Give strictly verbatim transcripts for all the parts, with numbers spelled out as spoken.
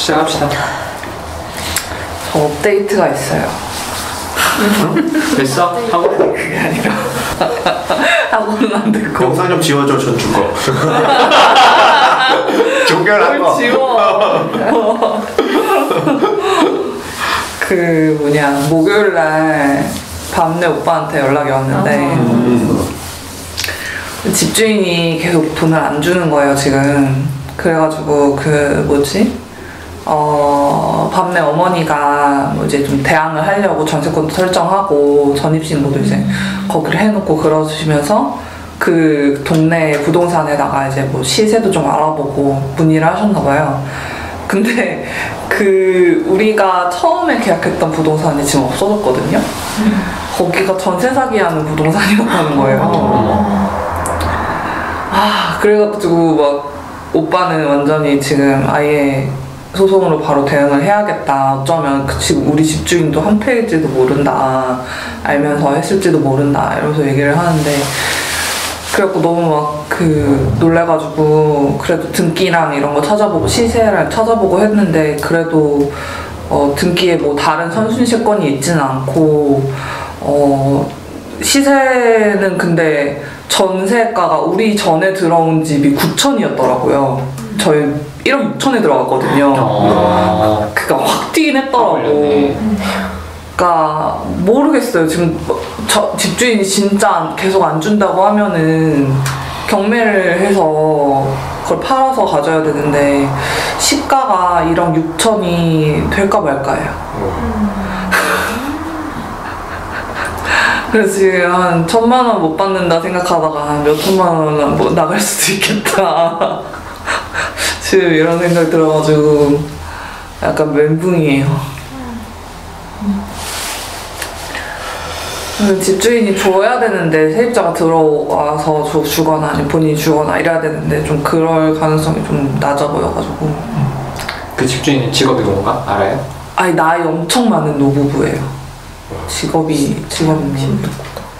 시작합시다. 저 업데이트가 있어요. 응? 됐어? 하고? 그게 아니라 하고는 안 되고. 영상 좀 지워줘, 전주 거. 종결한 거. 지워. 그 뭐냐 목요일날 밤내 오빠한테 연락이 왔는데 음. 집주인이 계속 돈을 안 주는 거예요 지금. 그래가지고 그 뭐지 어 밤내 어머니가 뭐 이제 좀 대항을 하려고 전세권도 설정하고 전입신고도 이제 거기를 해놓고 그러시면서 그 동네 부동산에다가 이제 뭐 시세도 좀 알아보고 문의를 하셨나봐요. 근데 그 우리가 처음에 계약했던 부동산이 지금 없어졌거든요. 거기가 전세 사기하는 부동산이었다는 거예요. 아 그래가지고 막 오빠는 완전히 지금 아예 소송으로 바로 대응을 해야겠다. 어쩌면 그 지금 우리 집주인도 한패일지도 모른다. 알면서 했을지도 모른다. 이러면서 얘기를 하는데 그래갖고 너무 막 그 놀래가지고 그래도 등기랑 이런 거 찾아보고 시세를 찾아보고 했는데 그래도 어 등기에 뭐 다른 선순실권이 있지는 않고 어 시세는 근데 전세가가 우리 전에 들어온 집이 구천이었더라고요. 저희 일억 육천에 들어갔거든요. 어... 그니까 확 뛰긴 했더라고. 그니까 모르겠어요. 지금 저 집주인이 진짜 계속 안 준다고 하면은 경매를 해서 그걸 팔아서 가져야 되는데 시가가 일억 육천이 될까 말까예요. 그래서 지금 한 천만 원 못 받는다 생각하다가 한 몇 천만 원은 뭐 나갈 수도 있겠다. 지금 이런 생각 들어가지고 약간 멘붕이에요. 집주인이 줘야 되는데 세입자가 들어와서 줘, 주거나 아니면 본인이 주거나 이래야 되는데 좀 그럴 가능성이 좀 낮아 보여가지고. 그 집주인은 직업이 뭔가 알아요? 아니 나이 엄청 많은 노부부예요. 직업이 직업이 모르겠다.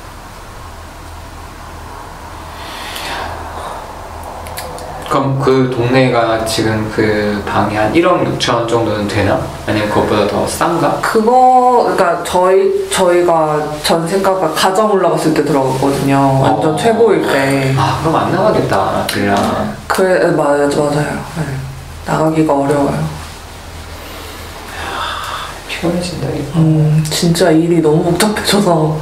그럼 그 동네가 지금 그 방이 한 일억 육천 정도는 되나? 아니면 그것보다 더 싼가? 그거 그러니까 저희 저희가 전세가가 가장 올라갔을 때 들어갔거든요. 완전 어. 최고일 때. 아 그럼 안 나가겠다 빌라. 그래 맞아요 맞아요. 네. 나가기가 어려워요. 피곤해진다 이거. 음 진짜 일이 너무 복잡해져서.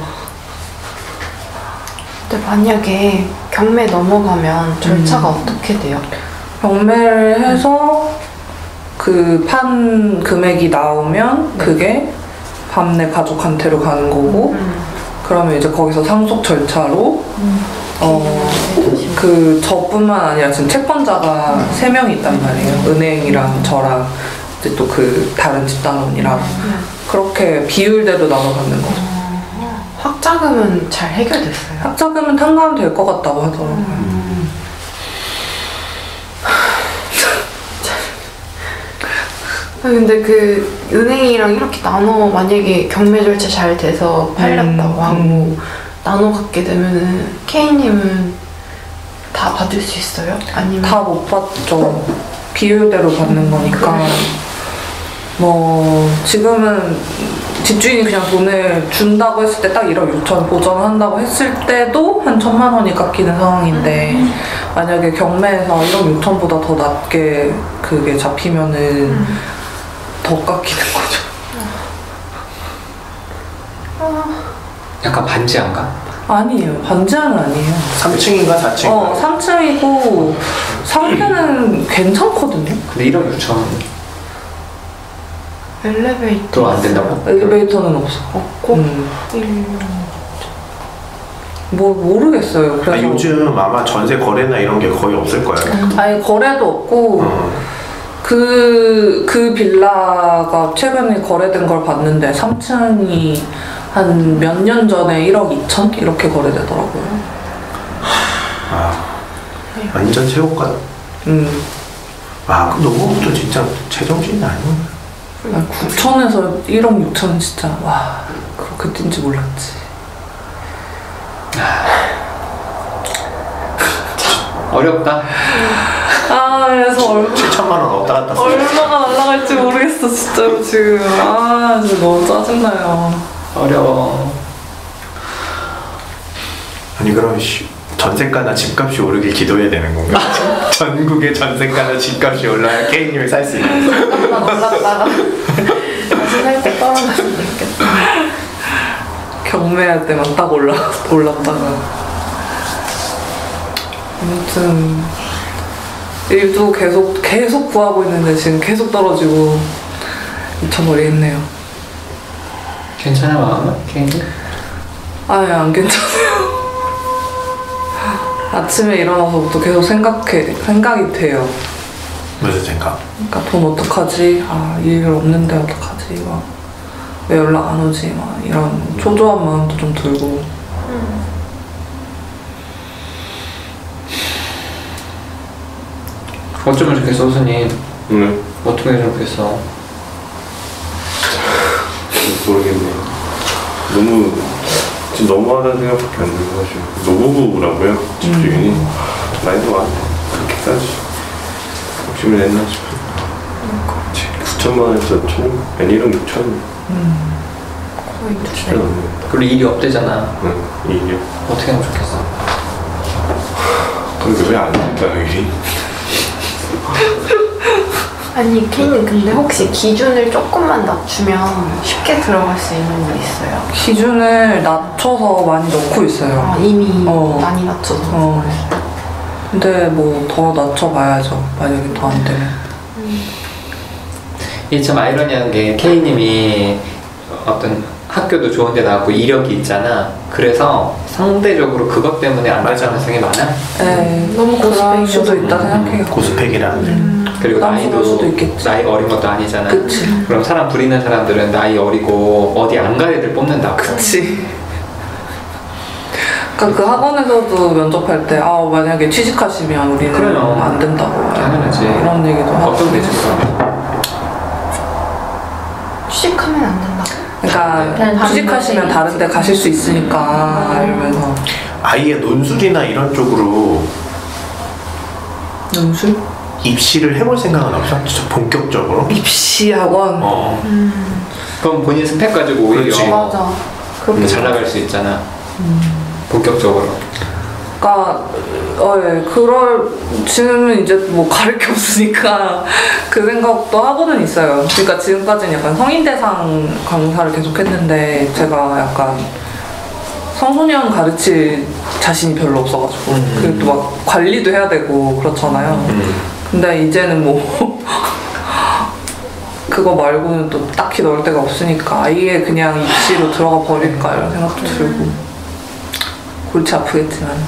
근데 만약에 경매 넘어가면 절차가 음. 어떻게 돼요? 경매를 해서 그 판 금액이 나오면 네. 그게 밤내 가족한테로 가는 거고 음. 그러면 이제 거기서 상속 절차로 음. 어, 그 저뿐만 아니라 지금 채권자가 세 명이 있단 말이에요. 은행이랑 저랑 이제 또 그 다른 집단원이랑 음. 그렇게 비율대로 나눠가는 거죠. 학자금은 잘 해결됐어요? 학자금은 탕감이 될 것 같다고 하더라고요. 음. 근데 그 은행이랑 이렇게 나눠 만약에 경매 절차 잘 돼서 팔렸다고 음, 하고 음. 나눠 갖게 되면은 K님은 다 받을 수 있어요? 아니면 다 못 받죠. 비율대로 받는 거니까. 뭐 지금은 집주인이 그냥 돈을 준다고 했을 때 딱 일억 육천 보전한다고 했을 때도 한 천만 원이 깎이는 상황인데 음. 만약에 경매에서 일억 육천보다 더 낮게 그게 잡히면은 음. 더 깎이는 거죠. 약간 반지한가? 아니에요. 반지하는 아니에요. 삼 층인가 사 층? 어, 삼 층이고 상태는 괜찮거든요. 근데 일억 육천 엘리베이터 또 안 된다고? 엘리베이터는 없어. 없고 음. 일... 뭐 모르겠어요. 그래서 아, 요즘 아마 전세 거래나 이런 게 거의 없을 거예요. 아니 거래도 없고 어. 그, 그 빌라가 최근에 거래된 걸 봤는데 삼 층이 한 몇 년 전에 일억 이천? 이렇게 거래되더라고요. 아, 완전 최고가. 음. 아, 그럼 너무부터 진짜 제정신이 아니야. 구천에서 일억 육천은 진짜 와 그렇게 뛴지 몰랐지. 어렵다. 아 회사에서 얼마 칠천만 원 왔다 갔다 써. 얼마가 날라갈지 모르겠어 진짜로 지금. 아 진짜 너무 짜증나요. 어려워. 아니 그럼 씨, 전세가나 집값이 오르길 기도해야 되는 건가? 전국의 전세가나 집값이 올라야 K님이 살 수 있는. 잠깐만 올랐다가 다시 살짝 떨어졌으면 좋겠다. 경매할 때만 딱 올라 올랐다가. 아무튼 일도 계속 계속 구하고 있는데 지금 계속 떨어지고 미쳐버리겠네요. 괜찮아 마음은? 케이님? 아예 안 괜찮아요. 아침에 일어나서부터 계속 생각해 생각이 돼요. 무슨 생각? 그러니까 돈 어떡하지? 아, 일 없는데 어떡하지? 막 왜 연락 안 오지? 막 이런 초조한 마음도 좀 들고. 어쩌면 좋겠어 호수님. 응. 어떻게 좋겠어? 모르겠네. 너무 지금 너무하다는 생각밖에 안 들고 사실. 노부부라고요 집주인이. 음. 나이도 많아. 그렇게까지 욕심을 냈나 싶어. 구천만 원에서 천, 아니 일억 육천. 음. 거의 진짜 두 넘네. 그리고 일이 없대잖아. 응, 일이요. 어떻게 하면 좋겠어? 근데 왜 안 될까요 일이? 아니 케이님 근데 혹시 기준을 조금만 낮추면 쉽게 들어갈 수 있는 일 있어요? 기준을 낮춰서 많이 넣고 있어요. 아, 이미 어. 많이 낮춰서 어. 근데 뭐 더 낮춰봐야죠. 만약에 더 안 되면. 이게 참 아이러니한 게 K님이 어떤 학교도 좋은 데 나왔고 이력이 있잖아. 그래서 상대적으로 그것 때문에 안 될 맞아. 가능성이 많아. 네, 너무 그럴 고스펙이어서. 수도 있다 생각해요. 고스펙이라는. 음. 그리고 부담스러울 나이도 수도 있겠지. 나이가 어린 것도 아니잖아. 그치. 그럼 사람 부리는 사람들은 나이 어리고 어디 안 갈 애들 뽑는다고. 그치. 그러니까 그 학원에서도 면접할 때, 아 만약에 취직하시면 우리는 그래요. 안 된다고. 당연하지. 이런 얘기도 하고. 걱정되지. 그러면. 취직하면 안 된다고? 그러니까 다른 취직하시면 데에 다른 데 가실 수 있으니까 이러면서. 아예 논술이나 이런 쪽으로 연술? 입시를 해볼 생각은 없어? 진짜 본격적으로? 입시 학원. 어. 그럼 본인 스펙 가지고 오히려 그렇지. 맞아. 그렇게 잘 나갈 수 있잖아. 본격적으로. 그러니까 어, 예, 그럴 지금은 이제 뭐 가릴 게 없으니까 그 생각도 하고는 있어요. 그러니까 지금까지는 약간 성인 대상 강사를 계속했는데 제가 약간 청소년 가르칠 자신이 별로 없어가지고 음. 그리고 또 막 관리도 해야 되고 그렇잖아요. 음. 근데 이제는 뭐 그거 말고는 또 딱히 넣을 데가 없으니까 아예 그냥 입시로 들어가 버릴까 이런 생각도 들고 골치 아프겠지만.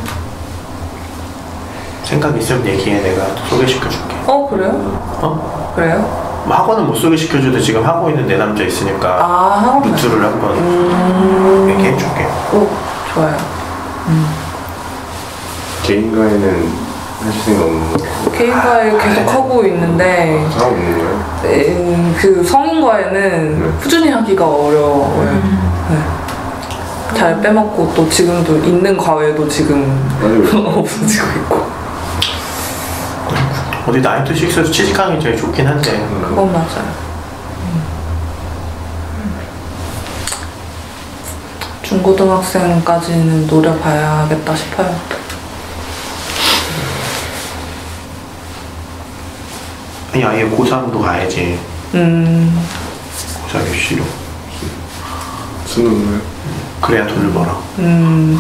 생각 있으면 얘기해. 내가 소개시켜줄게. 어 그래요? 어? 그래요? 뭐 학원은 못 소개시켜줘도 지금 하고 있는 내 남자 있으니까 아 학원 루트를 한번 음... 얘기해줄게. 오 좋아요. 개인과에는 하실 생각 없는 거예요? 개인과에 계속 하고 있는데 하고 없는 거예요? 음, 그 성인과에는 네. 꾸준히 하기가 어려워요. 네. 잘 빼먹고 또 지금도 있는 과외도 지금 맞아요. 없어지고 있고. 어디 나인투식스에서 취직하는 게 제일 좋긴 한데 그건 맞아요. 음. 중고등학생까지는 노려봐야겠다 싶어요. 아니 아예 고삼도 가야지. 음, 고삼 입시로. 수능을 그래야 돈을 벌어. 음.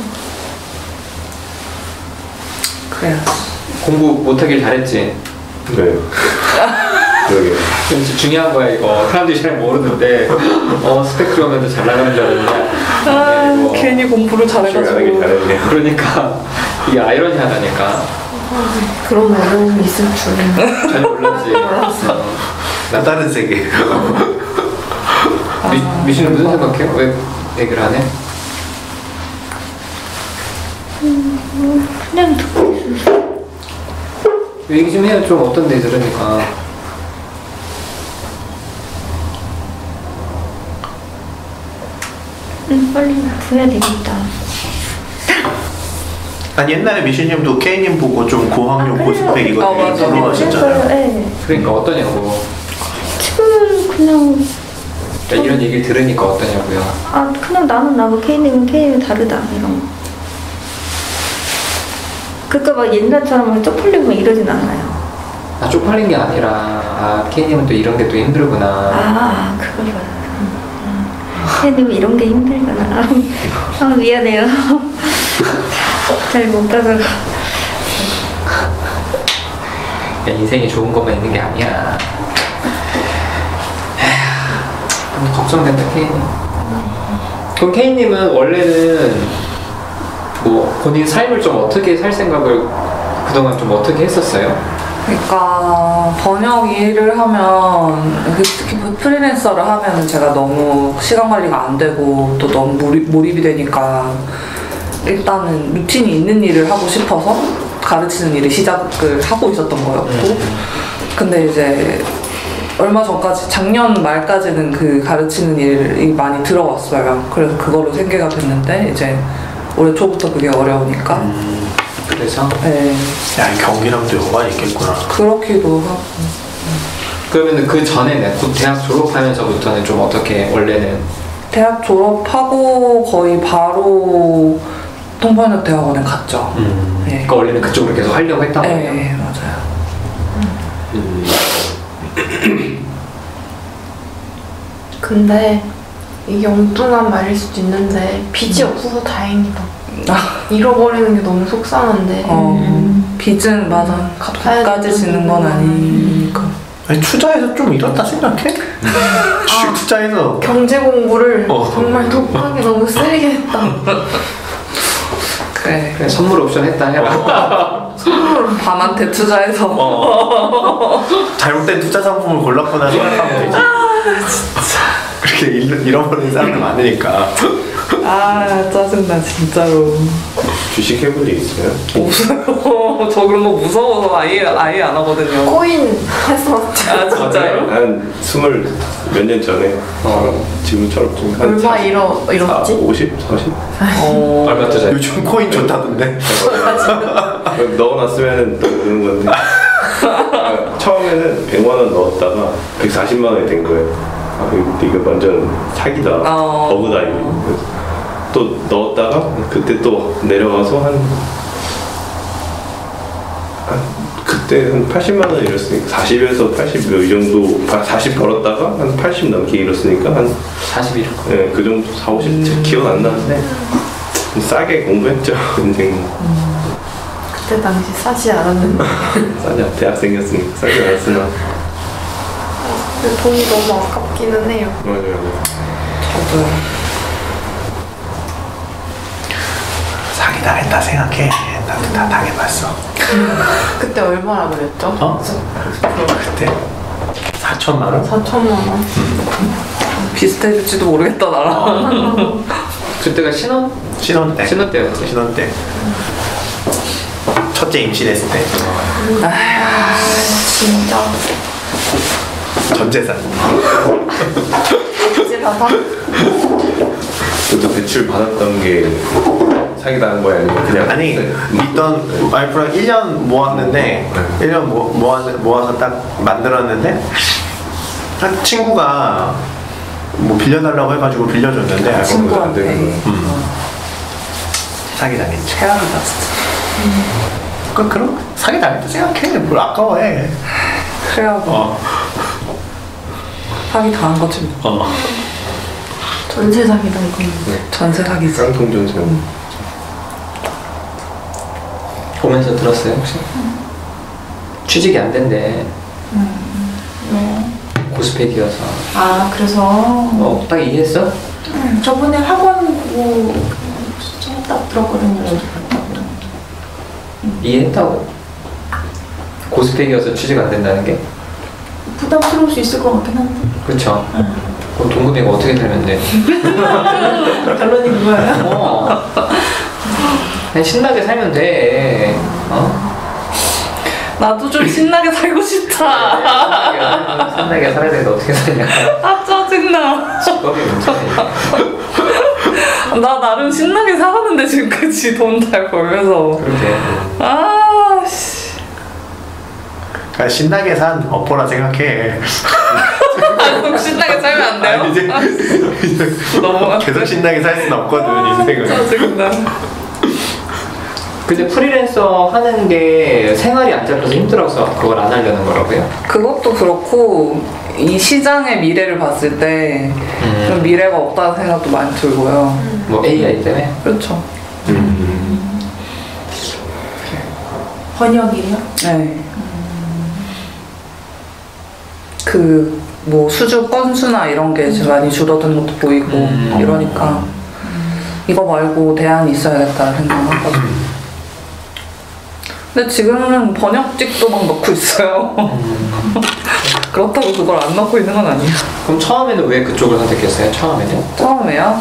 그래요. 공부 못하길 잘했지. 네. 여기 진짜 중요한 거야 이거. 사람들이 잘 모르는데 어 스펙 좋으면 더 잘 나가는 줄 알았는데. 아, 이거. 괜히 공부를 잘하길 잘해가지고. 잘했네. 그러니까 이게 아이러니하다니까. 그런 어려움이 있을 줄은. 전혀 몰랐지. 몰랐어. 나 다른 세계. 미, 미신은 무슨 생각해? 왜 얘기를 안 해? 그냥 듣고 있었어. 얘기 좀 해요. 좀 어떤데 들으니까. 응, 빨리 보내야 되겠다. 아니 옛날에 미신님도 K님 보고 좀 고학력 아, 고스펙 그래요? 이거 어, 되게 맞아. 궁금하셨잖아요. 네. 그러니까 어떠냐고. 지금은 그냥 그러니까 이런 얘기를 들으니까 어떠냐고요. 아 그냥 나는 나고 K님은 K님은 다르다 이런 거. 그니까 막 옛날처럼 막 쪽팔리고 막 이러진 않아요. 아, 쪽팔린 게 아니라 아, K님은 또 이런 게 또 힘들구나. 아 그걸 봐요. K님은 이런 게 힘들구나. 아 미안해요. 잘 못 가서. 야, 인생이 좋은 것만 있는 게 아니야. 에휴, 너무 걱정된다 K님. 그럼 K님은 원래는 뭐 본인 삶을 좀 어떻게 살 생각을 그동안 좀 어떻게 했었어요? 그러니까 번역 일을 하면 특히 프리랜서를 하면 제가 너무 시간 관리가 안 되고 또 너무 몰입, 몰입이 되니까 일단은 루틴이 있는 일을 하고 싶어서 가르치는 일을 시작을 하고 있었던 거였고 근데 이제 얼마 전까지 작년 말까지는 그 가르치는 일이 많이 들어왔어요. 그래서 그걸로 생계가 됐는데 이제 올해 초부터 그게 어려우니까 음, 그래서? 네. 야, 경기랑도 연관이 있겠구나. 그렇기도 하고 그러면 그 전에는 곧 대학 졸업하면서부터는 좀 어떻게 원래는 대학 졸업하고 거의 바로 통번역 대학원에 갔죠. 음, 네. 그러니까 원래는 그쪽으로 계속 하려고 했단 네, 말이에요? 네, 맞아요. 음. 근데 이게 엉뚱한 말일 수도 있는데 빚이 없어서 다행이다. 잃어버리는 게 너무 속상한데. 어, 빚은 맞아. 갚아까지 지는 건 아니니까. 아니 투자해서 좀 잃었다 생각해? 주식 투자해서 경제 공부를 어. 정말 독하게 너무 세게 했다. 그래. 그래, 선물 옵션 했다 해라. 밤한테 투자해서. 어. 잘못된 투자 상품을 골랐구나 생각하면 되지. 그렇게 잃, 잃어버리는 사람이 많으니까. 아 짜증나 진짜로. 주식 해본 적 있어요? 무서워. 저 그런 거 무서워서 아예 아예 안 하거든요. 코인 했었죠. 아 진짜요? 한 스물 몇 년 전에 어, 지금처럼 좀 한 얼마 잃어, 잃었지? 오십, 사십? 어. 얼마 투자? 요즘 코인 좋다던데. 넣어놨으면 또 그런 건데 아, 처음에는 백만 원 넣었다가 백사십만 원이 된 거예요. 아, 이거, 이거 완전 사기다. 어. 버그다 이거. 또 넣었다가 그때 또 내려가서 한, 한 그때 한 팔십만 원 잃었으니까 사십에서 팔십 이 정도 사십 벌었다가 한 팔십 넘게 잃었으니까 한 사십일. 네, 그 정도 사, 오십 음. 기억 안 나는데 싸게 공부했죠 인생. 그때 당시 사지 않았는데. 싸냐 대학생이었으니까 싸지 않았으나. 근데 돈이 너무 아깝기는 해요. 맞아요. 저도. 사기 당했다 생각해. 나도 다 당해봤어. 그때 얼마나 그랬죠? 어? 그때 사천만 원? 사천만 원. 비슷해질지도 모르겠다 나랑. 그때가 신혼? 신혼 때. 신혼 때였지. 신혼 때. 첫째 임신했을 때. 아 진짜. 전 재산. 이제 봐봐. 그래도 대출 받았던 게 사기당한 거야 아니면 그냥 아니 있던 와이프랑 일 년 모았는데 일 년 모, 모아, 모아서 딱 만들었는데 한 친구가 뭐 빌려달라고 해가지고 빌려줬는데 알고 보니까 안 친구한테. 되는 거야. 음. 사기 당했지. 최악이다 진짜. 그 그럼 사기 당했다 생각해. 뭘 아까워해. 그래야 뭐 어. 사기 당한 거지 뭐. 어. 전세 사기다 이거는. 전세 사기지. 깡통 전세. 보면서 들었어요 혹시? 취직이 안 된대. 네. 고스펙이어서. 아 그래서 어, 딱 이해했어? 음, 저번에 학원 뭐 딱 들었거든요. 여기 갔다고. 이해했다고? 고스펙이어서 취직 안 된다는 게? 부담스러울 수 있을 것 같긴 한데. 그렇죠. 그럼 동근이가 어떻게 살면 돼? 결론이 그거예요? 어. 그냥 신나게 살면 돼. 어? 나도 좀 신나게 살고 싶다. 신나게 살아야 되는데 어떻게 사냐? 아 짜증나. 직업이 문제네. 나 나름 신나게 살았는데 지금까지 돈 잘 벌면서. 그렇게. 아 씨. 그러니까 신나게 산 업보라 생각해. 아, 그럼 신나게 살면 안 돼요? 아니, 이제, 이제 너무 계속 신나게 살 수는 없거든 인생은. 짜증나. 근데 프리랜서 하는 게 생활이 안 잡혀서 힘들어서 그걸 안 하려는 거라고요? 그것도 그렇고 이 시장의 미래를 봤을 때 음. 좀 미래가 없다는 생각도 많이 들고요. 뭐 에이아이 때문에? 그렇죠. 음. 번역이요? 네. 그 뭐 수주 건수나 이런 게 지금 많이 줄어드는 것도 보이고 음. 이러니까 이거 말고 대안이 있어야겠다는 생각을 하거든요. 근데 지금은 번역직도 막 넣고 있어요. 그렇다고 그걸 안 넣고 있는 건 아니에요. 그럼 처음에는 왜 그쪽을 선택했어요? 처음에는? 처음에요?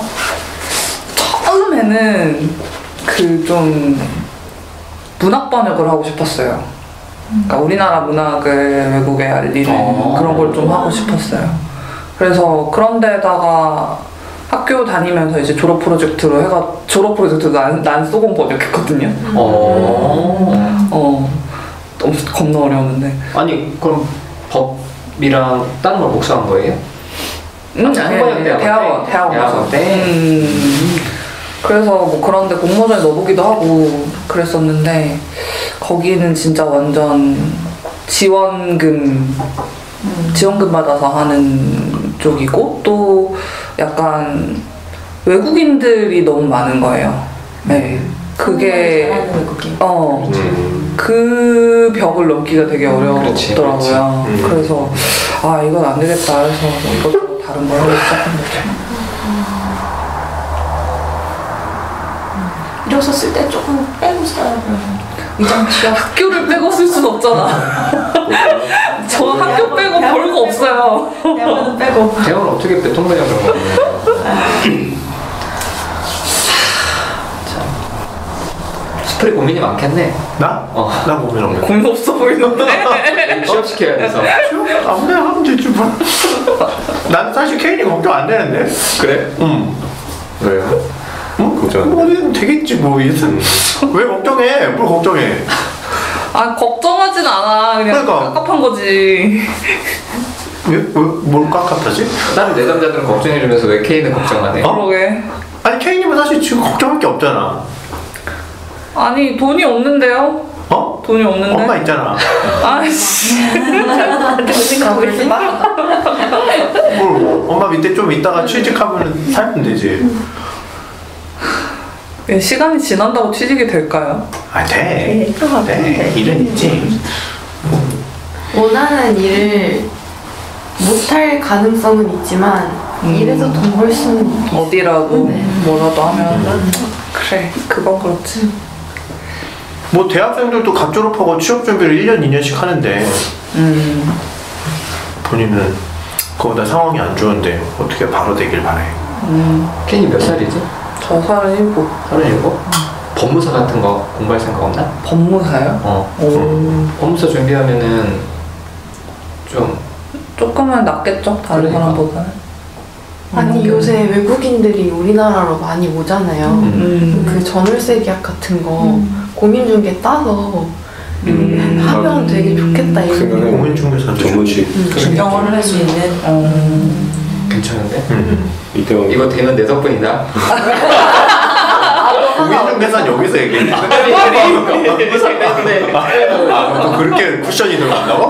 처음에는 그 좀 문학 번역을 하고 싶었어요. 그러니까 우리나라 문학을 외국에 알리는 어. 그런 걸 좀 하고 싶었어요. 그래서 그런 데다가 학교 다니면서 이제 졸업 프로젝트로 해가 졸업 프로젝트 난, 난 소공 번역했거든요. 어. 어, 너무 겁나 어려웠는데. 아니 그럼 법이랑 다른 걸 복수한 거예요? 음, 아, 아니, 학번역 아니, 대학원 대학원, 때? 대학원 대학원 가서. 때? 음, 그래서 뭐 그런데 공모전에 넣어보기도 하고 그랬었는데 거기는 진짜 완전 지원금 지원금 받아서 하는 쪽이고 또 약간 외국인들이 너무 많은 거예요. 네, 그게 잘하는 외국인. 어. 음. 그 벽을 넘기가 되게 그렇지, 어려웠더라고요. 그렇지. 음. 그래서 아 이건 안 되겠다 해서 이것도 다른 걸 하기 시작한 거죠. 이력서 쓸 때 조금 빼고 써요, 그러면. 의장 취업. 학교를 빼고 쓸 순 없잖아. 저 학교 빼고 볼 거 없어요. 대학원은 빼고. 대학원 어떻게 배통번역을 하는 거예요? 스프리 고민이 많겠네. 나? 어. 나 고민 없네. 고민 없어 보이는데. 취업시켜야 돼서. 아무나 하면 되지 뭐. 난 사실 케인이 걱정 안 되는데. 그래? 응. 왜요? 응? 걱정 안 돼. 뭐 어디든 되겠지 뭐. 이든 왜 걱정해? 뭘 걱정해? 아 걱정하진 않아. 그냥 그러니까. 깝깝한 거지. 왜? 왜? 뭘 깝깝하지? 다른 내담자들은 걱정해주면서 왜 K는 걱정 안 해? 어? 그러게. 아니 케인님은 사실 지금 걱정할 게 없잖아. 아니 돈이 없는데요? 어? 돈이 없는데? 엄마 있잖아. 아씨. 생각하고 있어. 뭘 엄마 밑에 좀 있다가 취직하면 살면 되지. 시간이 지난다고 취직이 될까요? 아 돼. 돼. 일은 있지. 원하는 일을 못할 가능성은 있지만 음. 일해서 돈 벌 수는 있 어디라도 네. 뭐라도 하면 그래 그건 그렇지. 뭐 대학생들도 갓 졸업하고 취업 준비를 일 년, 이 년씩 하는데 음. 본인은 그거보다 상황이 안 좋은데 어떻게 바로 되길 바래. 음. K는 몇 살이지? 저 서른일곱. 서른일곱? 법무사 같은 거 공부할 생각 없나? 법무사요? 어. 오. 법무사 준비하면은 좀 조금은 낫겠죠 다른 그러니까. 사람보다는. 아니 요새 외국인들이 우리나라로 많이 오잖아요. 음. 그 전월세 계약 같은 거 공인중개 따서 음. 하면 되게 좋겠다 이런 생각해. 생각. 공인중개사도 전문직. 영어를 할 수 있는. 음. 괜찮은데? 음. 이태원. 이거 되면 내 덕분이다. 공인중개사는 여기서 얘기해. 아, 또 그렇게 쿠션이 들어간다고?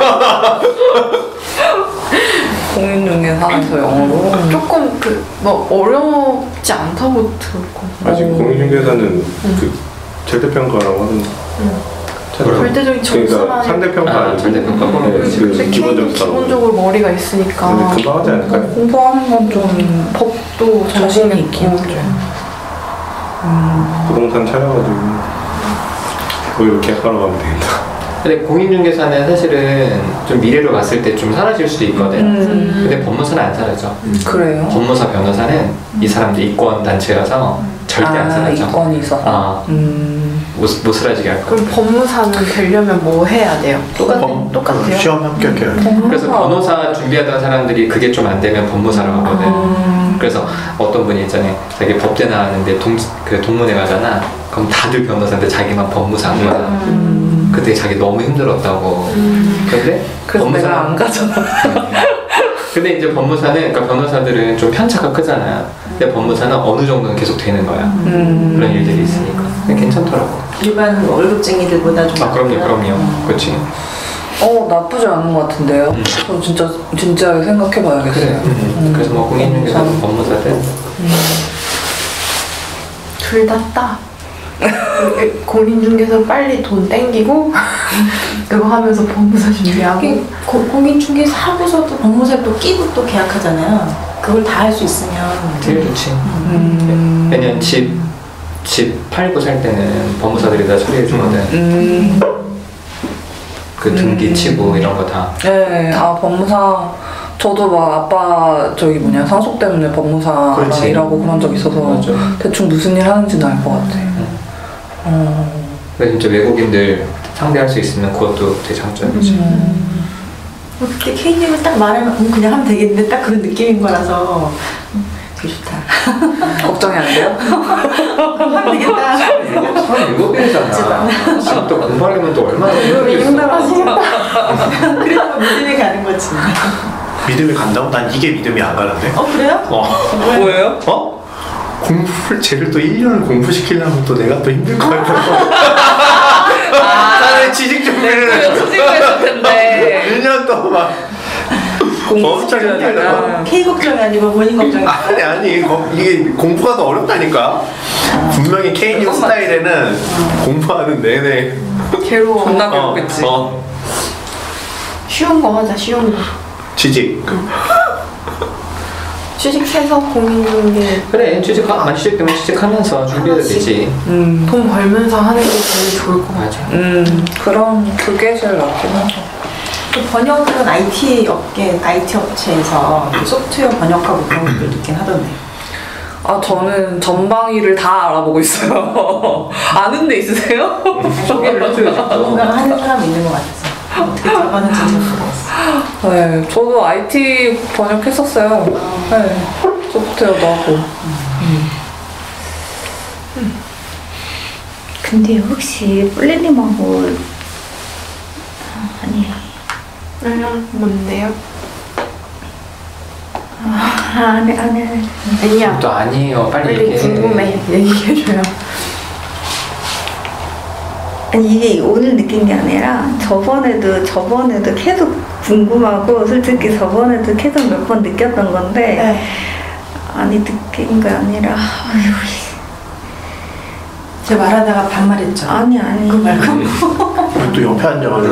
공인중개사에서 영어로. 조금 그 뭐 어렵지 않다고 들었고. 아직 어. 공인중개사는 그 절대평가라고 하는. 뭐라고? 절대적인 그러니까 점수만. 상대평가 아, 아니지. 절대평가. 네, 근데 그 K는 기본적으로. 기본적으로 머리가 있으니까 근데 금방 하지 않을까요? 공부하는 건 좀 법도 자신이 자신이 있긴 있고. 하죠. 음. 부동산 차려가지고 거기로 계약하러 가면 되겠다. 근데 공인중개사는 사실은 좀 미래로 봤을 때 좀 사라질 수도 있거든. 음. 근데 법무사는 안 사라져. 그래요? 법무사 변호사는 이 사람들 이권 단체여서 절대 안 아, 사라져. 이권이 있어서. 아. 음. 못, 못 사라지게 할 거야. 그럼 법무사는 되려면 뭐 해야 돼요? 똑같 법- 똑같아요. 시험 합격해야 돼. 그래서 변호사 준비하던 사람들이 그게 좀 안 되면 법무사로 가거든. 음. 그래서 어떤 분이 있잖아요. 자기 법대 나왔는데 동, 그 동문회 가잖아. 그럼 다들 변호사인데 자기만 법무사인 거야. 음. 그때 자기 너무 힘들었다고. 음. 근데 그래서 내가 안 가잖아. 근데 이제 법무사는, 그러니까 변호사들은 좀 편차가 크잖아. 근데 법무사는 어느 정도는 계속 되는 거야. 음. 그런 일들이 있으니까. 근데 괜찮더라고. 일반 월급쟁이들보다 좀 아, 그럼요, 낫구나. 그럼요. 그렇지. 어 나쁘지 않은 것 같은데요. 음. 저 진짜 진지하게 생각해봐야겠어요. 그래. 음. 음. 그래서 뭐 공인중개사, 법무사들. 둘 다 따. 공인중개사 빨리 돈 땡기고 그거 하면서 법무사 준비하고. 이게 고- 공인중개사 하고서도 법무사 또 끼고 또 계약하잖아요. 그걸 다 할 수 있으면 제일 좋지. 음. 왜냐면 집, 집 팔고 살 때는 법무사들이 다 처리해주거든. 음. 그 등기 음. 치고 이런 거 다. 네, 아 법무사 저도 막 아빠 저기 뭐냐 상속 때문에 법무사랑 그렇지. 일하고 그런 적 있어서 맞아. 대충 무슨 일 하는지는 알 것 같아. 음. 어. 근데 진짜 외국인들 상대할 수 있으면 그것도 되게 장점이지. 음. 그렇게 K님을 딱 말하면 음, 그냥 하면 되겠는데 딱 그런 느낌인 거라서 음, 되게 좋다. 걱정이 안 돼요? 하면 되겠다. 사람 일곱 개잖아. 지금 또 공부하려면 또 얼마나 힘들어지겠다. 그래서 믿음이 가는 거지. 믿음이 간다고? 난 이게 믿음이 안 가는데. 어 그래요? 어. 뭐예요? 어? 공부를 쟤를 또 일 년을 공부시키려면 또 내가 또 힘들 거야. 아, 차라리 취직 준비를 취직을 했을 텐데 일 년 동안 막 엄청 힘들다. K 걱정이 아니고 본인 걱정이. 아니 아니 거- 이게 공부가 더 어렵다니까. 분명히 K님 스타일에는 공부하는 내내 괴로워. 존나 어, 괴롭겠지. 어, 쉬운 거 하자, 쉬운 거. 취직. 취직해서 공인중개 그래, 취직, 만 취직되면 취직하면서 준비해도 되지. 음. 돈 벌면서 하는 게 제일 좋을 것 같아. 맞아. 음, 그럼 그게 제일 낫긴 하죠. 또 번역은 아이티 업계, 아이티 업체에서 소프트웨어 번역하고 그런 것들 듣긴 하던데. 아, 저는 전방위를 다 알아보고 있어요. 아는 데 있으세요? 소개를 해줘야지. 누군가 하는 사람이 있는 것 같아서. 어떻게 잡아는지 잘 모르겠어. 네, 저도 아이티 번역했었어요. 네, 소프트웨어도 하고. 근데 혹시 뿔리님하고 아, 아니에요. 음, 뭔데요? 아, 아니 아니 아니. 아니야. 또 아니에요. 빨리 빨리 얘기해. 궁금해. 얘기해줘요. 아니 이게 오늘 느낀 게 아니라 저번에도 저번에도 계속 궁금하고 솔직히 저번에도 계속 몇 번 느꼈던 건데 네. 아니 느낀 게 아니라 아유, 제가 말하다가 반말했죠. 아니 아니 그거 말고. 또 옆에 앉아가지고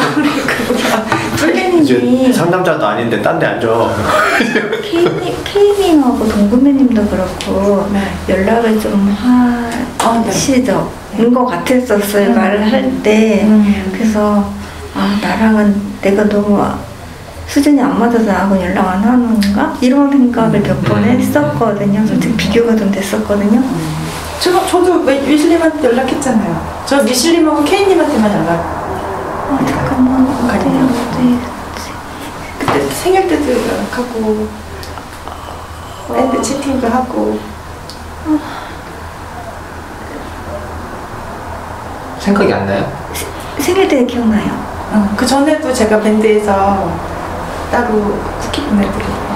이제 뿔리님이 상담자도 아닌데 딴 데 앉아. K님, K님하고 동구매님도 그렇고 네. 연락을 좀 어, 네. 하시죠. 네. 인것 같았었어요. 음. 말을 할 때. 음. 그래서 아 나랑은 내가 너무 수준이 안 맞아서 나하고 연락 안 하는가? 이런 생각을 몇 번 음. 했었거든요. 솔직히 비교가 좀 됐었거든요. 제가 저도 미- 미실님한테 연락했잖아요. 저 미실님하고 K님한테만 연락. 아 잠깐만 어디 어디 그때 생일 때도 연락하고, 밴드 채팅도 하고. 생각이 안 나요? 생일 때 기억나요? 어, 그 전에도 제가 밴드에서 따로 쿠키 보내드리고.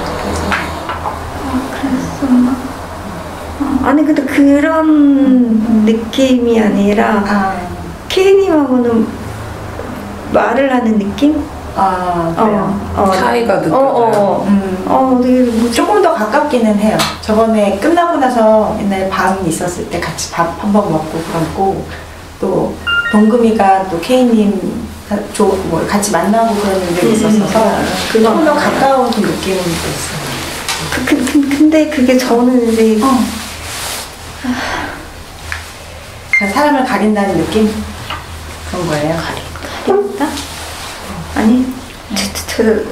그랬었나? 어, 아니 근데 그런 느낌이 아니라 아, K님하고는 말을 하는 느낌? 아 그래요. 어, 어. 차이가 느껴져요. 어, 어. 음. 어, 되게 뭐 조금 더 가깝기는 해요. 저번에 끝나고 나서 옛날에 밤 있었을 때 같이 밥 한 번 먹고 그러고, 또 동금이가 또 K님 조, 뭐 같이 만나고 그런 일들이 있었어서 조금 더 가까운 그 느낌은 있어요. 그, 그, 그, 근데 그게 저는 이제 그냥 사람을 가린다는 느낌? 그런 거예요. 가린다? 아니, 저, 저,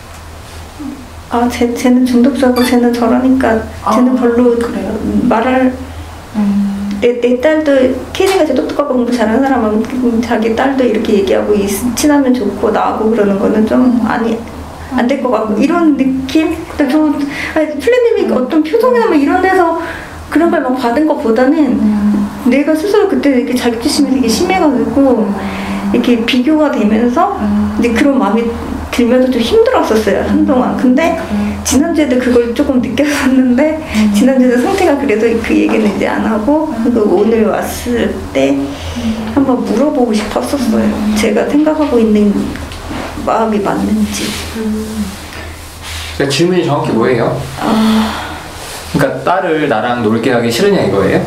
아, 쟤, 쟤는 중독자고 쟤는 저러니까 쟤는 아, 별로 그래요? 말할 음. 내, 내 딸도 케이가 제 똑똑하고 공부 잘하는 사람은 자기 딸도 이렇게 얘기하고 있, 친하면 좋고 나하고 그러는 거는 좀 아니 안 될 것 같고 이런 느낌? 근데 저 아니, 플래님이 어떤 표정이나 뭐 이런 데서 그런 걸 막 받은 것보다는 음. 내가 스스로 그때 이렇게 자격지심이 되게 심해가지고 이렇게 비교가 되면서 음. 이제 그런 마음이 들면서 좀 힘들었었어요 한동안. 근데 음. 지난주에도 그걸 조금 느꼈었는데 음. 지난주에 상태가 그래도 그 얘기는 이제 안 하고 음. 오늘 왔을 때 음. 한번 물어보고 싶었었어요. 음. 제가 생각하고 있는 마음이 맞는지. 음. 그러니까 질문이 정확히 뭐예요? 아... 그러니까 딸을 나랑 놀게 하기 싫으냐 이거예요?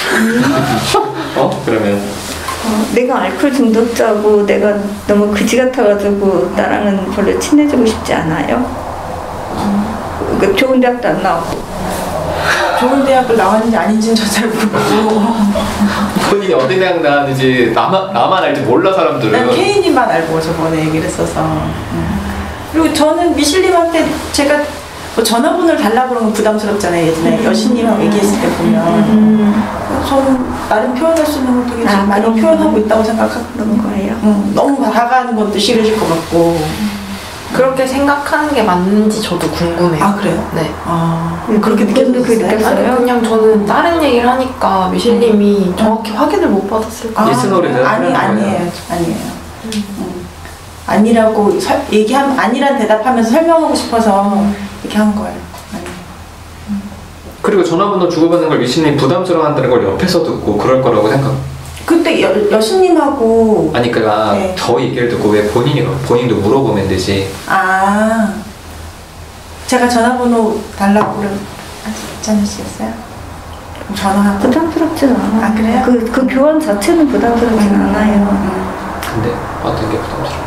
어? 그러면 어, 내가 알코올 중독자고 내가 너무 그지 같아가지고 나랑은 별로 친해지고 싶지 않아요. 음. 좋은 대학도 안 나왔고. 좋은 대학을 나왔는지 아닌지는 저 잘 모르고. 본인이 어디 대학 나왔는지 나만, 나만 알지 몰라 사람들은. 난 케이님만 알고 저번에 얘기를 했어서. 음. 그리고 저는 미실님한테 제가 뭐 전화번호를 달라고 그러면 부담스럽잖아요. 예전에 음. 여신님하고 얘기했을 때 보면. 음. 저는 나름 표현할 수 있는 걸 되게 아, 많이 그럼, 표현하고 있다고 생각하는 그런 거예요. 음, 너무 다가가는 것도 싫으실 것 같고. 그렇게 생각하는 게 맞는지 저도 궁금해요. 아 그래요? 네. 아 그렇게 느껴졌어요? 아니 그냥 저는 다른 얘기를 하니까 미실님이 음. 정확히 확인을 못 받았을 거예요. 리스너를 아니 아니에요, 아니에요. 음. 음. 아니라고 서, 얘기하면 아니란 대답하면서 설명하고 싶어서 이렇게 한 거예요. 아니. 음. 그리고 전화번호 주고받는 걸 미신님 부담스러워한다는 걸 옆에서 듣고 그럴 거라고 생각. 그때 여, 여신님하고 아니 그니까 네. 저 얘기를 듣고 왜 본인이 본인도 물어보면 되지. 아 제가 전화번호 달라고 그러면 하지 않으시겠어요? 전화 부담스럽진 않아. 아 그래요? 그, 그 교환 자체는 부담스럽진 음. 않아요. 근데 어떤 게 부담스러워요?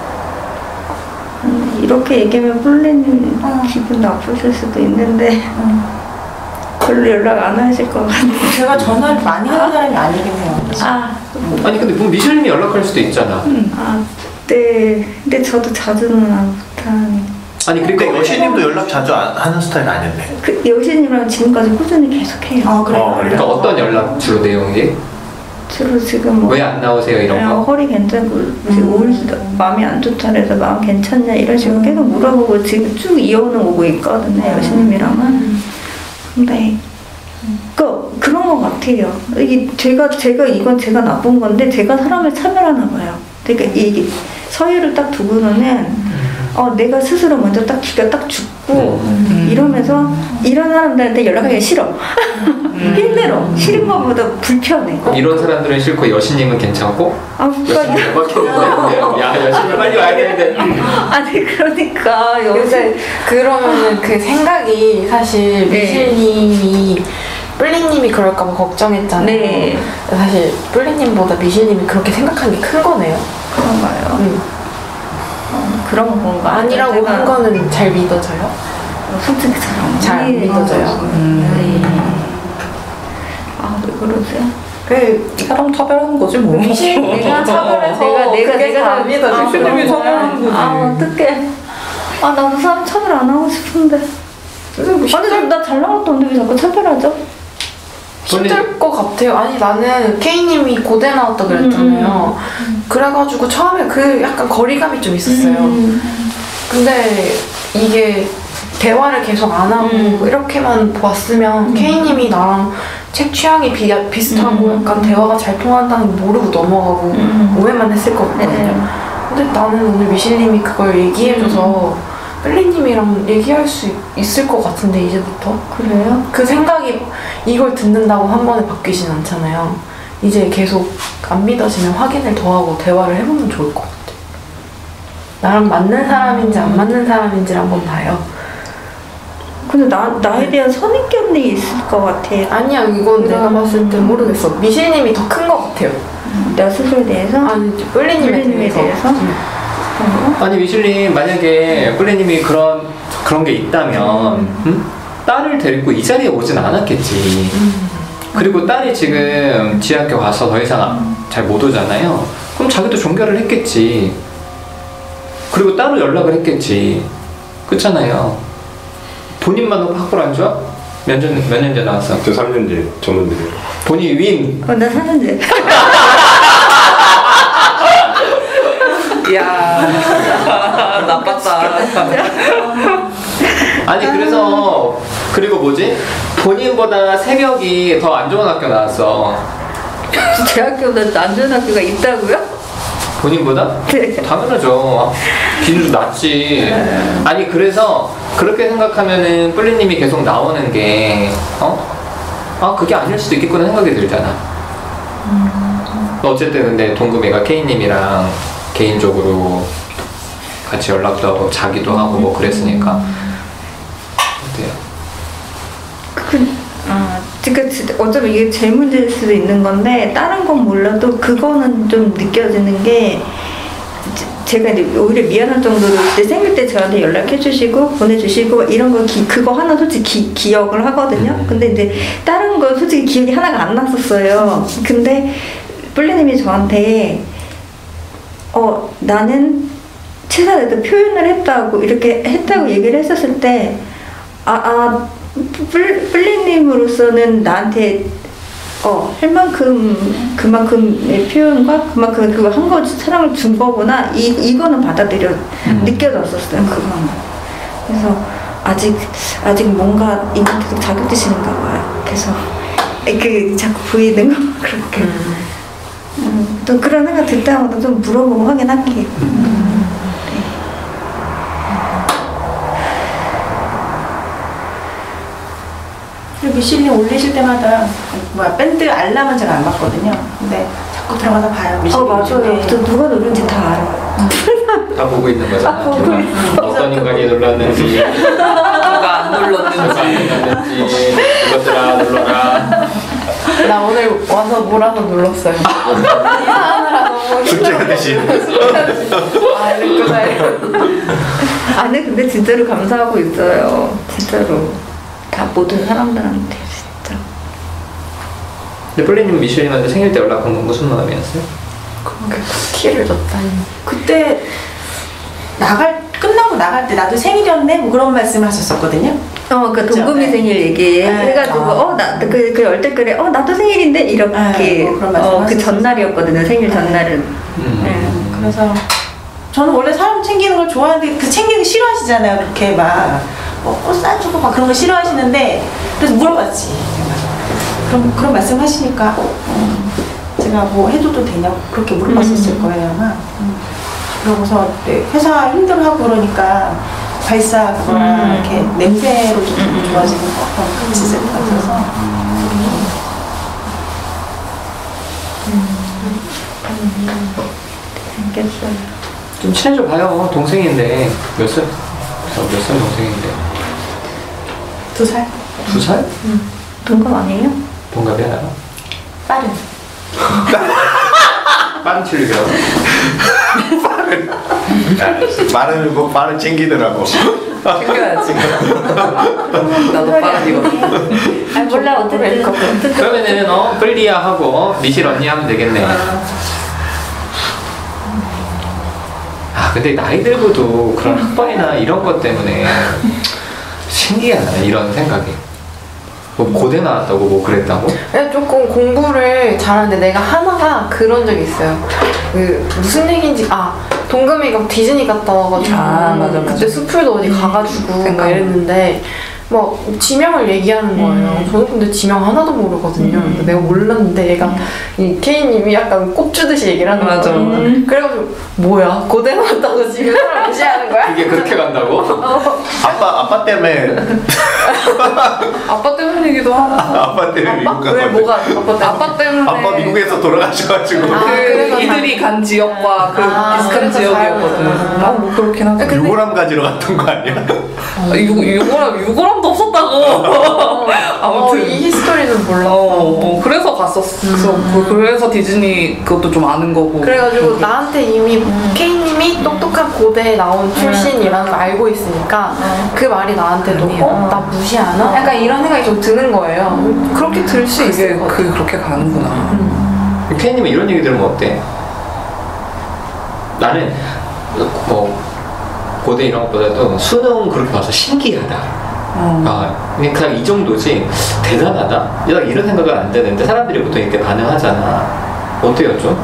음, 이렇게 얘기하면 폴린 어. 기분 나쁘실 수도 있는데 음. 별로 연락 안 하실 것 같아요. 제가 전화를 많이 하는 사람이 아니긴 해요. 아, 아니 근데 뭐 미실님이 연락할 수도 있잖아. 음, 아, 네. 근데 저도 자주는 안 못하니. 아니 그러니까 근데 여신님도 연락 자주 안 하는 스타일 아닌데. 그 여신님이랑 지금까지 꾸준히 계속해요. 아 그래요? 어, 그러니까 어떤 연락 주로 내용이? 주로 지금 뭐 왜 안 나오세요 이런 그냥 거? 허리 괜찮고 지금 올 수도 마음이 안 좋다 그래서 마음 괜찮냐 이런 식으로 계속 물어보고 지금 쭉 이어오는 오고 있거든요 여신님이랑은. 근데 그 그런 것 같아요. 이게 제가 제가 이건 제가 나쁜 건데 제가 사람을 차별하나 봐요. 그러니까 이게 서열을 딱 두고는 어 내가 스스로 먼저 딱 기가 딱 죽고 음. 이러면서 이런 사람들한테 연락하기 싫어. 음. 힘들어. 싫은 것보다 불편해. 이런 사람들은 싫고 여신님은 괜찮고? 아, 그러니까 여신님 대박했는데 야 여신님 빨리 와야 되는데. 아니 그러니까 요새 그러면은 그 생각이 사실 네. 미실님이 뿔리님이 그럴까봐 걱정했잖아요. 네. 사실 뿔리님보다 미실님이 그렇게 생각한 게 큰 거네요. 그런가요? 음. 어, 그런 건가? 아니라고 제가 한 거는 잘 믿어져요? 솔직히 잘안 잘 믿어져요. 음. 아, 왜 그러세요? 그 사람 차별하는 거지 뭐. 미실님이가 차별해서 내가 내가 그게 내가 잘 믿어지고 미실님이 차별하는 거지. 아, 어떡해. 아, 나도 사람 차별 안 하고 싶은데. 아니, 나 잘 나갔던데 왜 자꾸 차별하죠? 힘들 것 같아요. 아니 나는 K님이 고대 나왔다 그랬잖아요. 음. 그래가지고 처음에 그 약간 거리감이 좀 있었어요. 음. 근데 이게 대화를 계속 안 하고 음. 이렇게만 보았으면 음. K님이 나랑 책 취향이 비, 비슷하고 음. 약간 대화가 잘 통한다는 걸 모르고 넘어가고 음. 오해만 했을 것 같거든요. 네. 근데 나는 오늘 미실님이 그걸 얘기해줘서 뺄리님이랑 얘기할 수 있을 것 같은데 이제부터 그래요? 그 생각이 이걸 듣는다고 한 번에 바뀌진 않잖아요. 이제 계속 안 믿어지면 확인을 더 하고 대화를 해보면 좋을 것 같아. 나랑 맞는 사람인지 안 맞는 사람인지를 한번 봐요. 근데 나, 나에 대한 선입견이 있을 것 같아. 아니야 이건 내가 봤을 때 모르겠어. 미실님이 더 큰 것 같아요. 나 스스로에 대해서? 아니 뿔리님에 뿔리님에 대해서, 대해서? 응. 아니 미실님 만약에 뿔리님이 그런 그런 게 있다면 음? 딸을 데리고 이 자리에 오진 않았겠지. 음. 그리고 딸이 지금 지학교 가서 더 이상 잘 못 오잖아요. 그럼 자기도 종결을 했겠지. 그리고 따로 연락을 했겠지. 그렇잖아요. 본인만 확보를 안 줘? 몇 년, 몇 년째 나왔어? 저 삼 년째 전문들이에요. 본인 윈. 어, 나 사는데. 야 나빴다. 그리고 뭐지? 본인보다 새벽이 더 안 좋은 학교 나왔어. 대학교보다 안 좋은 학교가 있다고요? 본인보다? 네. 당연하죠. 비율도 낮지. 아니 그래서 그렇게 생각하면은 뿔리님이 계속 나오는 게 어? 아 그게 아닐 수도 있겠구나 생각이 들잖아. 음. 어쨌든 근데 동금이가 케이님이랑 개인적으로 같이 연락도 하고 자기도 하고 뭐 그랬으니까 어때요? 그, 아, 그러니까 어쩌면 이게 제 문제일 수도 있는 건데 다른 건 몰라도 그거는 좀 느껴지는 게 제- 제가 이제 오히려 미안할 정도로 제 생일 때 저한테 연락해 주시고 보내주시고 이런 거 기, 그거 하나 솔직히 기, 기억을 하거든요. 음. 근데 이제 다른 거 솔직히 기억이 하나가 안 났었어요. 근데 뿔리님이 저한테 어 나는 최선을 표현을 했다고 이렇게 했다고 얘기를 했었을 때 아, 아 뿔리님으로서는 나한테 어, 할 만큼 그만큼의 표현과 그만큼 그거 한 거 사랑을 준 거구나 이, 이거는 받아들여 음. 느껴졌었어요 그거는. 그래서 아직 아직 뭔가 이건 계속 자극되시는가 봐요. 그래서 그 자꾸 보이는 거 그렇게 음. 음, 또 그런 생각 들 때마다 좀 물어보고 하긴 할게요. 음. 그리고 미실린 올리실 때마다 뭐야 밴드 알람은 제가 안 받거든요. 근데 자꾸 들어가서 봐요. 어 미실린 맞아요. 중에. 또 누가 누른지 다 알아요. 다 보고 있는 거잖아. 아, 보고 있어. 어떤 인간이 눌렀는지 누가 안 누가 안 눌렀는지. 눌렀는지 이것들아 눌러라. 나 오늘 와서 뭐라고 눌렀어요. 이사하느라 너무 숙제하듯이. 아 이랬구나 이랬구나. 아니 근데 진짜로 감사하고 있어요. 진짜로 다 모든 사람들한테 진짜. 근데 뿔리님 미셸님한테 생일 때 연락한 건 무슨 마음이었어요? 그렇게 키를 줬다니. 그때 나갈 끝나고 나갈 때 나도 생일이었네 뭐 그런 말씀을 하셨었거든요. 어, 그 그쵸? 동금이 네. 생일 얘기 네. 해가지고 아. 어, 나 그 그 열댓글에 어 나도 생일인데 이렇게 네, 뭐 그런 말씀 어, 그 하셨었어요. 전날이었거든요. 생일 네. 전날은. 음. 네. 그래서 저는 원래 사람 챙기는 걸 좋아하는데 그 챙기는 거 싫어하시잖아요. 그렇게 막 뭐 꽃 싸주고 막 그런 거 싫어하시는데 그래서 물어봤지. 그럼 그런 말씀 하시니까 어, 제가 뭐 해줘도 되냐고 그렇게 물어봤었을 거예요 아마. 음. 그러고서 네, 회사 힘들어하고 그러니까 발사 그거랑 음. 이렇게 냄새로 좀 좋아지는 거 그런 같이 쓸 것 같아서. 생겼어요. 좀 친해져 봐요. 동생인데 몇 살? 몇 살 동생인데? 두 살? 두 살? 동갑 아니에요? 동갑이 하나? 빠른. 빠른 칠리가. 말은 뭐 말을 챙기더라고. 챙겨야지. 나도 빠른이거든. 아 몰라 어쨌든 그러면은 어 뿔리야 하고 미실 언니 하면 되겠네. 아 근데 나이 들고도 그런 학번이나 이런 것 때문에 신기하다 이런 생각이. 뭐 고대 나왔다고 뭐 그랬다고? 그냥 조금 공부를 잘하는데 내가 하나가 그런 적이 있어요. 그 무슨 얘기인지 아 동금이가 디즈니 갔다 와가지고 아, 맞아, 맞아. 그때 수풀도 어디 가가지고 막 생각나. 이랬는데 뭐 지명을 얘기하는 거예요. 저는 근데 지명 하나도 모르거든요. 근데 내가 몰랐는데 얘가 이 케이님이 약간 꼽주듯이 얘기를 하는 맞아. 거예요. 그래가지고 뭐야 고대 나왔다고 지금 사람 무시하는 거야? 이게 그렇게 간다고? 아빠 아빠 때문에 아빠 때문이기도 하고. 아빠 때문에 미국 간 왜 건데. 뭐가 아빠 때문에? 아빠 때문에. 아빠 미국에서 돌아가셔가지고 아, 그 그래서 이들이 간 지역과 그 아, 비슷한 그래서 지역이었거든. 살구나. 아, 뭐 그렇긴 하지. 근데- 유골함 가지러 갔던 거 아니야? 아, 유, 유골함, 유골함도 없었다고. 어, 아무튼. 이 히스토리는 몰랐어. 어, 어, 그래서 갔었어. 그- 그래서 디즈니 그것도 좀 아는 거고. 그래가지고 나한테 이미 케이님이 똑똑한 고대에 나온 출신이라는 걸 알고 있으니까 그 말이 나한테도 어? 나 무시하나? 약간 이런 생각이 좀 드는 거예요. 그렇게 들 수 이게 있을 것 같아. 그, 그렇게 가는구나. 케이님은 이런 얘기 들으면 어때? 나는 뭐 고대 이런 것보다도 수능 그렇게 봐서 신기하다. 어. 아, 그냥 그냥 이 정도지 대단하다? 야, 이런 생각은 안 드는데 사람들이 보통 이렇게 반응하잖아. 어때요 좀?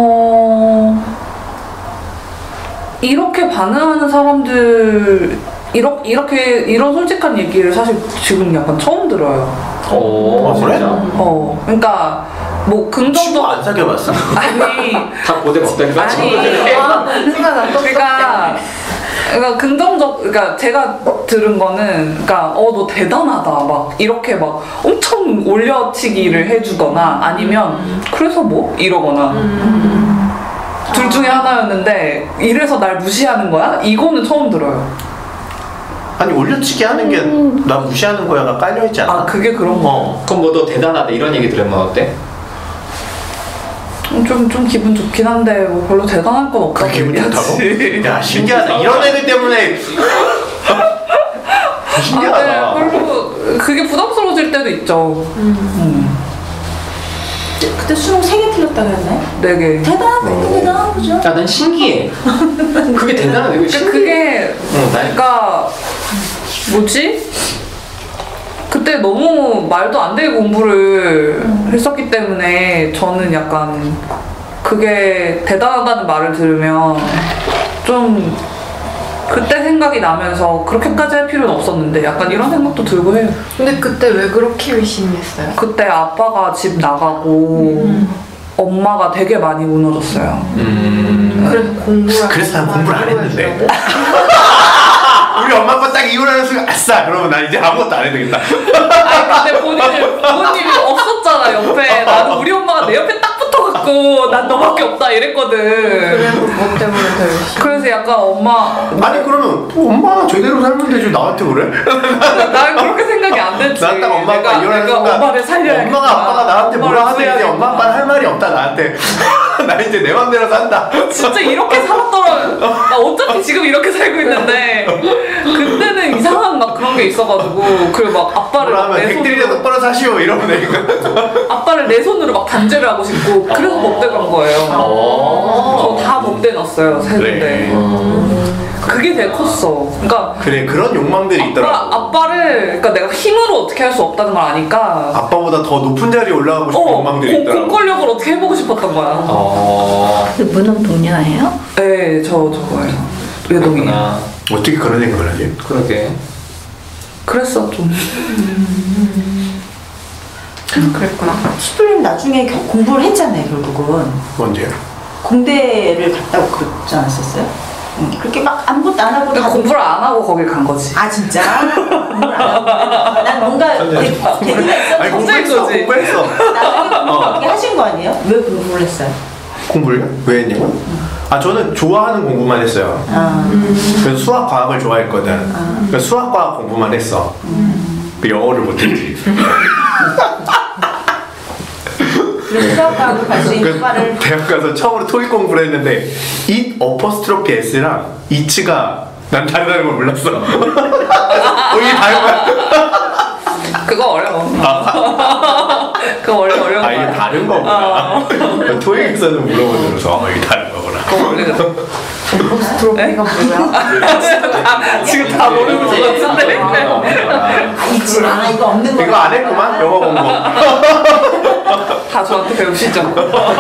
어, 이렇게 반응하는 사람들 이렇게, 이렇게 이런 솔직한 얘기를 사실 지금 약간 처음 들어요. 오, 어, 그래? 진짜? 어, 그러니까 뭐 친구 긍정적 안 사귀어봤어? 아니 다 고대 먹다니까 아니 생각나 또 그러니까 그러니까 긍정적 그러니까 제가 들은 거는 그러니까 어 너 대단하다 막 이렇게 막 엄청 올려치기를 해주거나 아니면 그래서 뭐 이러거나 둘 중에 하나였는데 이래서 날 무시하는 거야? 이거는 처음 들어요. 아니 올려치기 하는 게 나 무시하는 거야가 깔려있지 않아? 아 그게 그런 거. 어. 그럼 뭐 너 대단하다 이런 얘기 들으면 어때? 좀, 좀 기분 좋긴 한데 뭐 별로 대단할 건 없다고 그 기분 좋다고? 얘기하지. 야 신기하다. 이런 애들 때문에 신기하다. 아, 네, 별로 그게 부담스러워질 때도 있죠. 음. 그때 수능 세 개 틀렸다 그랬나요? 네 개. 대단한 대단한 거죠. 야, 난 신기해. 그게 대단하네. 그게 그러니까 신기해. 그게 응, 난 그러니까 뭐지? 그때 너무 말도 안 되게 공부를 했었기 때문에 저는 약간 그게 대단하다는 말을 들으면 좀 그때 생각이 나면서 그렇게까지 할 필요는 없었는데 약간 이런 생각도 들고 해요. 근데 그때 왜 그렇게 열심히 했어요? 그때 아빠가 집 나가고 엄마가 되게 많이 무너졌어요. 음. 그래서 공부를 그래서 난 공부를 안 했는데. 해주라고? 우리 엄마 아빠 딱 이혼하는 순간 아싸 그러면 나 이제 아무것도 안 해도 되겠다. 아니 근데 본인 부모님이 없었잖아 옆에. 나는 우리 엄마가 내 옆에 딱 붙어갖고 난 너밖에 없다 이랬거든. 그래서 뭐 때문에 더 열심히 그래서 약간 엄마 아니 그러면 엄마가 제대로 살면 되지 나한테 그래? 난 그렇게 생각이 안 됐지. 난 딱 엄마 아빠 내가, 이혼하는 내가 순간 엄마를 살려야겠다. 엄마가 아빠가 나한테 뭐라 엄마를 하면 이제 구해야겠다. 엄마 아빠는 할 말이 없다 나한테. 나 이제 내 맘대로 산다. 진짜 이렇게 살았더라. 나 어차피 지금 이렇게 살고 있는데 그때는 이상한 막 그런 게 있어가지고 그리고 막 아빠를 뭐라 막 하면 내 백들이나 손으로 똑바로 사시오 이러면 되니까. 아빠를 내 손으로 막 단죄를 하고 싶고 그래서 법대 간 거예요. 저 다 법대 넣었어요 세는데 그래. 그게 되게 컸어. 그러니까 그래 그런 욕망들이 있더라고. 아빠, 아빠를 그러니까 내가 힘으로 어떻게 할 수 없다는 걸 아니까 아빠보다 더 높은 자리에 올라가고 싶은 어 욕망들이 공- 있더라고. 공권력을 어떻게 해보고 싶었던 거야. 어. 그 문업 동료예요? 네, 저 저거예요. 외동이에요. 그렇구나. 어떻게 그런 생각을 하지? 그러게. 그랬어 좀. 그랬구나. 슈플림 나중에 겨- 공부를 했잖아요 결국은. 언제요? 공대를 갔다고 그러지 않았었어요? 응. 그렇게 막 아무것도 안 하고 근데 다 공부를 안 하고 거길 간 거지. 아 진짜? 공부를 안 하고 난 뭔가 대- 대기가 있었는데 아니 공부했어 거지. 공부했어. 나중에 공부 어떻게 하신 거 아니에요? 왜 공부를 했어요? 공부를요? 왜 했냐고? 아 저는 좋아하는 공부만 했어요. 아, 그래서 수학 과학을 좋아했거든. 그래서 수학 과학 공부만 했어. 그 영어를 못했지. 그래서 수학과학을 갈 수 있는 과를 대학 가서 처음으로 토익 공부를 했는데 it 어퍼스트로피 s랑 이츠가 난 다르다는 걸 몰랐어. 어 이게 다른 거야? 그거 어려워. 그거 원래 어려운 아 이게 거야. 다른 거구나. 토익에서는 물어보면서 어 이게 다른 거구나. 그거 원래 스트로피가 뭐야? 아, 지금 다 모르는 것 같은데. 아, 있지. 아, 이거 없는 거. 이거 안 했구만 영어 공부. 다 저한테 배우시죠.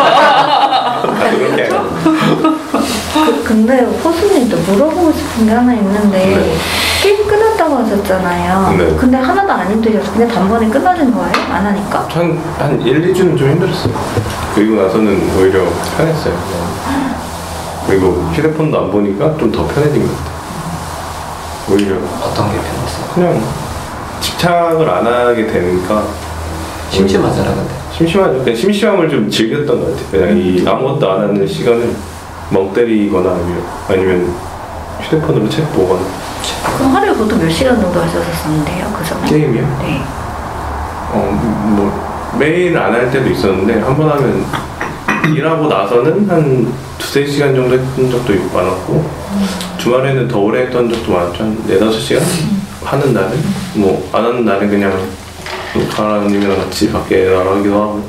그렇게. 그, 근데 호수님도 물어보고 싶은 게 하나 있는데 네. 게임 끝났다고 하셨잖아요. 네. 근데 하나도 안 힘드셨어요? 그냥 단번에 끝나는 거예요? 안 하니까? 한, 한 일, 이 주는 좀 힘들었어요. 그리고 나서는 오히려 편했어요. 그냥. 그리고 휴대폰도 안 보니까 좀 더 편해진 것 같아요. 오히려 어떤 게 편했어? 그냥 집착을 안 하게 되니까 심심하잖아 근데. 심심하죠. 그냥 심심함을 좀 즐겼던 것 같아요. 그냥 이 아무것도 안 하는 시간을 멍 때리거나 아니면, 아니면 휴대폰으로 책 보거나. 그럼 하루에 보통 몇 시간 정도 하셨었는데요? 그 전에? 게임이요? 네. 어, 뭐 매일 안 할 때도 있었는데 한 번 하면 일하고 나서는 한 두세 시간 정도 했던 적도 많았고 주말에는 더 오래 했던 적도 많았죠. 한 네다섯 시간 하는 날은 뭐 안 하는 날은 그냥 가라님이랑 같이 밖에 나가기도 하고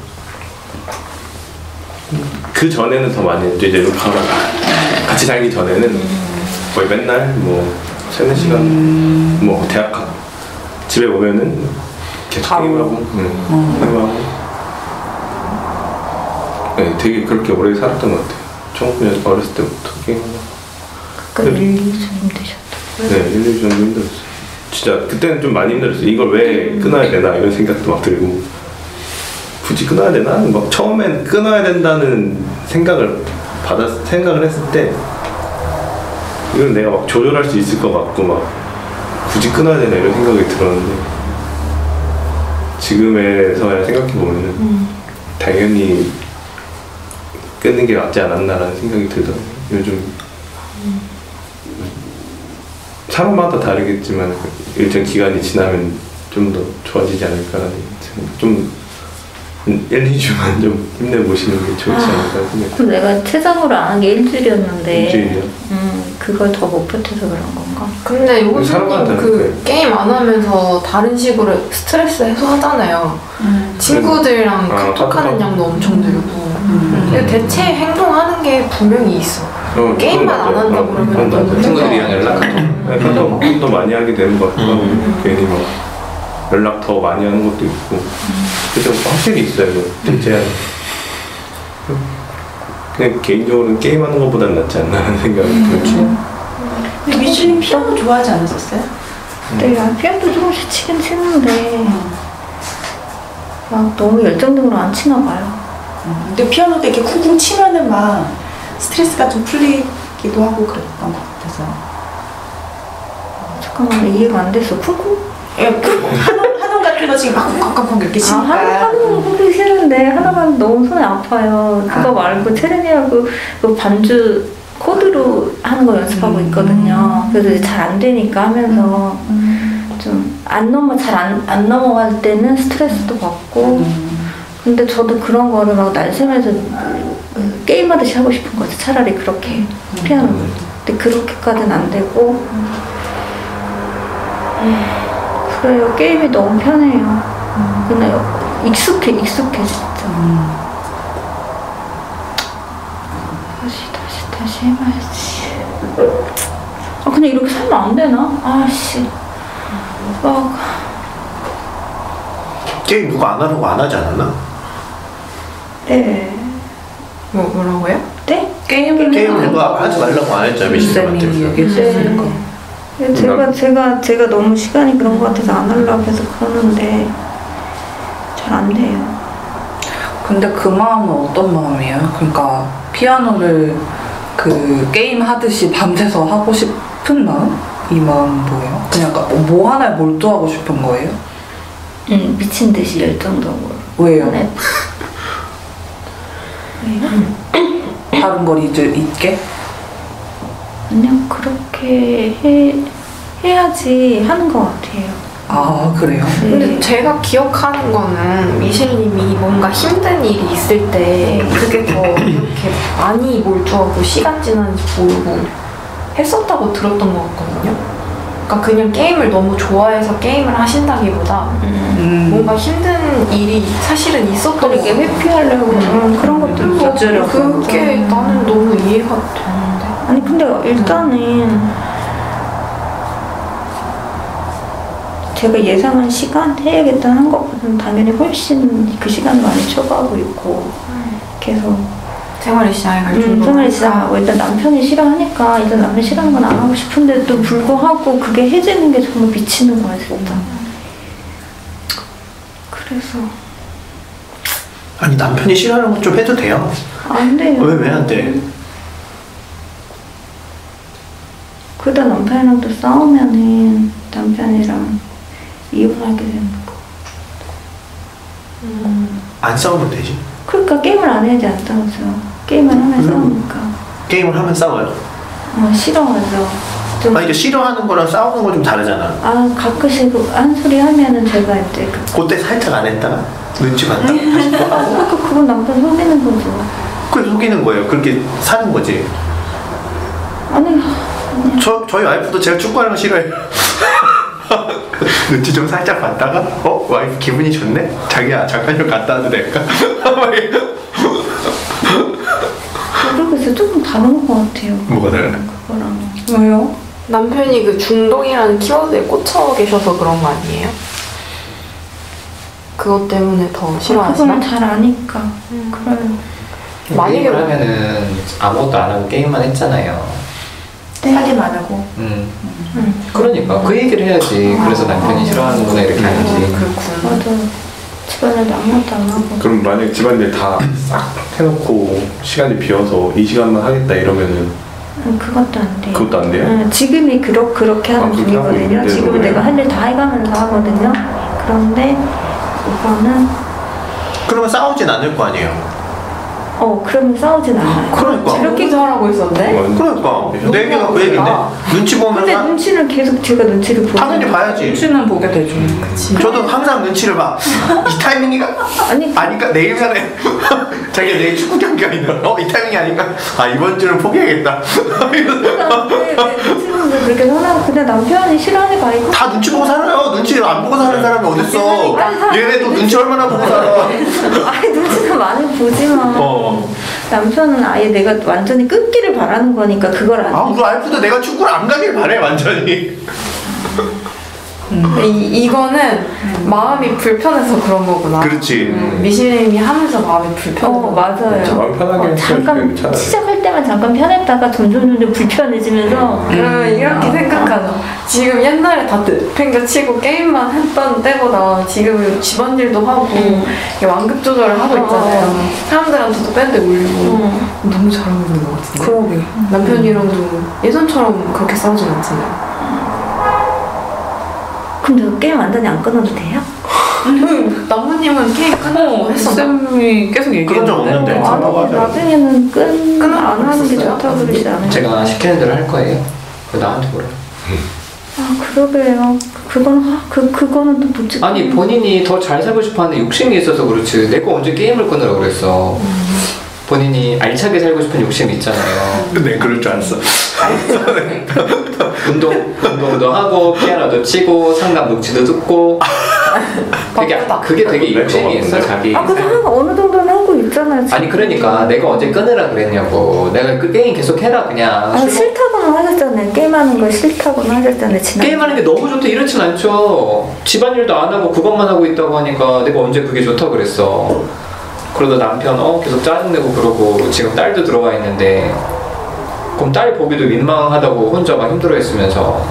그 전에는 더 많이 했죠. 이제 가라 같이 살기 전에는 거의 맨날 뭐 세네 시간 뭐 대학 가 집에 오면은 계속 바로. 게임하고 응, 게임하고 네, 되게 그렇게 오래 살았던 것 같아요. 처음 그냥 어렸을 때부터 게임하고 그러니까 일, 이 주 힘드셨다. 네, 일, 이 주 정도 힘들었어요. 진짜 그때는 좀 많이 힘들었어요. 이걸 왜 끊어야 되나 이런 생각도 막 들고 굳이 끊어야 되나? 막 처음엔 끊어야 된다는 생각을 받았 생각을 했을 때 이건 내가 막 조절할 수 있을 것 같고 막 굳이 끊어야 되나 이런 생각이 들었는데 지금에서야 생각해 보면은 음. 당연히 끊는 게 맞지 않았나라는 생각이 들더라고요. 요즘 음. 사람마다 다르겠지만 일정 기간이 지나면 좀 더 좋아지지 않을까라는 생각. 좀 일, 이 주만 좀 힘내보시는 게 좋지 않을까 생각. 그럼 내가 최장으로 안 한 게 일주일이었는데 일주일이요? 음, 그걸 더 못 버텨서 그런 건가? 근데 요즘은 그 게임 안 하면서 다른 식으로 스트레스 해소하잖아요. 음. 친구들이랑 아, 카톡하는 양도 엄청 늘고. 음. 근데 대체 행동하는 게 분명히 있어. 어, 게임만 안 한다고 어, 그러면 친구들이랑 연락하죠. 카톡 더 많이 하게 되는 것 같기도 하고 음. 괜히 막 연락 더 많이 하는 것도 있고 음. 그래서 확실히 있어요. 대체 그냥 개인적으로는 게임하는 것보다는 낫지 않나 하는 생각이 음. 들죠. 근데 미주님 피아노 좋아하지 않으셨어요? 네, 음. 피아노도 조금씩 치긴 치는데 막 너무 열정적으로 안 치나 봐요. 음. 근데 피아노도 이렇게 쿵쿵 치면은 막 스트레스가 좀 풀리기도 하고 그랬던 것 같아서. 잠깐만, 이해가 안 됐어. 쿵쿵? 예, 한원, 한원 같은 거 지금 막 쿵쿵쿵 이렇게 치니까. 아, 한원 하기 싫은데 하나만 너무 손이 아파요. 그거 아. 말고 체르니하고 그 반주 코드로 하는 거 연습하고 음. 있거든요. 그래서 잘 안 되니까 하면서 음. 좀 안 넘어, 잘 안 안 넘어갈 때는 스트레스도 받고 음. 근데 저도 그런 거를 막 날샘에서 게임하듯이 하고 싶은 거죠. 차라리 그렇게 피아노를. 근데 그렇게까지는 안 되고 음, 그래요. 게임이 너무 편해요. 음. 그냥 익숙해 익숙해 진짜. 음. 다시 다시 다시 해봐야지. 아 그냥 이렇게 살면 안 되나? 아씨. 막 게임 누가 안 하라고 안 하지 않았나? 네. 뭐 뭐라고요? 네? 게임을 게임 누가 하지 말라고 안 했죠. 미신님한테. 네. 제가 제가 제가 너무 시간이 그런 것 같아서 안 하려고 해서 그러는데 잘 안 돼요. 근데 그 마음은 어떤 마음이에요? 그러니까 피아노를 그 게임 하듯이 밤새서 하고 싶은 마음? 이 마음은 뭐예요? 그냥 뭐 하나에 몰두하고 싶은 거예요? 응, 미친 듯이 열정적으로. 왜요? 네. 왜요? 다른 걸 잊을, 잊게? 그냥 그렇게 해, 해야지 하는 것 같아요. 아, 그래요? 네. 근데 제가 기억하는 거는 미셸님이 뭔가 힘든 일이 있을 때 그게 더 이렇게 많이 몰두하고 시간 지나는지 모르고 했었다고 들었던 것 같거든요. 그러니까 그냥 게임을 너무 좋아해서 게임을 하신다기보다 음. 뭔가 힘든 일이 사실은 있었던 거 이게 회피하려고 음, 그런 것도 있었죠. 그게 나는 너무 이해가 되는데. 아니 근데 일단은 제가 예상한 시간 해야겠다 한 것보다는 당연히 훨씬 그 시간을 많이 초과하고 있고 계속 생활의 시장에 갈 음, 생활의 시장하고 일단 남편이 싫어하니까 일단 남편 싫어하는 건 안 하고 싶은데도 불구하고 그게 해지는 게 정말 미치는 거야 진짜. 그래서 아니 남편이 싫어하는 건 좀 해도 돼요? 안 돼요. 왜 왜 안 돼? 그러다 남편이랑 또 싸우면은 남편이랑 이혼하게 되는 거. 음. 안 싸우면 되지. 그러니까 게임을 안 해야지 안 싸우죠. 게임을 하면 음. 싸우니까. 게임을 하면 싸워요? 어, 싫어하죠. 좀 아니, 싫어하는 거랑 싸우는 건 좀 다르잖아. 아, 가끔씩 한 소리 하면은 제가 이제. 그... 그때 살짝 안 했다가 눈치 봤다가 다시 또 하고. 그러니까 그건 남편 속이는 거죠. 그게 속이는 거예요. 그렇게 사는 거지. 아니. 아니. 저, 저희 와이프도 제가 축구하는 거 싫어해요. 눈치 좀 살짝 봤다가 어? 와이프 기분이 좋네? 자기야 잠깐 좀 갔다 와도 될까? 모르겠어요. 조금 다른 것 같아요. 뭐가 다르나? 그거랑. 왜요? 남편이 그 중독이라는 키워드에 꽂혀 계셔서 그런 거 아니에요? 그것 때문에 더 싫어하시나? 그걸 잘 아니까. 음. 그래요. 만약에 그러면은 아무것도 안 하고 게임만 했잖아요. 살림 안 하고. 음. 그러니까 그 얘기를 해야지. 그래서 남편이 싫어하는구나 이렇게 해야지. 그렇구나. 맞아. 집안일도 아무것도 안 하고. 그럼 만약에 집안일 다 싹 해놓고 시간이 비어서 이 시간만 하겠다 이러면은 음, 그것도 안 돼요. 그것도 안 돼요? 음, 지금이 그렇, 그렇게 하는 아, 그렇게 하고 중이거든요. 있는데도 지금은 그래요? 내가 할 일 다 해가면서 하거든요. 그런데 이거는 그러면 싸우진 않을 거 아니에요. 어 그러면 싸우진 않아요. 그러니까. 이렇게 잘하고 있었네? 그러니까 내 얘기가 그 얘긴데 눈치 근데 보면 눈치는 계속 제가 눈치를 보고 당연히 봐야지. 눈치는 보게 되죠. 저도 항상 눈치를 봐. 이 타이밍이가 아니 아니까 내일 전에 자기가 내일 축구 경기가 있는 어이 타이밍이 아닌가? 아 이번 주는 포기해야겠다. 그러니까 왜, 왜 눈치는 왜 그렇게 사나 그냥 남편이 싫어하니까 아니고 다 눈치 보고 살아요. 눈치 안 보고 사는 사람이 어딨어? 얘네도 눈치 얼마나 보고 살아. 아니 눈치는 많이 보지만 어. 남편은 아예 내가 완전히 끊기를 바라는 거니까 그걸 안 아 우리 와이프도 내가 축구를 안 가길 바래 완전히. 이, 이거는 마음이 불편해서 그런 거구나. 그렇지. 음, 미심이 하면서 마음이 불편해. 어 맞아요. 마음 편하게 어, 해서 잠깐 괜찮아요. 시작할 때만 잠깐 편했다가 점점 점점 불편해지면서 그러면 이렇게 생각하죠. 지금 옛날에 다 팽겨치고 게임만 했던 때보다 지금 집안일도 하고 이렇게 완급 조절을 하고 있잖아요. 사람들한테도 밴드 울리고 너무 잘하고 있는 것 같은데. 그러게. 남편이랑도 예전처럼 그렇게 싸우진 않잖아요. 그럼 저 게임 완전히 안 끊어도 돼요? 음, 나무님은 게임 끝나고 했었나? 쌤이 계속 그런 적 얘기했는데. 없는데. 아니 맞아요. 나중에는 끈 끊어 안 하는 게 있었어요? 좋다고 그러지 않아요? 제가 시키는 대로 할 거예요. 왜 나한테 뭐래? 아 그러게요. 그건 아, 그 그거는 또 못. 아니 본인이 더 잘 살고 싶어하는 욕심이 있어서 그렇지. 내가 언제 게임을 끊으라고 그랬어. 본인이 알차게 살고 싶은 욕심이 있잖아요. 네 그럴 줄 알았어. 운동 운동도 하고 피아노도 치고 상담 녹취도 듣고. 되게 바쁘다. 그게 되게 네, 욕심이 있어 바쁜데. 자기. 아 그거 한 어느 정도는 하고 있잖아요. 지금. 아니 그러니까 내가 언제 끊으라 그랬냐고. 내가 그 게임 계속 해라 그냥. 아 싫다고는 하셨잖아요. 게임하는 거 싫다고는 하셨잖아요. 지난. 게임하는 게 너무 좋다 이렇진 않죠. 집안일도 안 하고 그것만 하고 있다고 하니까 내가 언제 그게 좋다고 그랬어. 그러다 남편 어 계속 짜증내고 그러고 지금 딸도 들어와 있는데 그럼 딸 보기도 민망하다고 혼자 막 힘들어했으면서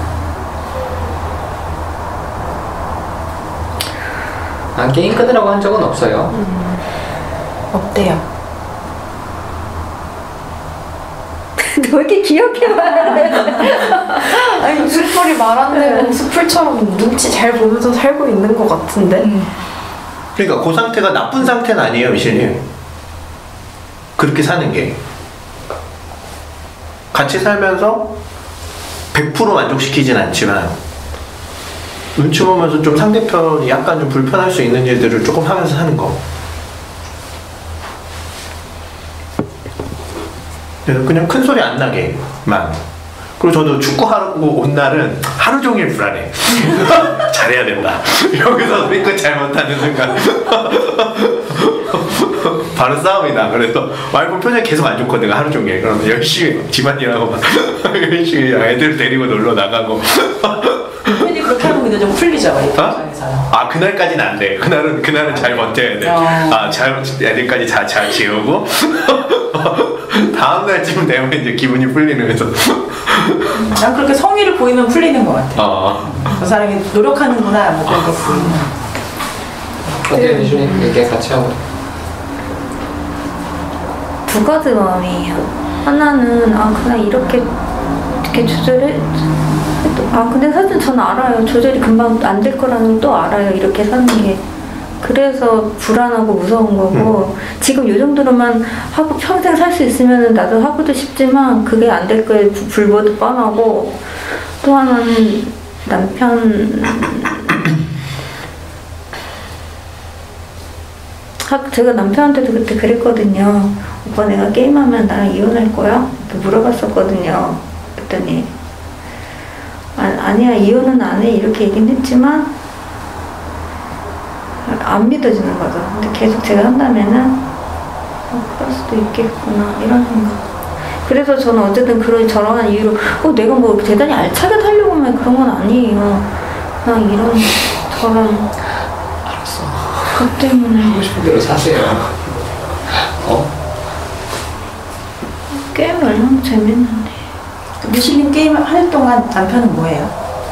난 게임 끊으라고 한 적은 없어요. 어때요? 왜 이렇게 귀엽게 말해? 아니 술풀이 말 안 되고 수풀처럼 눈치 잘 보면서 살고 있는 것 같은데? 그러니까 그 상태가 나쁜 상태는 아니에요, 미셸님. 그렇게 사는 게 같이 살면서 백 퍼센트 만족시키진 않지만 눈치 보면서 좀 상대편이 약간 좀 불편할 수 있는 일들을 조금 하면서 사는 거. 그래서 그냥 큰 소리 안 나게만. 그리고 저도 축구하고 온 날은 하루 종일 불안해. 잘해야 된다. 여기서 윙크 잘못하는 순간 바로 싸움이다. 그래서 와이프 표정이 계속 안 좋거든. 하루 종일. 그러면 열심히 집안일하고 막 열심히 애들 데리고 놀러 나가고. 괜히 그렇게 하면 근데 좀 풀리죠, 이 어? 입장에서요. 아 그날까지는 안 돼. 그날은 그날은 잘 버텨야 돼. 어. 아잘 애들까지 다 잘 재우고 다음 날쯤 되면 이제 기분이 풀리면서. 난 그렇게 성의를 보이면 풀리는 것 같아. 어. 저 사람이 노력하는구나, 뭐 그런 거 보이면. 어때요 미주님? 얘기 같이 하고. 두 가지 마음이에요. 하나는 아 그냥 이렇게 이렇게 조절해. 아 근데 사실 저는 알아요. 조절이 금방 안 될 거라는 걸 또 알아요. 이렇게 사는 게. 그래서 불안하고 무서운 거고 음. 지금 이 정도로만 하고 평생 살 수 있으면 나도 하고도 싶지만 그게 안 될 거에 불보듯 뻔하고 또 하나는 남편 제가 남편한테도 그때 그랬거든요. 오빠 내가 게임하면 나랑 이혼할 거야? 물어봤었거든요. 그랬더니 아, 아니야 이혼은 안 해 이렇게 얘기는 했지만 안 믿어지는 거죠. 근데 계속 제가 한다면은 어, 그럴 수도 있겠구나 이런 생각. 그래서 저는 어쨌든 그런 저런 이유로 어 내가 뭐 대단히 알차게 살려고만 그런 건 아니에요. 그냥 이런 저런 알았어. 것 때문에 하고 싶은 대로 사세요. 어? 게임 얼마나 재밌는데. 미실린 게임 할 동안 남편은 뭐예요?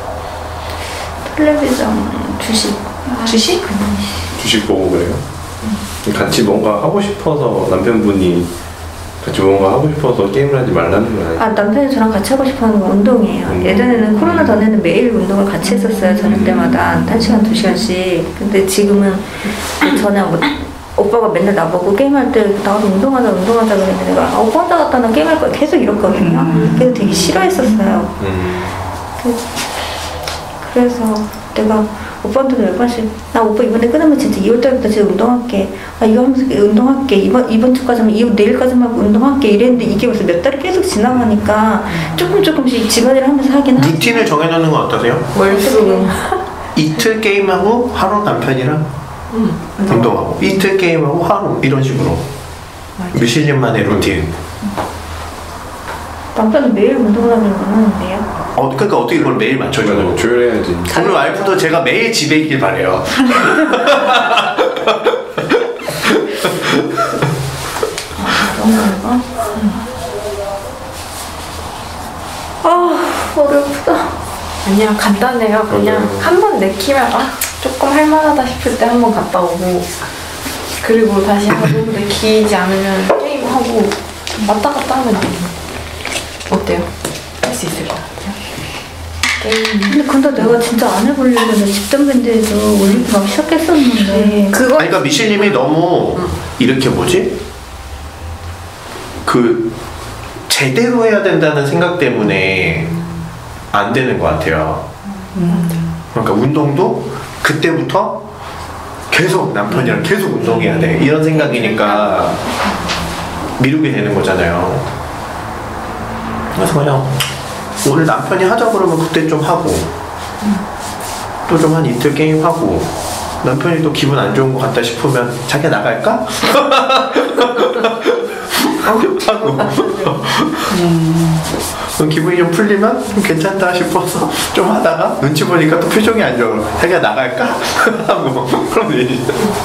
텔레비전, 주식. 주식? 주식 보고 그래요? 같이 뭔가 하고 싶어서 남편분이 같이 뭔가 하고 싶어서 게임을 하지 말라는 거 아니에요? 아, 남편이 저랑 같이 하고 싶어 하는 건 운동이에요. 음. 예전에는 코로나 전에는 매일 운동을 같이 했었어요. 저녁 때마다 한 시간, 두 시간씩. 근데 지금은 저는 뭐 오빠가 맨날 나보고 게임할 때 나가서 운동하자, 운동하자 그랬는데 내가 아, 오빠 혼자 갔다 나 게임할 거야. 계속 이랬거든요. 그래서 되게 싫어했었어요. 음. 그, 그래서 내가 오빠한테도 몇 번씩 나 오빠 이번에 끊으면 진짜 이월 달부터 진짜 운동할게. 아 이거 하면서 운동할게. 이번 이번 주까지만 이 내일까지만 하고 운동할게 이랬는데 이게 벌써 몇 달이 계속 지나가니까 조금 조금씩 집안일 하면서 하긴 하지. 루틴을 정해놓는 건 어떠세요? 월수. 이틀 게임하고 하루 남편이랑 음. 운동하고 이틀 게임하고 하루 이런 식으로 미실린만의 루틴. 남편은 매일 운동을 하는 건 하는데요. 어, 그러니까 어떻게 그걸 매일 맞춰줘? 맞아요. 조율해야지. 우리 와이프도 제가 매일 집에 있길 바래요. 아 어렵다. 아니야, 간단해요. 그냥 맞아요. 한 번 내키면 아 조금 할만하다 싶을 때 한 번 갔다 오고, 그리고 다시 아 너무 내키지 않으면 게임하고 왔다 갔다 하면 돼요. 어때요? 할 수 있을 것 같아요? 게임. 근데 근데 내가 진짜 안 해보려고 집단 밴드에서 올리기 막 시작했었는데 그거 아니, 그러니까 미실님이 너무 이렇게 뭐지? 그 제대로 해야 된다는 생각 때문에 안 되는 것 같아요. 그러니까 운동도 그때부터 계속 남편이랑 계속 운동해야 돼 이런 생각이니까 미루게 되는 거잖아요. 그래서 그냥 오늘 남편이 하자 그러면 그때 좀 하고 또 좀 한 이틀 게임 하고 남편이 또 기분 안 좋은 것 같다 싶으면 자기야 나갈까? 하고 그럼 기분이 좀 풀리면 좀 괜찮다 싶어서 좀 하다가 눈치 보니까 또 표정이 안 좋아. 자기야 나갈까? 하고 그럼 되지.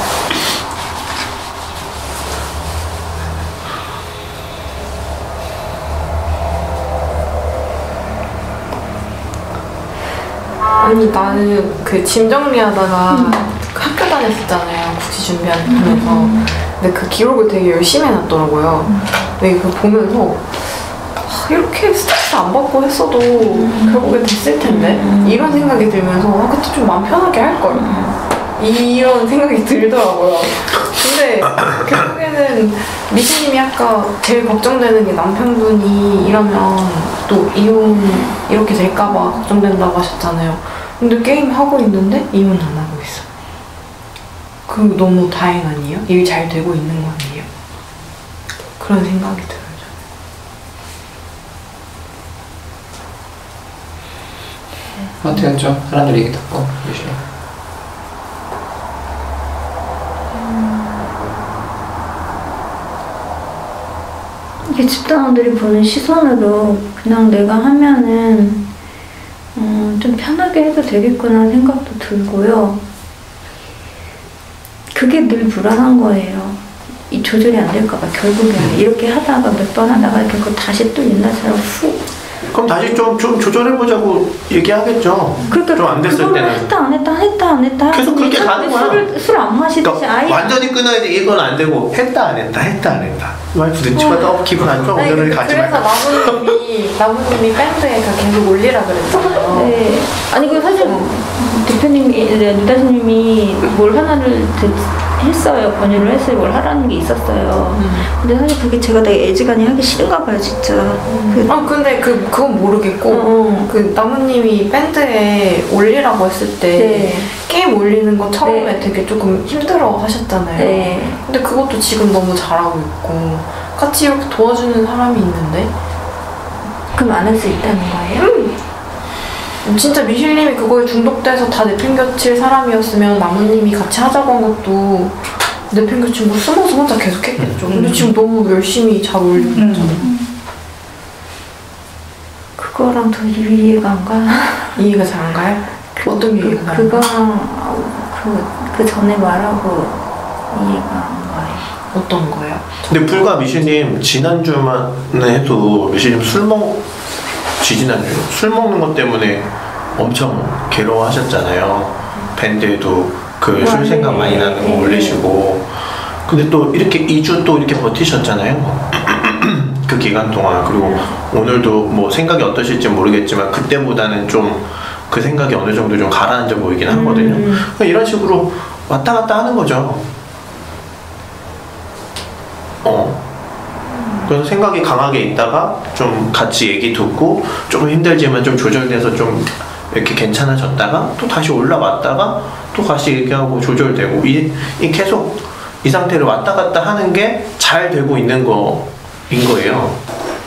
아니 나는 그 짐 정리하다가 학교 다녔었잖아요. 국시 준비하면서. 근데 그 기록을 되게 열심히 해놨더라고요. 근데 그거 보면서 아, 이렇게 스트레스 안 받고 했어도 결국에 됐을 텐데 이런 생각이 들면서 아, 그때 좀 마음 편하게 할걸 이런 생각이 들더라고요. 근데 결국에는 미시님이 아까 제일 걱정되는 게 남편분이 이러면 또 이혼 이렇게 될까봐 걱정된다고 하셨잖아요. 근데 게임 하고 있는데 이혼 안 하고 있어. 그 너무 다행 아니에요? 일 잘 되고 있는 거 아니에요? 그런 생각이 들어요. 어때요? 좀 사람들 얘기 듣고 유시야. 이게 집단원들이 보는 시선으로 그냥 내가 하면은 음, 좀 편하게 해도 되겠구나 생각도 들고요. 그게 늘 불안한 거예요. 이 조절이 안 될까봐 결국에는 이렇게 하다가 몇 번 하다가 이렇게 그 다시 또 옛날처럼 훅. 그럼 다시 좀, 좀 조절해보자고 얘기하겠죠. 그러니까 좀 안 됐을 그거를 때는. 했다 안 했다 했다 안 했다 계속 하는데 그렇게 가는 거야. 술을 술 안 마시듯이 그러니까 아예 완전히 끊어야 돼. 이건 안 되고 했다 안 했다 했다 안 했다. 와이프 눈치 봐도 어, 기분 안 좋아. 아니, 오늘은 그- 가지 그래서 말까. 나무님이 나무님이 밴드에 그 계속 올리라 그랬잖아요. 네. 아니 그 사실 대표님이 누다스님이 뭘 하나를 드- 했어요. 권유를 했어요. 뭘 하라는 게 있었어요. 음. 근데 사실 그게 제가 되게 애지간히 하기 싫은가 봐요, 진짜. 그, 아 근데 그 그건 모르겠고 어. 그 나무님이 밴드에 올리라고 했을 때 네. 게임 올리는 거 처음에 네. 되게 조금 힘들어 하셨잖아요. 네. 근데 그것도 지금 너무 잘하고 있고 같이 이렇게 도와주는 사람이 있는데 그럼 안 할 수 있다는 거예요? 진짜 미실님이 그거에 중독돼서 다 내팽겨칠 사람이었으면 나무님이 같이 하자고 한 것도 내팽겨친 거 숨어서 혼자 계속 했겠죠. 근데 지금 너무 열심히 잘 어울리고 있잖아요. 그거랑 더 이해가 안 가. 이해가 잘 안 가요? 어떤 이해가 잘 안 가요? 그거랑 그, 그 전에 말하고 이해가 안 가요. 어떤 거예요? 근데 불과 미시님 지난주만 해도 미시님 술 먹 지지난주 술 먹는 것 때문에 엄청 괴로워하셨잖아요. 밴드에도 그 술 생각 많이 나는 거 올리시고. 근데 또 이렇게 이 주 또 이렇게 버티셨잖아요. 그 기간 동안. 그리고 오늘도 뭐 생각이 어떠실지 모르겠지만 그때보다는 좀 그 생각이 어느 정도 좀 가라앉아 보이긴 하거든요. 음. 그러니까 이런 식으로 왔다 갔다 하는 거죠. 어. 그래서 생각이 강하게 있다가 좀 같이 얘기 듣고 조금 힘들지만 좀 조절돼서 좀 이렇게 괜찮아졌다가 또 다시 올라왔다가 또 다시 얘기하고 조절되고 이, 이 계속 이 상태를 왔다 갔다 하는 게 잘 되고 있는 거인 거예요.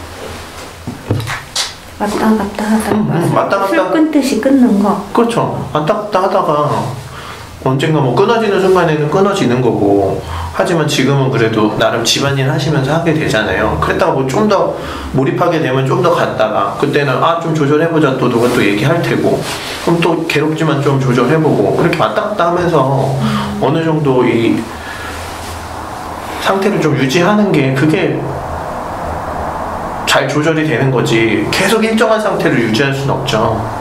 왔다 갔다 하다가 음, 음, 왔다 갔다. 술 끊듯이 끊는 거. 그렇죠. 왔다 갔다 하다가 언젠가 뭐 끊어지는 순간에는 끊어지는 거고. 하지만 지금은 그래도 나름 집안일 하시면서 하게 되잖아요. 그랬다가 뭐 좀 더 몰입하게 되면 좀 더 갔다가 그때는 아 좀 조절해보자 또 누가 또 얘기할 테고 그럼 또 괴롭지만 좀 조절해보고 그렇게 왔다 갔다 하면서 어느 정도 이 상태를 좀 유지하는 게 그게 잘 조절이 되는 거지 계속 일정한 상태를 유지할 수는 없죠.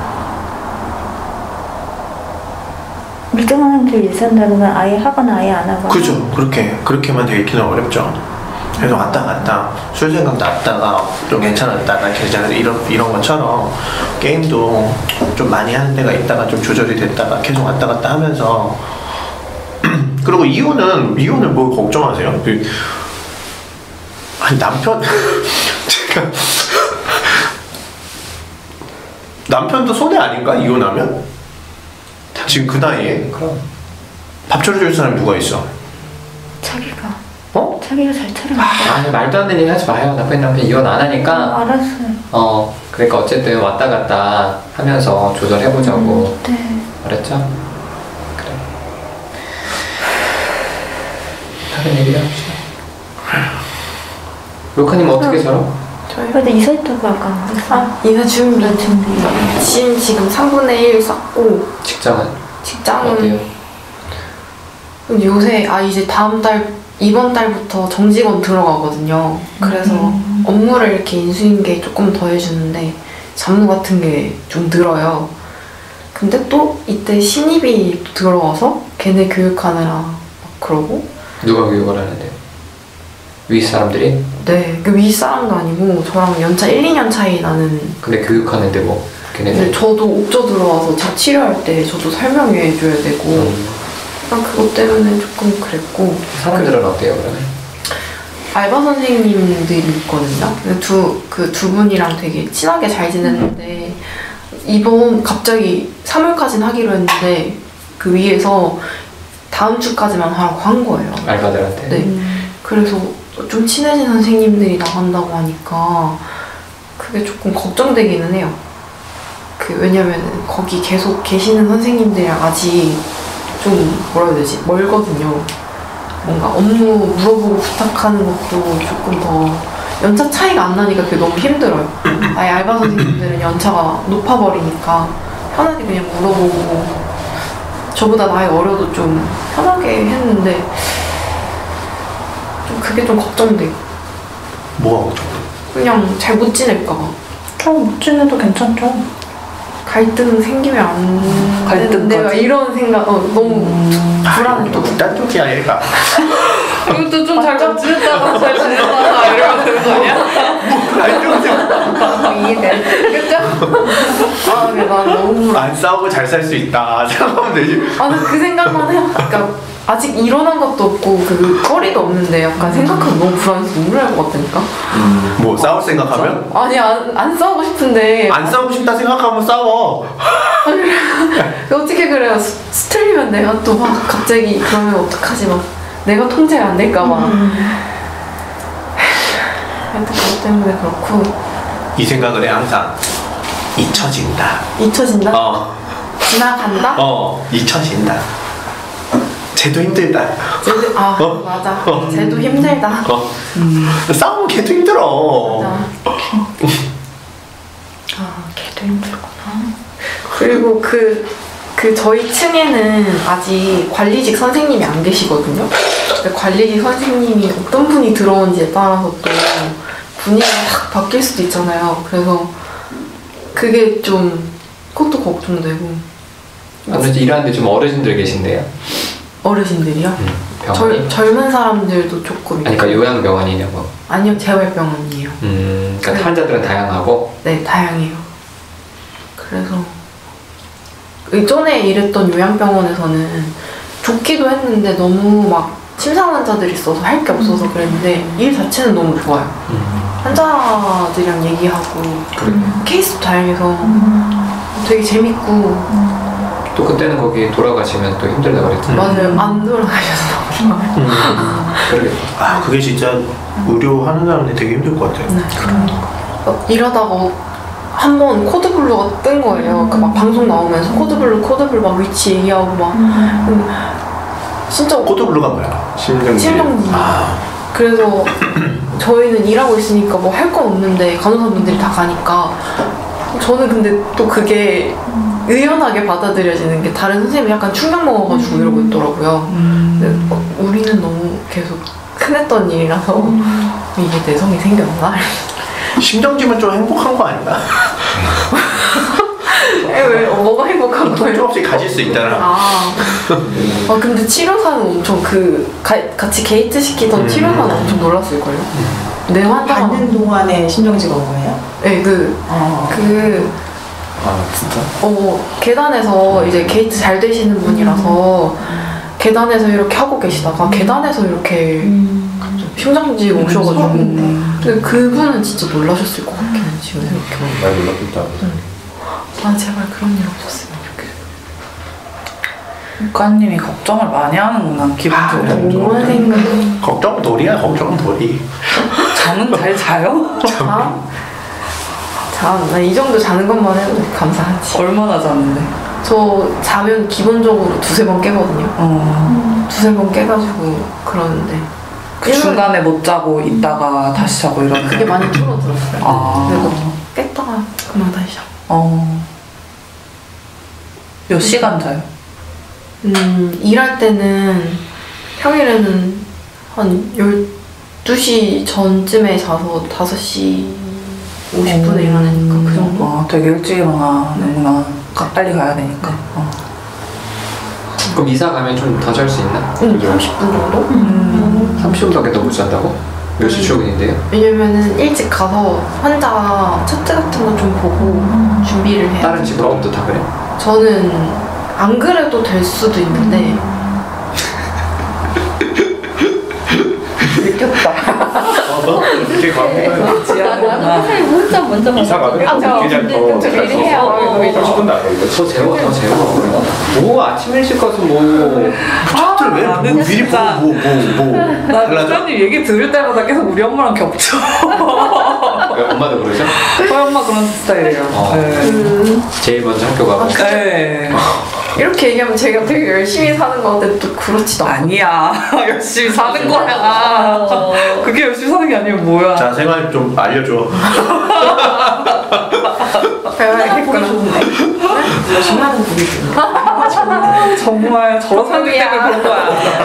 일정한 상태를 유지한다는 건 아예 하거나 아예 안 하거나. 그죠. 그렇게 그렇게만 돼 있기는 어렵죠. 그래서 왔다 갔다 술 생각 났다가 좀 괜찮았다가 괜찮아 이런 이런 것처럼 게임도 좀 많이 하는 데가 있다가 좀 조절이 됐다가 계속 왔다 갔다 하면서 그리고 이혼은 이혼을 뭘 걱정하세요? 그, 아니 남편 제가 남편도 손해 아닌가 이혼하면? 지금 그 나이에 그럼 밥 차려줄 사람이 누가 있어? 자기가. 어? 자기가 잘 차려. 아니 말도 안 되는 얘기 하지 마요. 남편 남편 이혼 안 하니까. 아, 알았어요. 어 그러니까 어쨌든 왔다 갔다 하면서 조절해보자고 음, 네. 그랬죠? 그래. 다른 얘기를 합시다. 로카님 어떻게 살아? 저요? 근데 이사했다고 아까. 아, 이사 준비. 나 준비. 진 지금 삼분의 일 쌓고 직장은 직장은 어때요? 근데 요새 아 이제 다음 달 이번 달부터 정직원 들어가거든요. 그래서 음. 업무를 이렇게 인수인계 조금 더 해주는데 잡무 같은 게 좀 늘어요. 근데 또 이때 신입이 들어와서 걔네 교육하느라 막 그러고 누가 교육을 하는데? 위 사람들이? 네, 그 윗사람도 아니고 저랑 연차 일, 이 년 차이 나는 근데 교육하는데 뭐 근데 걔네들 저도 옥저 들어와서 자 치료할 때 저도 설명해 줘야 되고 음, 약간 그것 때문에 조금 그랬고 사람들은 어때요 그러면? 알바 선생님들이 있거든요. 두, 그 두 분이랑 되게 친하게 잘 지냈는데, 이번 갑자기 삼월까지는 하기로 했는데, 그 위에서 다음 주까지만 하라고 한 거예요. 알바들한테? 네. 그래서 좀 친해진 선생님들이 나간다고 하니까, 그게 조금 걱정되기는 해요. 그, 왜냐면은 거기 계속 계시는 선생님들이랑 아직 좀, 뭐라 해야 되지? 멀거든요. 뭔가 업무 물어보고 부탁하는 것도 조금 더 연차 차이가 안 나니까 그게 너무 힘들어요. 아예 알바 선생님들은 연차가 높아버리니까 편하게 그냥 물어보고 저보다 나이 어려도 좀 편하게 했는데 좀 그게 좀 걱정돼요. 뭐가 걱정돼? 그냥 잘 못 지낼까 봐. 좀 못 지내도 괜찮죠. 갈등 생기면 안 갈등까지? 내가 이런 생각 어, 너무 불안해. 또 극단 쪽이야 얘가. 이것도 좀 잘 못 지냈다가 잘 지냈다가 이러면 되는 거 아니야? 이해돼. 그죠? 아, 근데 난 너무 안 싸우고 잘 살 수 있다 생각하면 되지. 아, 근데 그 생각만 해요. 그러니까 아직 일어난 것도 없고 그 거리도 없는데 약간 생각하면 너무 불안해서 눈물 날 것 같다니까. 뭐 싸울 생각하면? 아니 안, 안 싸우고 싶은데 안 싸우고 싶다 생각하면 싸워. 어떻게 그래요? 스, 스틀리면 내가 또 막 갑자기 그러면 어떡하지 막 내가 통제가 안 될까 봐. 하여튼 그것 때문에 그렇고. 이 생각을 해 항상. 잊혀진다. 잊혀진다? 어. 지나간다? 어. 잊혀진다. 쟤도 힘들다. 쟤도, 아 어? 맞아. 어. 쟤도 힘들다. 어. 싸우면 걔도 힘들어. 맞아. 아, 걔도 힘들구나. 그리고 그, 그 저희 층에는 아직 관리직 선생님이 안 계시거든요. 근데 관리직 선생님이 어떤 분이 들어온지에 따라서 또 분위기가 확 바뀔 수도 있잖아요. 그래서 그게 좀 그것도 걱정되고. 아무래도 일하는데 좀 어르신들 계신데요. 어르신들이요? 음, 병원이? 젊, 젊은 사람들도 조금 아니, 그러니까 요양병원이냐고. 아니요, 재활병원이에요. 음, 그러니까 네. 환자들은 다양하고. 네, 다양해요. 그래서 이전에 일했던 요양병원에서는 좋기도 했는데 너무 막 침상 환자들이 있어서 할 게 없어서 그랬는데 일 자체는 너무 좋아요. 음, 환자들이랑 얘기하고 그래. 케이스도 다양해서 되게 재밌고 또 그때는 거기 돌아가시면 또 힘들다 그랬죠. 맞아요. 안 돌아가셔서 너무 좋아요. 음, 그러겠다. 아 그게 진짜 의료하는 사람들이 되게 힘들 것 같아요. 네. 어, 일하다가 한 번 코드블루가 뜬 거예요. 그 막 방송 나오면서 코드블루, 코드블루 막 위치 얘기하고 막 근데 진짜 코드블루가 뭐야? 심정지. 심정지. 아 그래서 저희는 일하고 있으니까 뭐 할 건 없는데 간호사분들이 다 가니까 저는 근데 또 그게 의연하게 받아들여지는 게 다른 선생님이 약간 충격 먹어가지고 이러고 있더라고요. 근데 어, 우리는 너무 계속 흔했던 일이라서 이게 내성이 생겼나? 심정지면 좀 행복한 거 아닌가? 에, 왜 어, 뭐가 행복한 통증 거예요? 없이 가질 수 있다는. 아, 아 근데 치료사는 엄청 그 가, 같이 게이트 시키던 음. 치료사는 엄청 놀랐을걸요? 내 환자가 받는 동안에 심정지가 온 거예요? 네, 그, 어. 그, 아, 진짜? 어, 계단에서 이제 게이트 잘 되시는 분이라서 계단에서 이렇게 하고 계시다가 계단에서 이렇게 심장지 오셔가지고 근데 그분은 진짜 놀라셨을 것 같긴 해 지금 생각해보면 많이 놀랐겠다. 아 제발 그런 일 없었으면 이렇게 국가님이 걱정을 많이 하는구나 기본적으로. 뭐만 생각 걱정은 돌이야. 걱정은 돌이. 잠은 잘 자요? 잠? 잠? 나 이 정도 자는 것만 해도 감사하지 얼마나 자는데? 저 자면 기본적으로 두세 번 깨거든요 어. 두세 번 깨가지고 그러는데 그 일요일- 중간에 못 자고 있다가 다시 자고 이러는. 그게 많이 줄어들었어요 아. 그래서 깼다가 그만 다시 자고 어. 몇 시간 자요? 음, 일할 때는 평일에는 한 열두 시 전쯤에 자서 다섯 시 오십 분에 일어나니까 그 정도? 아, 되게 일찍 일어나는구나. 가- 빨리 가야 되니까. 어. 그럼 이사 가면 좀 더 잘 수 있나? 응, 삼십 분 정도? 음. 삼십 분밖에 더 못 잔다고? 몇 시 출근인데요? 왜냐면은 일찍 가서 환자 차트 같은 거 좀 보고 준비를 해요. 다른 직원들도 다 그래? 저는 안 그래도 될 수도 있는데 느꼈다. 이렇게 가면 지하구나. 혼자 먼저 이사 가면 그냥 더 좀 갈 수 미리 해요. 있어. 삼십 분도 안 걸려. 더 재워, 더 재워. 뭐 아침 일찍 가서 뭐. 부탁들 왜 나는 뭐, 미리 보고 진짜- 뭐 뭐 뭐. 나 달라져? 국가님 얘기 들을 때마다 계속 우리 엄마랑 겹쳐. 엄마도 그러죠? 저희 엄마 그런 스타일이에요. 어. 네. 제일 먼저 학교 가고. 네. 이렇게 얘기하면 제가 되게 열심히 사는 거 같은데 또 그렇지도 않아. 아니야. 열심히 사는 거야. 그게 열심히 사는 게 아니면 뭐야. 자 생활 좀 알려줘. 배워야겠구나. 열심히 하는 보기 좋네. 정말 저런 사람들 때문에 그런 거야.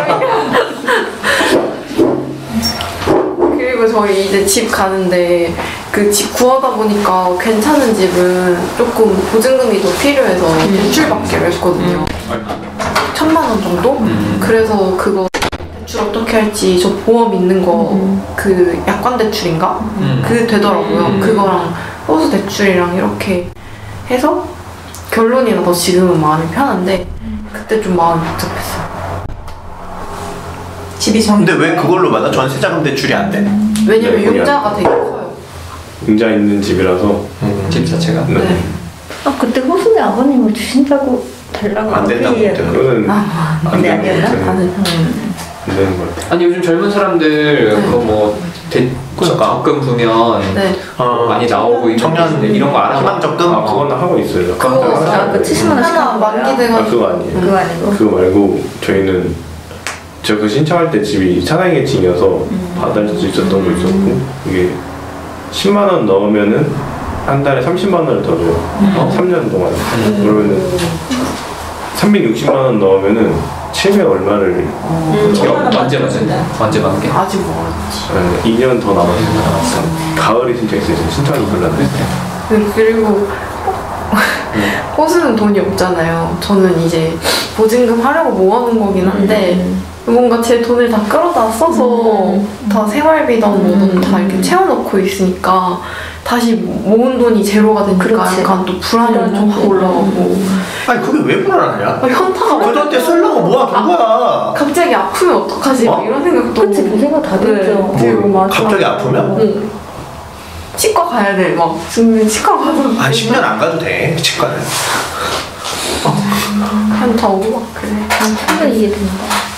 그리고 저희 이제 집 가는데 그 집 구하다 보니까 괜찮은 집은 조금 보증금이 더 필요해서 대출 받기로 했거든요. 천만 원 정도? 음. 그래서 그거 대출 어떻게 할지 저 보험 있는 거 그 약관 대출인가? 음. 그게 되더라고요. 음. 그거랑 호수 대출이랑 이렇게 해서 결론이 나서 지금은 마음이 편한데 그때 좀 마음이 복잡했어요. 집이 정. 근데 왜 그걸로 받아? 전세자금 대출이 안 돼? 왜냐면 네, 거기 융자가 되게 커요. 임자 있는 집이라서. 집 자체가? 네. 네. 아 그때 호수네 아버님을 주신다고 달라고 안 된다고 얘기해요. 그때. 그거는 아, 안 근데 되는 것 아니었나? 같아요. 나는 안 되는 것 같아요. 아니 요즘 젊은 사람들 네. 그거 뭐 대, 그러니까. 적금 부면 네. 어, 많이 나오고 있는 청년 건데 이런 거 알아? 희망 적금? 아, 그건 하고 있어요. 그거 하고 아, 그 있어요. 칠십만 원씩 하나 하는 거예요? 아, 만기돼가지고 그거 아니에요. 그거 아니고. 그거 말고 저희는 저 그 신청할 때 집이 차당계층이어서 받을 수 있었던 거 있었고 이게 십만 원 넣으면은 한 달에 삼십만 원을 더 줘요. 어? 삼 년 동안. 그러면은 삼백육십만 원 넣으면은 칠백 얼마를 이게 언제 맞았냐? 언제 만게? 아직 멀었지. 이 년 더 남았어요. 가을에 신청했어요. 신청이 별로 안 됐어요. 네, 그리고 호수는 돈이 없잖아요. 저는 이제 보증금 하려고 모아놓은 거긴 한데 뭔가 제 돈을 다 끌어다 써서 다 생활비든 뭐든 다 이렇게 채워놓고 있으니까 다시 모은 돈이 제로가 되니까 그렇지. 약간 또 불안감 좀 확 올라가고 아니 그게 왜 불안하냐? 아, 현타가 그 돈 때 쓰려고 모아둔 거야. 갑자기 아프면 어떡하지? 어? 이런 생각도 그치, 그 생각 다 들죠. 네, 들고 뭐, 막 갑자기 아프면? 응. 치과 가야 돼. 막 지금 치과 가서 한 십 년 안 가도 돼 치과는. 현타 오고 막 그래. 충분히 이해된다.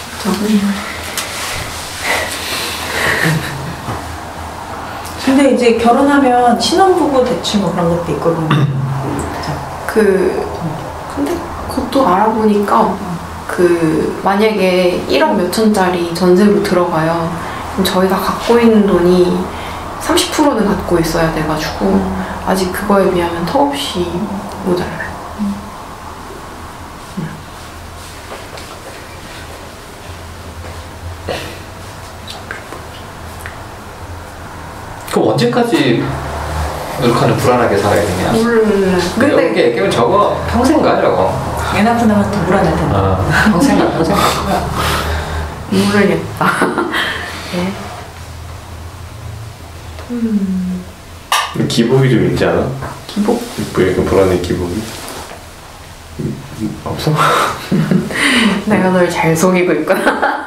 근데 이제 결혼하면 신혼부부 대출 뭐 그런 것도 있거든요. 그 근데 그것도 알아보니까 그 만약에 일억 몇천짜리 전세로 들어가요. 그럼 저희가 갖고 있는 돈이 삼십 퍼센트는 갖고 있어야 돼가지고 아직 그거에 비하면 턱없이 모자라요. 그럼 언제까지 루카는 불안하게 살아야 되냐? 몰라. 근데 근데 이게 끼면 저거 평생 가요 저거. 애 낳고 나면 또 불안할 텐데. 어, 평생 가 평생 가. 모르겠다. 네. 기복이 좀 있지 않아? 기복? 뭐 약간 불안해 기복이. 음, 없어? 내가 널 잘 속이고 있구나.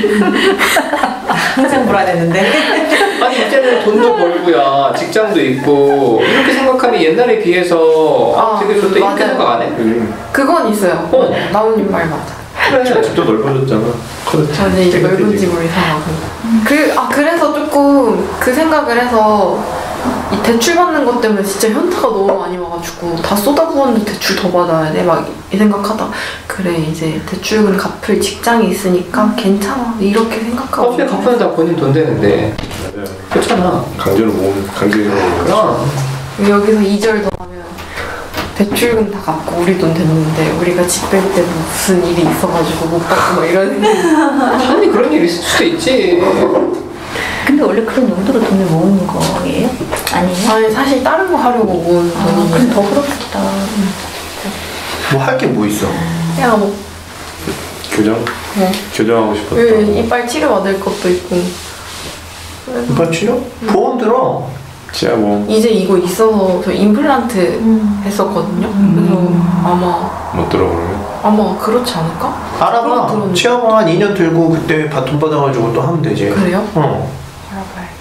항상 불안했는데. 아니 이제는 돈도 벌고야 직장도 있고 이렇게 생각하면 옛날에 비해서 아, 아, 되게 좋다 이렇게 맞아요. 생각 안 해? 음. 그건 있어요. 어. 나오님 말 맞아. 그래. 집도 넓어졌잖아. 커졌지. 저는 이제 넓은 집으로 이사하고. 그, 아, 그래서 조금 그 생각을 해서 이 대출 받는 것 때문에 진짜 현타가 너무 많이 와가지고 다 쏟아부었는데 대출 더 받아야 돼? 막 이 생각하다 그래 이제 대출은 갚을 직장이 있으니까 괜찮아 이렇게 생각하고. 어차피 갚으면 다 본인 돈 되는데 맞아요. 그렇잖아. 강제로 모으는 강제로 모으는 그럼 여기서 이 절 더 하면 대출금 다 갚고 우리 돈 됐는데 우리가 집 뺄 때 무슨 일이 있어가지고 못 받고 막 이런 생각. 아니 그런 일 있을 수도 있지. 근데 원래 그런 용도로 돈을 모으는 거예요? 아니에요? 아니 사실 다른 거 하려고 모은 아, 돈이 그럼 더 그렇겠다. 뭐 할 게 뭐 있어? 그냥 뭐 교정? 네. 교정하고 싶었다. 그 이빨 치료 받을 것도 있고. 그래서 이빨 치료? 보험 들어. 진짜 뭐 이제 이거 있어서 저 임플란트 했었거든요. 그래서 아마 못 들어 그러면. 아마 그렇지 않을까? 그런 거 알아봐. 들었는데. 치아방 한 이 년 들고 그때 돈 받아가지고 또 하면 되지. 그래요? 어. 알아봐야겠다.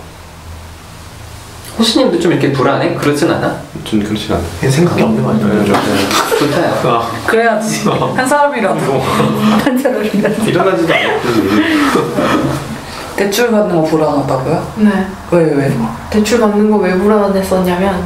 호수님도 좀 이렇게 불안해? 그렇진 않아? 전 그렇진 않아. 그냥 생각이 없는 거 네, 아니야? 좋다. 어. 그래야지. 한 사람이라도. 한 사람이라도. 일어나지도 않고. 대출 받는 거 불안하다고요? 네. 왜, 왜? 대출 받는 거 왜 불안했었냐면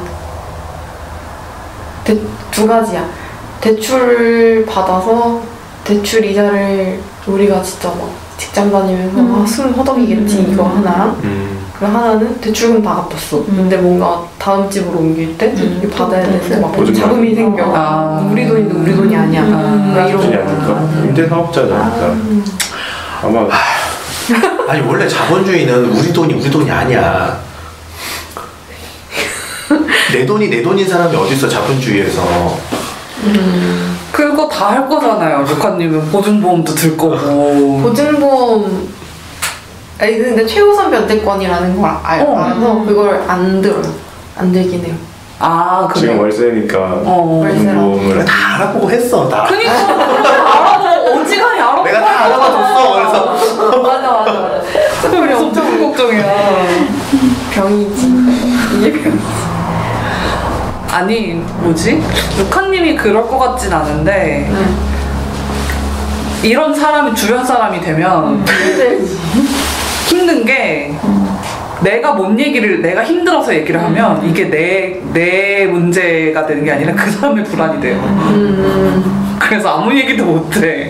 대, 두 가지야. 대출 받아서 대출 이자를 우리가 진짜 막 직장 다니면서 음. 아, 숨 허덕이겠지 이거 하나랑 음. 그 하나는 대출금 다 갚았어. 음. 근데 뭔가 다음 집으로 옮길 때 음. 이거 받아야 되는데 막 보증금. 자금이 생겨. 아. 우리 돈인데 우리 돈이 아니야. 음. 막 이런 수준이 거. 아닐까? 임대 사업자잖아. 그 사람. 아마 아니 원래 자본주의는 우리 돈이 우리 돈이 아니야. 내 돈이 내 돈인 사람이 어딨어 자본주의에서. 그거 다 할 거잖아요. 루카님은 보증보험도 들 거고. 보증보험 아니 근데 최우선 변제권이라는 걸 알, 어. 알아서 그걸 안 들어요. 안 들긴 해요. 아, 그래. 지금 월세니까 어. 보험을 다 알아보고 했어 다. 그니까 알아보고 어지간히 알아보고 내가 다 알아봐줬어. 그래서 맞아 맞아 맞아. 그래 엄청 걱정이야. 병이지. 이게 병. 아니 뭐지? 루카님이 그럴 것 같진 않은데 응. 이런 사람이 주변 사람이 되면 힘들지. 힘든 게 내가 뭔 얘기를 내가 힘들어서 얘기를 하면 이게 내, 내 문제가 되는 게 아니라 그 사람의 불안이 돼요. 음. 그래서 아무 얘기도 못해.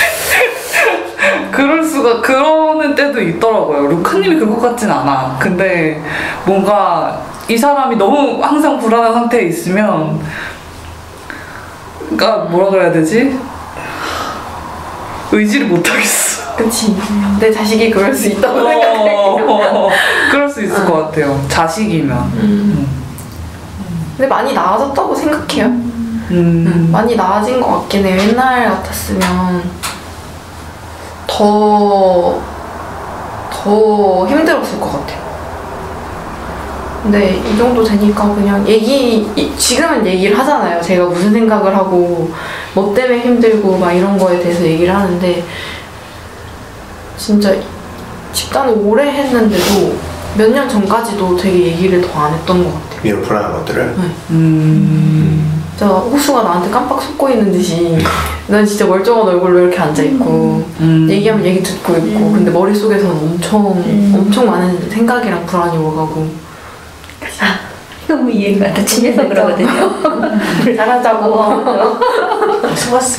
그럴 수가 그러는 때도 있더라고요. 루카님이 그것 같진 않아. 근데 뭔가 이 사람이 너무 항상 불안한 상태에 있으면 그러니까 뭐라 그래야 되지? 의지를 못하겠어. 그치. 내 자식이 그럴 수 있다고 생각해. 어, 그럴 수 있을 것 같아요. 자식이면. 음. 근데 많이 나아졌다고 생각해요. 음. 음, 많이 나아진 것 같긴 해요. 옛날 같았으면 더, 더 힘들었을 것 같아요. 근데 이 정도 되니까 그냥 얘기, 지금은 얘기를 하잖아요. 제가 무슨 생각을 하고 뭐 때문에 힘들고 막 이런 거에 대해서 얘기를 하는데 진짜 집단을 오래 했는데도 몇 년 전까지도 되게 얘기를 더 안 했던 것 같아요. 이런 불안한 것들을. 네. 음. 진짜 호수가 나한테 깜빡 속고 있는 듯이 난 진짜 멀쩡한 얼굴로 이렇게 앉아있고 음. 얘기하면 얘기 듣고 있고 근데 머릿속에서는 엄청 엄청 많은 생각이랑 불안이 오가고 너무 이해가 다 집에서 그러거든요. 잘하자고 좋았어.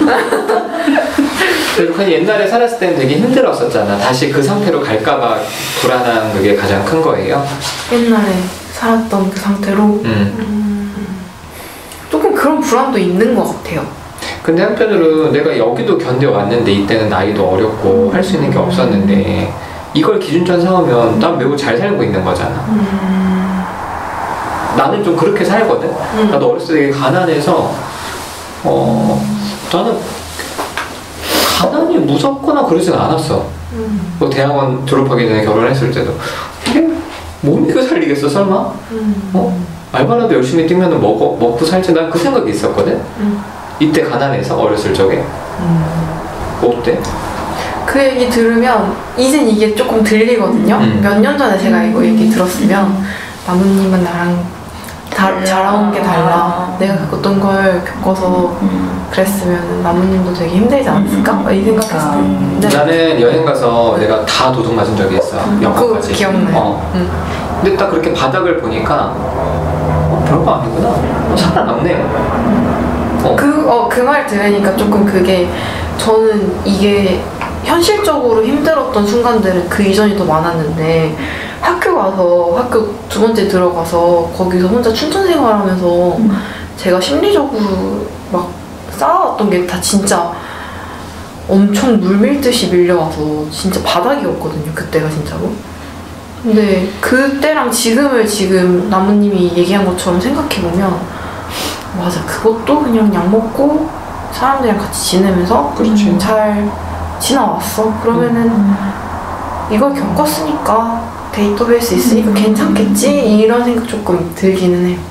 그래서 그냥 옛날에 살았을 때는 되게 힘들었었잖아. 다시 그 상태로 갈까봐 불안한 그게 가장 큰 거예요. 옛날에 살았던 그 상태로 음. 조금 그런 불안도 있는 것 같아요. 근데 한편으로 내가 여기도 견뎌왔는데 이때는 나이도 어렸고 할 수 있는 게 없었는데 이걸 기준점 삼으면 난 매우 잘 살고 있는 거잖아. 음. 나는 좀 그렇게 살거든. 음. 나도 어렸을 때 되게 가난해서 어 나는 가난이 무섭거나 그러진 않았어. 음. 뭐 대학원 졸업하기 전에 결혼했을 때도 못 믿고 살리겠어 설마? 음. 어? 알바라도 열심히 뛰면 먹어, 먹고 살지. 난 그 생각이 있었거든. 음. 이때 가난해서 어렸을 적에. 음. 어때? 그 얘기 들으면 이젠 이게 조금 들리거든요. 음. 몇 년 전에 제가 이거 얘기 들었으면 나무님은 나랑 다, 자라온 게 달라. 내가 겪었던 걸 겪어서 그랬으면 나무님도 되게 힘들지 않았을까? 막 이 생각했어요. 근데 나는 여행 가서 내가 다 도둑 맞은 적이 있어. 그거 영화까지. 기억나요. 어. 음. 근데 딱 그렇게 바닥을 보니까 어, 별거 아니구나. 어, 살아남네. 어. 그, 어, 그 말 들으니까 조금 그게 저는 이게 현실적으로 힘들었던 순간들은 그 이전이 더 많았는데 학교 가서 학교 두 번째 들어가서 거기서 혼자 춘천 생활하면서 제가 심리적으로 막 쌓아왔던 게 다 진짜 엄청 물밀듯이 밀려와서 진짜 바닥이었거든요. 그때가 진짜로. 근데 그때랑 지금을 지금 나무님이 얘기한 것처럼 생각해보면 맞아, 그것도 그냥 약 먹고 사람들이랑 같이 지내면서 그렇지. 잘 지나왔어. 그러면은 이걸 겪었으니까 데이터베이스 있으니까 괜찮겠지? 이런 생각 조금 들기는 해요.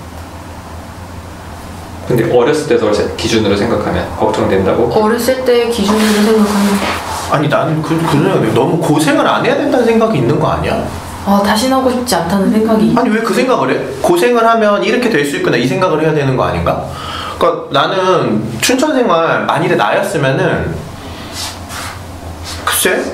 근데 어렸을 때 기준으로 생각하면 걱정된다고? 어렸을 때 기준으로 생각하면 아니 나는 그, 그 생각이 너무 고생을 안 해야 된다는 생각이 있는 거 아니야? 아, 다시는 하고 싶지 않다는 생각이. 아니 왜 그 생각을 해? 고생을 하면 이렇게 될 수 있구나 이 생각을 해야 되는 거 아닌가? 그러니까 나는 춘천 생활 만일에 나였으면은 글쎄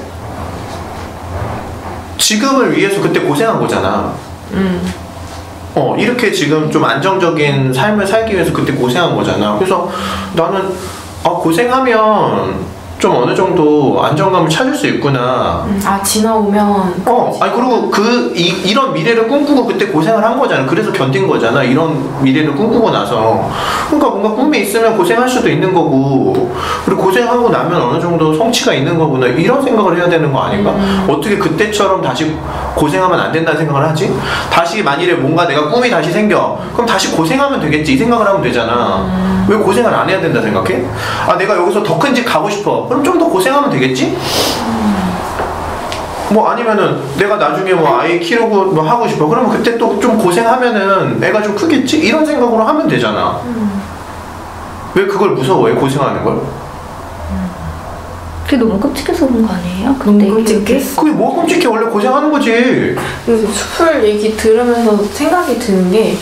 지금을 위해서 그때 고생한 거잖아. 음. 어 이렇게 지금 좀 안정적인 삶을 살기 위해서 그때 고생한 거잖아. 그래서 나는 아 고생하면 좀 어느 정도 안정감을 찾을 수 있구나. 음, 아, 지나오면. 어, 아니 그리고 그 이, 이런 미래를 꿈꾸고 그때 고생을 한 거잖아. 그래서 견딘 거잖아. 이런 미래를 꿈꾸고 나서. 그러니까 뭔가 꿈이 있으면 고생할 수도 있는 거고, 그리고 고생하고 나면 어느 정도 성취가 있는 거구나. 이런 생각을 해야 되는 거 아닌가? 음. 어떻게 그때처럼 다시 고생하면 안 된다는 생각을 하지? 다시 만일에 뭔가 내가 꿈이 다시 생겨, 그럼 다시 고생하면 되겠지. 이 생각을 하면 되잖아. 음. 왜 고생을 안 해야 된다 생각해? 아 내가 여기서 더 큰 집 가고 싶어. 그럼 좀 더 고생하면 되겠지? 뭐 아니면은 내가 나중에 뭐 아이 키우고 뭐 하고 싶어. 그러면 그때 또 좀 고생하면은 애가 좀 크겠지? 이런 생각으로 하면 되잖아. 음. 왜 그걸 무서워해? 고생하는 걸? 그게 너무 끔찍해서 그런 거 아니에요? 너무 그때 끔찍했어. 그게 뭐 끔찍해. 원래 고생하는 거지. 그래서 숲을 얘기 들으면서 생각이 드는 게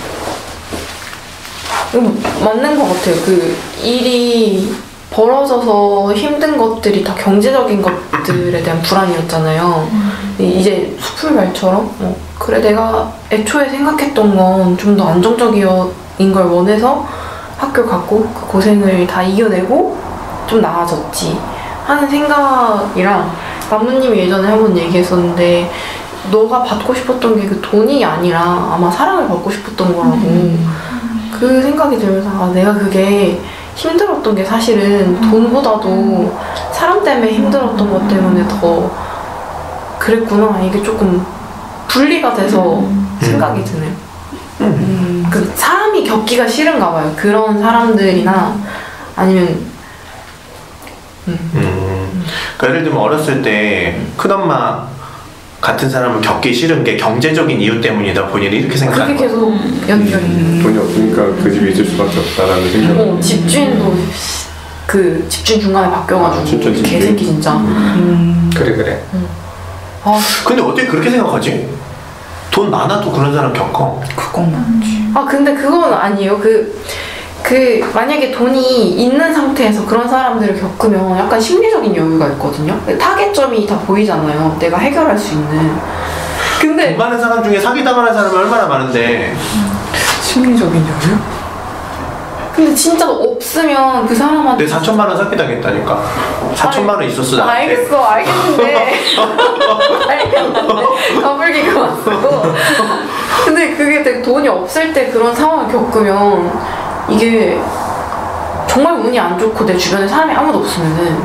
이거 맞는 것 같아요. 그 일이 벌어져서 힘든 것들이 다 경제적인 것들에 대한 불안이었잖아요. 이제 숲을 말처럼 어, 그래 내가 애초에 생각했던 건 좀 더 안정적인 걸 원해서 학교 갔고 그 고생을 다 이겨내고 좀 나아졌지 하는 생각이랑 나무님이 예전에 한번 얘기했었는데 너가 받고 싶었던 게 그 돈이 아니라 아마 사랑을 받고 싶었던 거라고 음. 그 생각이 들면서 아 내가 그게 힘들었던 게 사실은 돈보다도 사람 때문에 힘들었던 것 때문에 더 그랬구나. 이게 조금 분리가 돼서 생각이 드네요. 음. 그 사람이 겪기가 싫은가 봐요. 그런 사람들이나 아니면 음. 음. 그러니까 예를 들면 어렸을 때 큰엄마 같은 사람을 겪기 싫은 게 경제적인 이유 때문이다 본인이 이렇게 생각하는 그게 거예요. 계속 연결이 음. 돈이 없으니까 그 집에 있을 수밖에 없다라는 생각. 어, 집주인도 그 집주인 중간에 바뀌어가지고 아, 진짜 집주인? 개새끼 진짜. 음. 그래 그래. 아, 근데 어떻게 그렇게 생각하지? 돈 많아도 그런 사람 겪어. 그건 맞지. 아 근데 그건 아니에요. 그, 그 만약에 돈이 있는 상태에서 그런 사람들을 겪으면 약간 심리적인 여유가 있거든요. 타겟점이 다 보이잖아요. 내가 해결할 수 있는. 근데 돈 많은 사람 중에 사기당하는 사람이 얼마나 많은데. 심리적인 여유? 근데 진짜 없으면 그 사람한테 내 사천만 원 사기당했다니까. 사천만 원 있었어 나한테. 알겠어, 알겠는데. 알겠는데. 가불기가 왔고. 근데 그게 되게 돈이 없을 때 그런 상황을 겪으면 이게 정말 운이 안 좋고 내 주변에 사람이 아무도 없으면은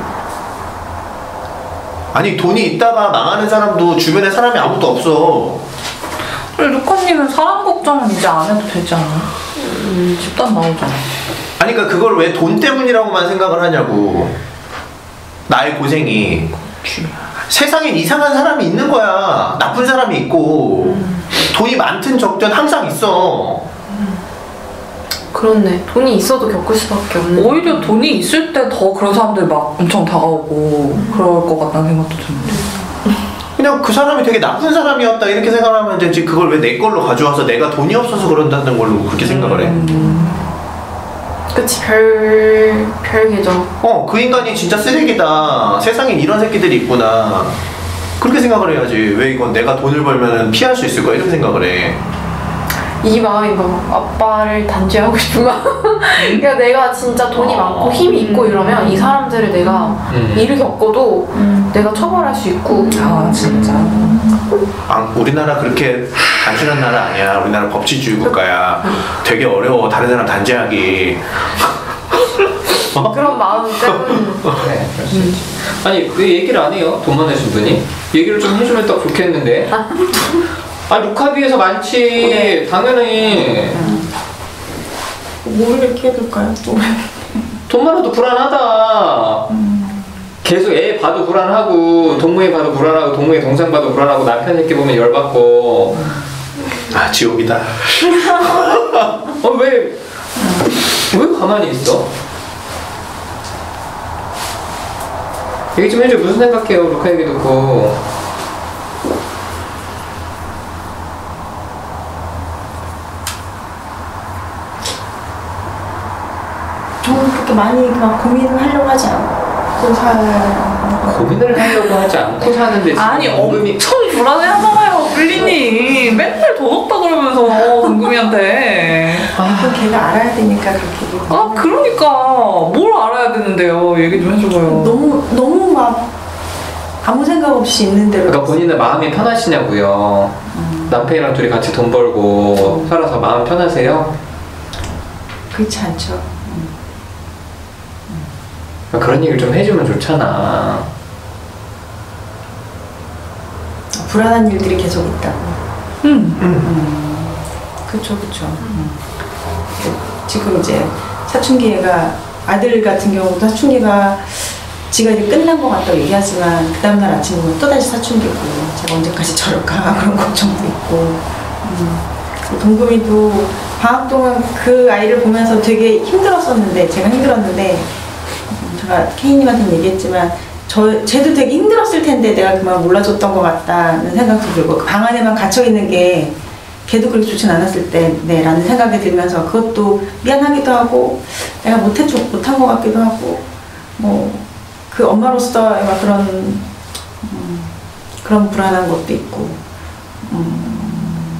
아니 돈이 있다가 망하는 사람도 주변에 사람이 아무도 없어. 루카님은 사람 걱정은 이제 안 해도 되지 않아? 음, 집단 나오잖아. 아니 그러니까 그걸 왜 돈 때문이라고만 생각을 하냐고. 나의 고생이. 세상엔 이상한 사람이 있는 거야. 나쁜 사람이 있고. 음. 돈이 많든 적든 항상 있어. 그렇네. 돈이 있어도 겪을 수밖에 없는. 오히려 돈이 있을 때 더 그런 사람들 막 엄청 다가오고 음. 그럴 것 같다는 생각도 드는데. 그냥 그 사람이 되게 나쁜 사람이었다 이렇게 생각하면 되지. 그걸 왜 내 걸로 가져와서 내가 돈이 없어서 그런다는 걸로 그렇게 생각을 해. 음. 그치, 별, 별 계정. 어, 그 인간이 진짜 쓰레기다. 세상엔 이런 새끼들이 있구나. 그렇게 생각을 해야지. 왜 이건 내가 돈을 벌면 피할 수 있을 거야 이렇게 생각을 해. 이 마음이 뭐 아빠를 단죄하고 싶은 거. 그러니까 내가 진짜 돈이 많고 힘이 있고 이러면 이 사람들을 내가 음. 일을 겪어도 음. 내가 처벌할 수 있고. 아 진짜. 아, 우리나라 그렇게 단순한 나라 아니야. 우리나라 법치주의 국가야. 되게 어려워. 다른 사람 단죄하기. 어? 그런 마음 때문에. 네, 그럴 수 있지. 아니 왜 얘기를 안 해요? 돈 많으신 분이? 얘기를 좀 해주면 딱 좋겠는데. 아 루카비에서 많지. 네. 당연히. 뭘 이렇게 해둘까요? 돈 많아도 불안하다. 음. 계속 애 봐도 불안하고 동무애 봐도 불안하고 동무애 동생 봐도 불안하고 남편 새끼 보면 열받고. 아 지옥이다. 어 왜? 왜 가만히 있어? 얘기 좀 해줘. 무슨 생각해요? 루카 얘기 듣고. 저는 그렇게 많이 막 고민을 하려고 하지 않고 살. 고민을 하려고 하지 않고 사는데 지금 아니 은근히 엄청 불안해하잖아요 빌리님. 맨날 돈 없다 그러면서 동금이한테. 그건 걔가 알아야 되니까 그렇게. 아 그러니까 뭘 알아야 되는데요. 얘기 좀 해줘봐요. 너무 너무 막 아무 생각 없이 있는 대로. 그러니까 본인은 마음이 편하시냐고요. 음. 남편이랑 둘이 같이 돈 벌고 음. 살아서 마음 편하세요? 그렇지 않죠. 음. 음. 그런 얘기를 좀 해주면 좋잖아. 불안한 일들이 계속 있다고. 음. 음. 그쵸 그쵸. 음. 지금 이제 사춘기가 아들 같은 경우도 사춘기가 지가 이제 끝난 것 같다고 얘기하지만 그 다음날 아침에 또다시 사춘기고 제가 언제까지 저럴까 그런 걱정도 있고. 음. 동금이도 방학 동안 그 아이를 보면서 되게 힘들었었는데 제가 힘들었는데 제가 케이님한테는 얘기했지만 저 쟤도 되게 힘들었을 텐데 내가 그만 몰라줬던 것 같다는 생각도 들고 그 방 안에만 갇혀 있는 게 걔도 그렇게 좋진 않았을 텐데 라는 생각이 들면서 그것도 미안하기도 하고 내가 못해 못한 것 같기도 하고 뭐 그 엄마로서의 막 그런 음, 그런 불안한 것도 있고. 음.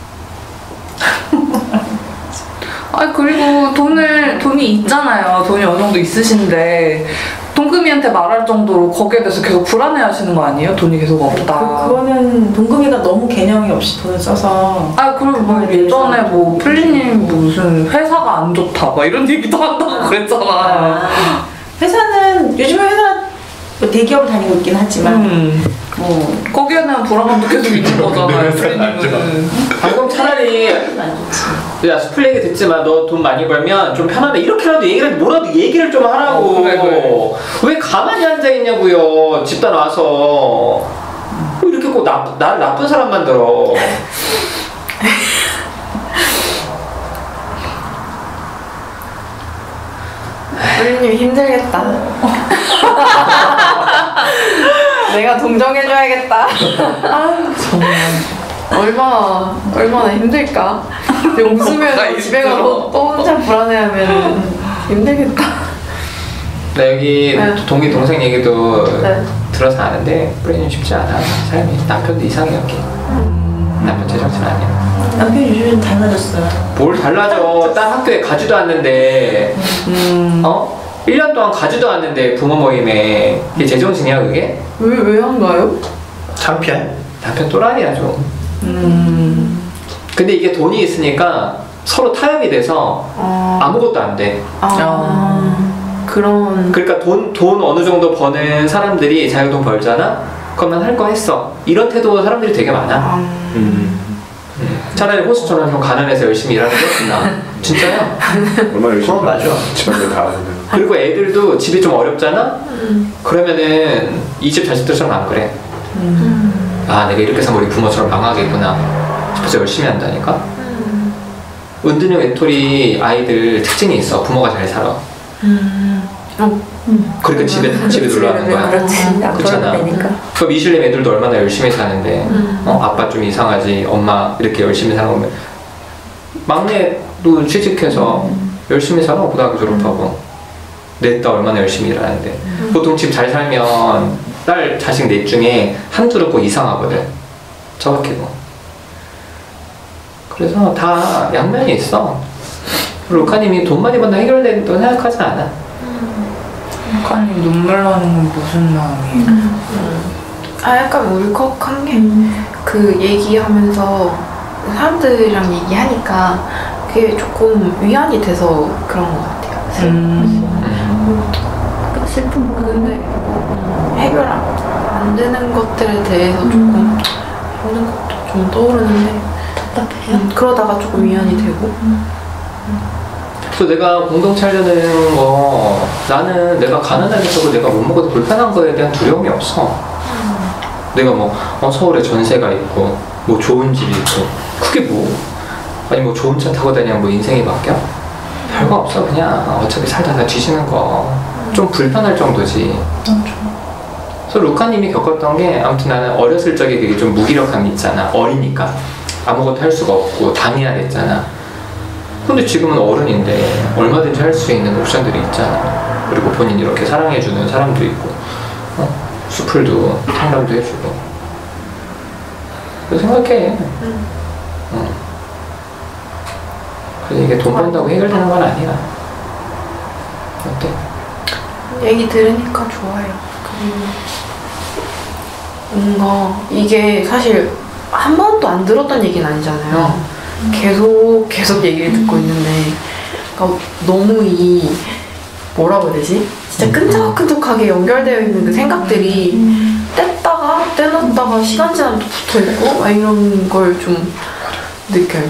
아 그리고 돈을 돈이 있잖아요. 돈이 어느 정도 있으신데 동금이한테 말할 정도로 거기에 대해서 계속 불안해하시는 거 아니에요? 돈이 계속 없다. 그, 그거는 동금이가 너무 개념이 없이 돈을 써서. 아 그리고 뭐 예전에 뭐 플리님 무슨 회사가 안 좋다 막 이런 얘기도 한다고 그랬잖아. 아, 회사는 요즘에 회사 뭐 대기업을 다니고 있긴 하지만 음. 뭐 뭐 거기에 대한 불안감도 계속 있는 거잖아요. 프리님은. 방금 차라리 야 수플 얘기 듣지마. 너 돈 많이 벌면 좀 편하다 이렇게라도 얘기를 뭐라도 얘기를 좀 하라고. 어, 그래, 그래. 왜 가만히 앉아 있냐고요. 집단 와서 뭐 이렇게 꼭 나, 나를 나쁜 사람 만들어. 프리님 힘들겠다. 내가 동정해줘야겠다. 아, 정말. 얼마나 얼마나 힘들까? 이제 웃으면 집에 가서 또 혼자 불안해하면 힘들겠다. 나 여기 네. 동기 동생 얘기도 네. 들어서 아는데 프리님 쉽지 않아. 삶이 남편도 이상해 여기. 남편 제정신 아니야. 남편이 요즘 달라졌어요. 뭘 달라져. 딸 학교에 가지도 않는데 음. 어? 일 년 동안 가지도 않는데 부모 모임에 이게 제정신이야 그게? 왜 왜 안 가요? 창피해? 남편 또라이야 좀. 음. 근데 이게 돈이 있으니까 서로 타협이 돼서 아, 아무것도 안 돼. 아 그런 그러니까 돈, 돈 어느 정도 버는 사람들이 자기가 돈 벌잖아? 그러면 할 거 했어. 이런 태도 사람들이 되게 많아. 아, 음. 차라리 호스처럼 좀 가난해서 열심히 일하는 게 나. 진짜야. 얼마나 열심히 그건 맞아. 집안일 다 하는데. 그리고 애들도 집이 좀 어렵잖아? 그러면은 이 집 자식들처럼 안 그래. 아 내가 이렇게 해서 우리 부모처럼 망하겠구나 싶어서 열심히 한다니까. 은둔형 외톨이 아이들 특징이 있어. 부모가 잘 살아. 음. 어, 그러니까 집에 집에 놀러 가는 거야. 그렇지. 안 그렇잖아. 벌어도 되니까. 그 미슐랭 애들도 얼마나 열심히 사는데 어? 아빠 좀 이상하지 엄마 이렇게 열심히 사는 거면 막내도 취직해서 열심히 살아. 고등학교 졸업하고 내 딸 얼마나 열심히 일하는데 보통 집 잘 살면 딸 자식 넷 중에 한둘은 꼭 이상하거든. 저박히고. 그래서 다 양면이 있어. 루카님이 돈 많이 번다 해결된다고 생각하지 않아. 북한님 눈물 나는 건 무슨 마음이에요? 아 약간 울컥한 게 그 얘기하면서 사람들이랑 얘기하니까 그게 조금 위안이 돼서 그런 것 같아요. 음. 슬픈 거. 근데 뭐 해결 안 되는 것들에 대해서 조금 힘든 것도 좀 떠오르는데 답답해요. 음, 그러다가 조금 위안이 되고 그래서 내가 공동체 하려는 거 나는 내가 가난하겠다고 내가 못 먹어도 불편한 거에 대한 두려움이 없어. 내가 뭐 어, 서울에 전세가 있고 뭐 좋은 집이 있고 그게 뭐 아니 뭐 좋은 차 타고 다니면 뭐 인생이 바뀌어? 별거 없어. 그냥 어차피 살다 다 뒤지는 거 좀 불편할 정도지. 그래서 루카님이 겪었던 게 아무튼 나는 어렸을 적에 그게 좀 무기력함이 있잖아. 어리니까 아무것도 할 수가 없고 당해야 됐잖아. 근데 지금은 어른인데 얼마든지 할 수 있는 옵션들이 있잖아. 그리고 본인 이렇게 사랑해주는 사람도 있고 어? 수풀도 상담도 해주고. 그래서 생각해. 음. 어. 그래서 이게 돈 번다고 해결되는 건 아니야. 어때? 얘기 들으니까 좋아요. 그리고 뭔가 이게 사실 한 번도 안 들었던 얘기는 아니잖아요. 계속 계속 얘기를 듣고 있는데 그러니까 너무 이 뭐라고 해야 되지? 진짜 끈적끈적하게 연결되어 있는 그 생각들이 뗐다가 떼놨다가 시간 지나면 또 붙어있고 막 이런 걸 좀 느껴요.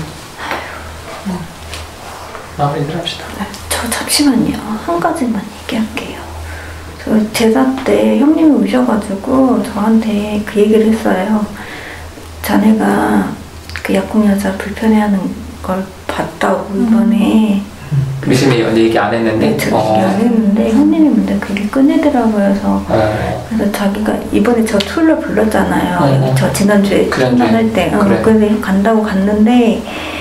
마무리를 합시다. 저 잠시만요. 한 가지만 얘기할게요. 저 제사 때 형님이 오셔가지고 저한테 그 얘기를 했어요. 자네가 그 약혼 여자 불편해하는 걸 봤다고 이번에 미심이 얘기 안 했는데. 네, 저 얘기 안 했는데 형님이 근데 그게 꺼내더라고요. 그래서 어. 그래서 자기가 이번에 저 툴로 불렀잖아요. 어, 여기 어. 저 지난주에 지난주에? 상담할 때. 어, 그래. 그래서 간다고 갔는데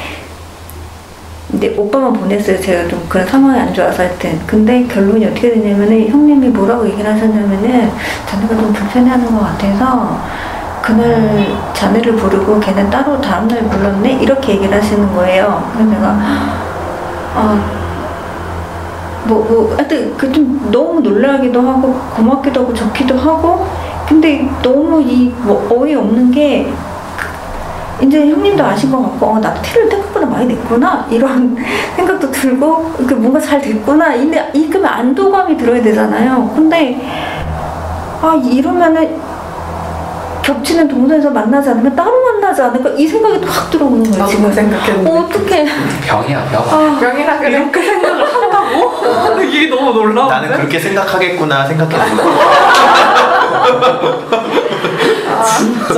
근데 오빠만 보냈어요. 제가 좀 그런 상황이 안 좋아서 하여튼. 근데 결론이 어떻게 되냐면은 형님이 뭐라고 얘기를 하셨냐면은 자네가 좀 불편해하는 것 같아서 그날 자네를 부르고 걔는 따로 다음날 불렀네? 이렇게 얘기를 하시는 거예요. 그래서 내가 아 뭐, 뭐, 하여튼, 그 좀 너무 놀라기도 하고, 고맙기도 하고, 좋기도 하고, 근데 너무 이, 뭐, 어이없는 게, 이제 형님도 아신 것 같고, 어, 나도 티를 생각보다 많이 냈구나, 이런 생각도 들고, 이렇게 뭔가 잘 됐구나, 근데 이, 그러면 안도감이 들어야 되잖아요. 근데, 아, 이러면은, 겹치는 동선에서 만나지 않으면 따로 만나지 않을까 이 생각이 확 들어오는 거예요. 나도 지금 그 생각했는데. 어, 어떡해. 병이야 병. 아, 병이라 그래. 이렇게 생각을 한다고? 이게 너무 놀라운데? 나는 그렇게 생각하겠구나 생각했어. 진짜?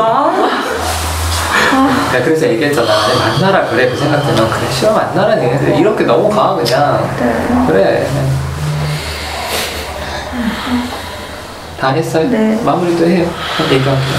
야, 그래서 얘기했잖아. 그래, 만나라 그래 그 생각 들면 그래 싫어 만나라 얘네들 이렇게 넘어가 그냥. 네. 그래. 다 했어요? 네. 마무리도 해요. 얘기할게요.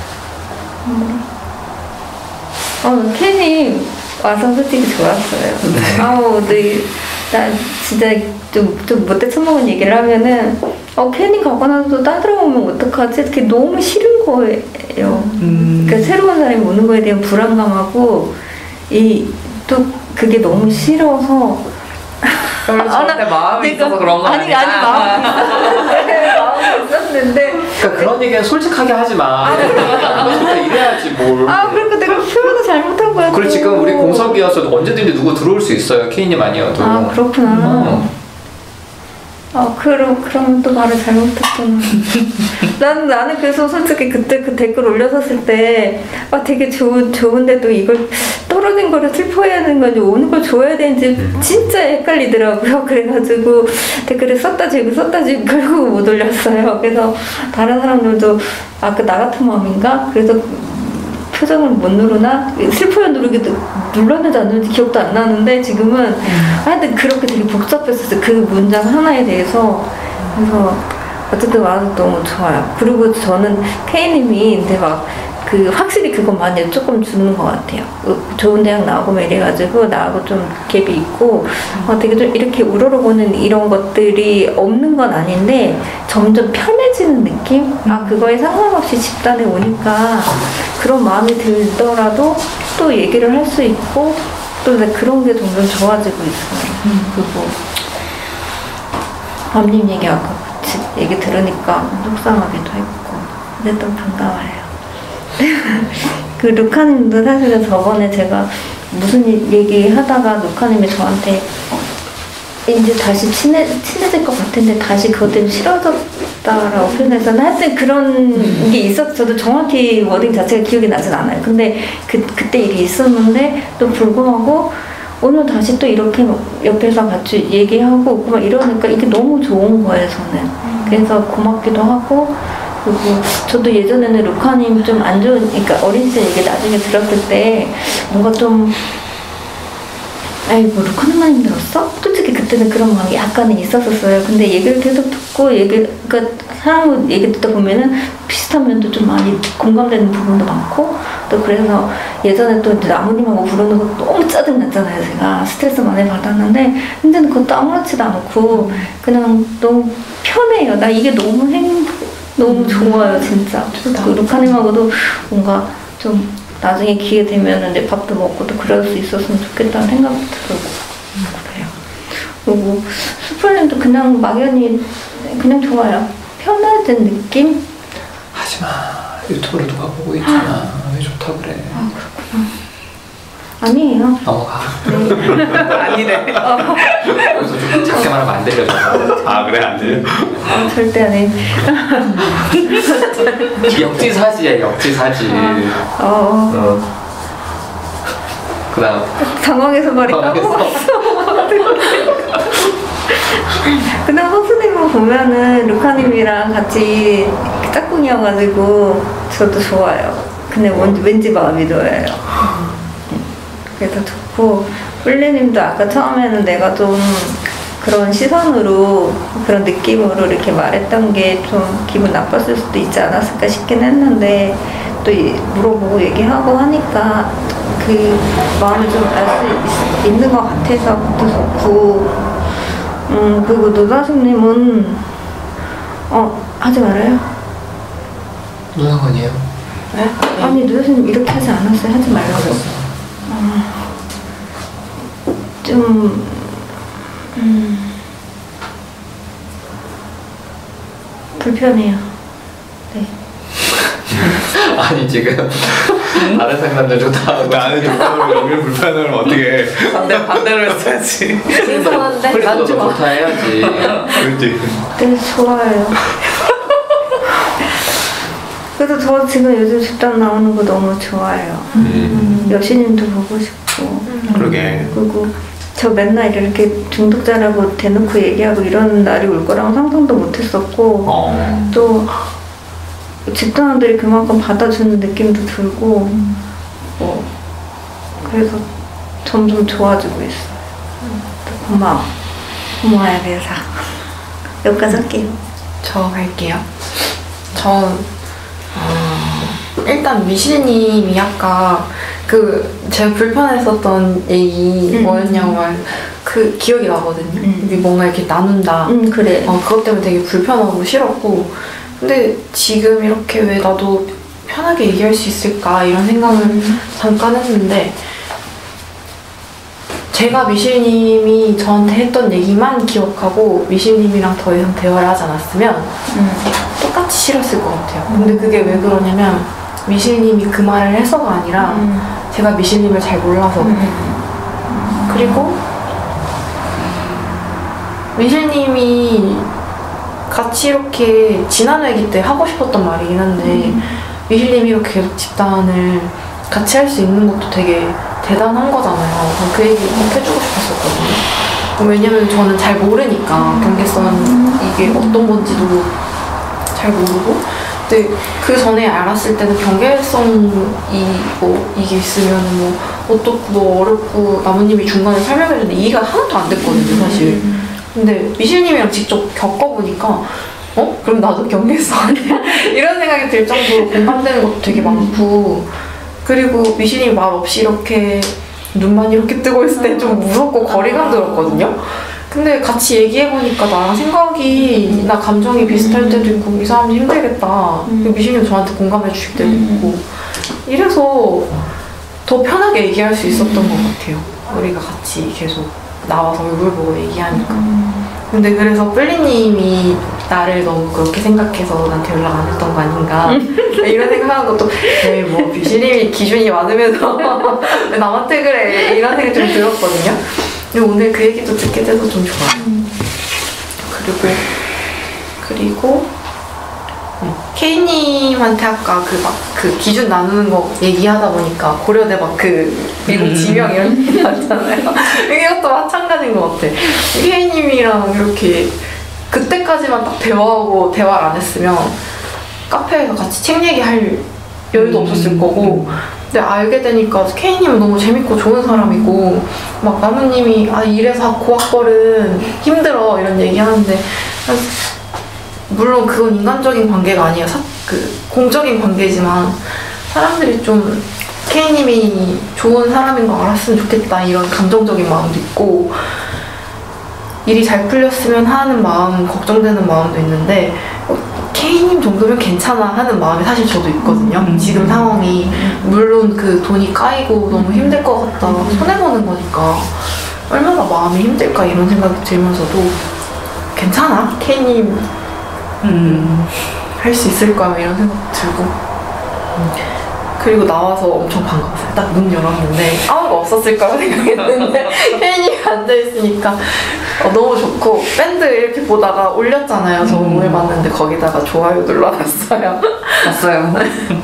어, 캔이 와서 솔직히 좋았어요. 아우, 네, 나 진짜 좀, 좀 못돼 처먹은 얘기를 하면은, 어, 캔이 가고 나서 따들어오면 어떡하지? 그게 너무 싫은 거예요. 음. 그러니까 새로운 사람이 오는 거에 대한 불안감하고, 이, 또 그게 너무 싫어서, 별로 저한테 마음이 내가- 있어서 그런 거 아니, 아니야? 아니, 마음이 있었는데, 마음이 있었는데, 그러니까 그런 얘기는 솔직하게 하지 마. 진짜 이래야지 뭘. 아, 그러니까 내가 표현을 잘못한 거야. 그리고 지금 우리 공석이어서 언제든지 누구 들어올 수 있어요. 케이님 아니어도. 아, 그렇구나. 어. 아, 그럼, 그럼 또 말을 잘못했구나. 난, 나는 그래서 솔직히 그때 그 댓글 올려놨을 때, 아, 되게 좋은, 좋은데도 이걸 떨어진 거를 슬퍼해야 하는 건지, 오는 걸 좋아야 되는지 진짜 헷갈리더라고요. 그래가지고 댓글을 썼다 지고 썼다 지고 결국 못 올렸어요. 그래서 다른 사람들도, 아, 그 나 같은 마음인가? 그래서 표정을 못 누르나? 슬퍼야 누르기도 눌렀는지 안 눌렀는지 기억도 안 나는데 지금은 하여튼 그렇게 되게 복잡했었어요. 그 문장 하나에 대해서. 그래서 어쨌든 와서 너무 좋아요. 그리고 저는 K님이 근데 막 그 확실히 그건 많이 조금 주는 것 같아요. 좋은 대학 나오고 막 이래가지고 나하고 좀 갭이 있고 어, 되게 좀 이렇게 우러러보는 이런 것들이 없는 건 아닌데 점점 편해지는 느낌? 아 그거에 상관없이 집단에 오니까 그런 마음이 들더라도 또 얘기를 할 수 있고 또 그런 게 점점 좋아지고 있어요. 음. 그리고 밤님 얘기 아까 같이 얘기 들으니까 속상하기도 했고 근데 또 반가워요. 그 루카님도 사실은 저번에 제가 무슨 얘기 하다가 루카님이 저한테 이제 다시 친해, 친해질 것 같은데 다시 그것 때문에 싫어졌다라고 표현했잖아요. 하여튼 그런 게 있었, 저도 정확히 워딩 자체가 기억이 나진 않아요. 근데 그, 그때 일이 있었는데 또 불구하고 오늘 다시 또 이렇게 옆에서 같이 얘기하고 막 이러니까 이게 너무 좋은 거예요, 저는. 그래서 고맙기도 하고 그리고 저도 예전에는 루카님 좀 안 좋은, 그러니까 어린 시절 얘기 나중에 들었을 때 뭔가 좀 아이 뭐 루카님만 힘들었어? 솔직히 그때는 그런 마음이 약간은 있었었어요. 근데 얘기를 계속 듣고 얘기, 그러니까 사람 얘기 듣다 보면은 비슷한 면도 좀 많이 공감되는 부분도 많고 또 그래서 예전에 또 나무님하고 부르는 거 너무 짜증났잖아요. 제가 스트레스 많이 받았는데 이제는 그것도 아무렇지도 않고 그냥 너무 편해요. 나 이게 너무 행복 너무 좋아요, 진짜. 그 루카님하고도 뭔가 좀 나중에 기회 되면은 내 밥도 먹고 또 그럴 수 있었으면 좋겠다는 생각도 들고 그래요. 그리고 수프님도 그냥 막연히 그냥 좋아요. 편해진 느낌? 하지마. 유튜브를 누가 보고 있잖아. 왜 좋다 그래. 아 그렇구나. 아니에요. 넘어가. 아니래. 여기서 좀 작게 말하면 안 들려줘. 아 그래 안 돼? 아, 절대 안 해. 역지사지야 역지사지. 어, 어. 그다음 당황해서 말이 까먹었어. 그냥 호수님을 보면은 루카님이랑 같이 짝꿍이어가지고 저도 좋아요. 근데 왠지, 왠지 마음이 놓여요. 그래서 좋고 뿔리님도 아까 처음에는 내가 좀 그런 시선으로 그런 느낌으로 이렇게 말했던 게 좀 기분 나빴을 수도 있지 않았을까 싶긴 했는데 또 물어보고 얘기하고 하니까 그 마음을 좀 알 수 있는 것 같아서 그것도 좋고 음 그리고 노다숙님은 어 하지 말아요. 누나건이에요? 네? 아니 노다숙님 이렇게 하지 않았어요. 하지 말라고. 어, 좀 음, 불편해요. 네. 아니 지금 다른 상담들도 다 나는 정말 여기 불편을 어떻게 반대, 반대로 했어야지. 신선한데? 난 프리도 좋아. 좋다 해야지. 그렇지. 네, 좋아요. 그래서 저 지금 요즘 집단 나오는 거 너무 좋아해요. 음. 여신님도 보고 싶고. 그러게. 그리고 저 맨날 이렇게 중독자라고 대놓고 얘기하고 이런 날이 올 거라고 상상도 못했었고 어. 또 집단원들이 그만큼 받아주는 느낌도 들고 뭐 그래서 점점 좋아지고 있어요. 고마워. 고마워요, 매사. 여기까지 할게요. 저 갈게요. 전 어, 일단 미실님이 아까 그 제가 불편했었던 얘기 음. 뭐였냐면 그 기억이 나거든요. 음. 이게 뭔가 이렇게 나눈다. 음, 그래. 어, 그것 때문에 되게 불편하고 싫었고 근데 지금 이렇게 왜 나도 편하게 얘기할 수 있을까 이런 생각을 잠깐 했는데 제가 미실님이 저한테 했던 얘기만 기억하고 미실님이랑 더 이상 대화를 하지 않았으면 음. 똑같이 싫었을 것 같아요. 근데 그게 왜 그러냐면 미실님이 그 말을 해서가 아니라 음. 제가 미실님을 잘 몰라서 그리고 미실님이 같이 이렇게 지난 회기 때 하고 싶었던 말이긴 한데 미실님이 이렇게 계속 집단을 같이 할 수 있는 것도 되게 대단한 거잖아요. 그 얘기 꼭 해주고 싶었었거든요. 왜냐면 저는 잘 모르니까 경계선 이게 어떤 건지도 잘 모르고 근데 그 전에 알았을 때는 경계성이 뭐 이게 있으면 뭐 어떻고 뭐 어렵고 나무님이 중간에 설명해줬는데 이해가 하나도 안 됐거든요 사실. 근데 미실님이랑 직접 겪어보니까 어? 그럼 나도 경계성 아니야? 이런 생각이 들 정도로 공감되는 것도 되게 많고 그리고 미실님이 말 없이 이렇게 눈만 이렇게 뜨고 있을 때 좀 무섭고 거리감 들었거든요. 근데 같이 얘기해보니까 나랑 생각이 나 감정이 비슷할 때도 있고 이 사람이 힘들겠다. 그리고 미실님 저한테 공감해 주실 때도 있고 이래서 더 편하게 얘기할 수 있었던 것 같아요. 우리가 같이 계속 나와서 얼굴 보고 얘기하니까. 근데 그래서 플리님이 나를 너무 그렇게 생각해서 나한테 연락 안 했던 거 아닌가 이런 생각하는 것도 네, 뭐 미실님이 기준이 많으면서 왜 남한테 그래 이런 생각이 좀 들었거든요. 근데 오늘 그 얘기도 듣게 돼서 좀 좋아요. 그리고 그리고 K님한테 아까 그 막 그 기준 나누는 거 얘기하다 보니까 고려대 막 그 미국 지명 이런 얘기 나왔잖아요. 이것도 마찬가지인 것 같아. K님이랑 이렇게 그때까지만 딱 대화하고 대화를 안 했으면 카페에서 같이 책 얘기할 여유도 없었을 거고 근데 알게 되니까 K님은 너무 재밌고 좋은 사람이고 막 나무님이 아 이래서 고학벌은 힘들어 이런 얘기하는데 물론 그건 인간적인 관계가 아니에요. 사, 그 공적인 관계지만 사람들이 좀 K님이 좋은 사람인 거 알았으면 좋겠다 이런 감정적인 마음도 있고 일이 잘 풀렸으면 하는 마음, 걱정되는 마음도 있는데 어, K님 정도면 괜찮아 하는 마음이 사실 저도 있거든요. 음. 지금 상황이 물론 그 돈이 까이고 너무 힘들 것 같다 손해보는 거니까 얼마나 마음이 힘들까 이런 생각이 들면서도 괜찮아 K님 음, 할 수 있을 거야 이런 생각 들고 음. 그리고 나와서 엄청 반가웠어요. 딱 문 열었는데 아무도 없었을 거라 생각했는데 K님이 앉아있으니까 어, 너무 좋고 밴드 이렇게 보다가 올렸잖아요. 저 오늘 봤는데 거기다가 좋아요 눌러놨어요. 봤어요.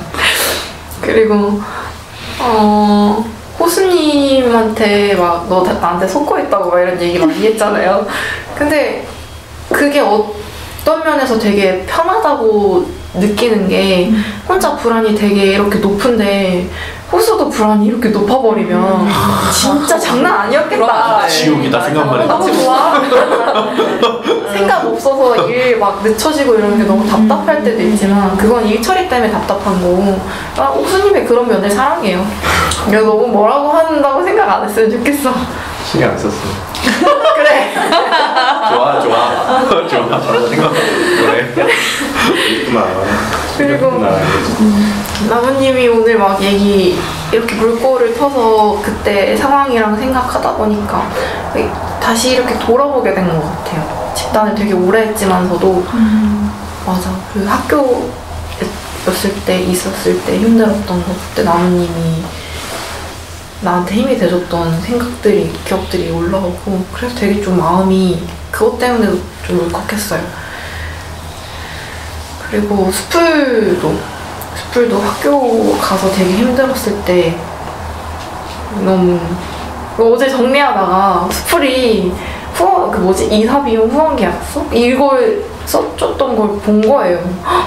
그리고 어, 호수님한테 막 너 나한테 속고 있다고 막 이런 얘기 많이 했잖아요. 근데 그게 어떤 면에서 되게 편하다고 느끼는 게 혼자 불안이 되게 이렇게 높은데 호수도 불안이 이렇게 높아버리면 진짜 장난 아니었겠다. 지옥이다 생각만 해도. 너무 좋아. 생각 없어서 일 막 늦춰지고 이러는 게 너무 답답할 때도 있지만 그건 일 처리 때문에 답답한 거고 아, 호수님의 그런 면을 사랑해요. 내가 너무 뭐라고 한다고 생각 안 했으면 좋겠어. 신경 안 썼어. 그래. 좋아 좋아 좋아 생각 그래. 있구만. 그리고 나무님이 오늘 막 얘기 이렇게 물꼬를 터서 그때 상황이랑 생각하다 보니까 다시 이렇게 돌아보게 된 것 같아요. 집단을 되게 오래 했지만서도 음. 맞아 그 학교였을 때 있었을 때 힘들었던 거 그때 나무님이 나한테 힘이 돼줬던 생각들이 기억들이 올라오고 그래서 되게 좀 마음이 그것 때문에도 좀 울컥했어요. 그리고 수풀도 수풀도 학교 가서 되게 힘들었을 때 너무 어제 정리하다가 수풀이 후원 그 뭐지 이사비용 후원 계약서 이걸 써줬던 걸 본 거예요.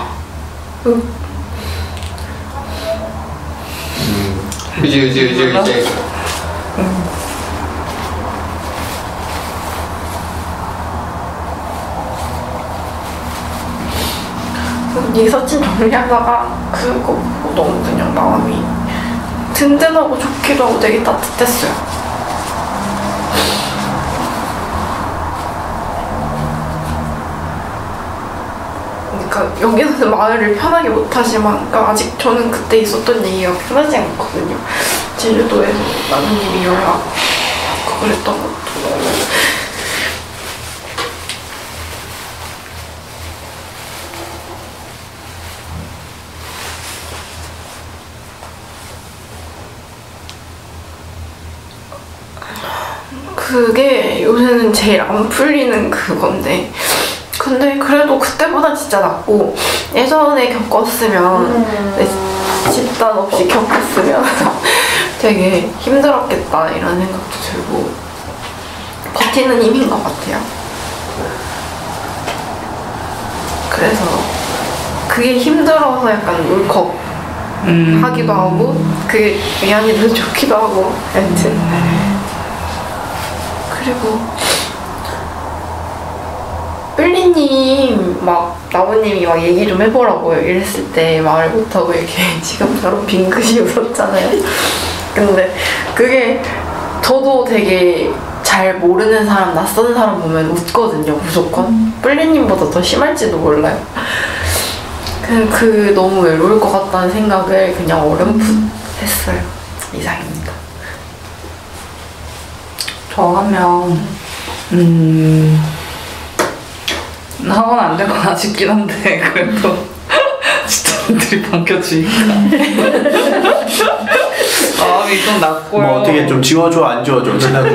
그지 그지 그지 그지. 이 서친 정리하다가 그거 보고 너무 그냥 마음이 든든하고 좋기도 하고 되게 따뜻했어요. 그러니까 여기서는 말을 편하게 못하지만 그러니까 아직 저는 그때 있었던 얘기가 편하지 않거든요. 제주도에서 나누님이 연락 그랬던 것도 너무 그게 요새는 제일 안 풀리는 그건데 근데 그래도 그때보다 진짜 낫고 예전에 겪었으면 음. 내 집단 없이 겪었으면 되게 힘들었겠다 이런 생각도 들고 버티는 힘인 것 같아요. 그래서 그게 힘들어서 약간 울컥 음. 하기도 하고 그게 미안해도 좋기도 하고 하여튼 그리고 뿔리님 막 나무님이 막 얘기 좀 해보라고 이랬을 때 말을 못하고 이렇게 지금처럼 빙긋이 웃었잖아요. 근데 그게 저도 되게 잘 모르는 사람 낯선 사람 보면 웃거든요 무조건. 뿔리님보다 더 심할지도 몰라요. 그냥 그 너무 외로울 것 같다는 생각을 그냥 어렴풋 했어요. 이상입니다. 저 하면 음 학원 안 될 건 아쉽긴 한데 그래도 직장인들이 반겨주니까 마음이 좀 낫고요. 뭐 어떻게 좀 지워줘 안 지워줘 지나줘.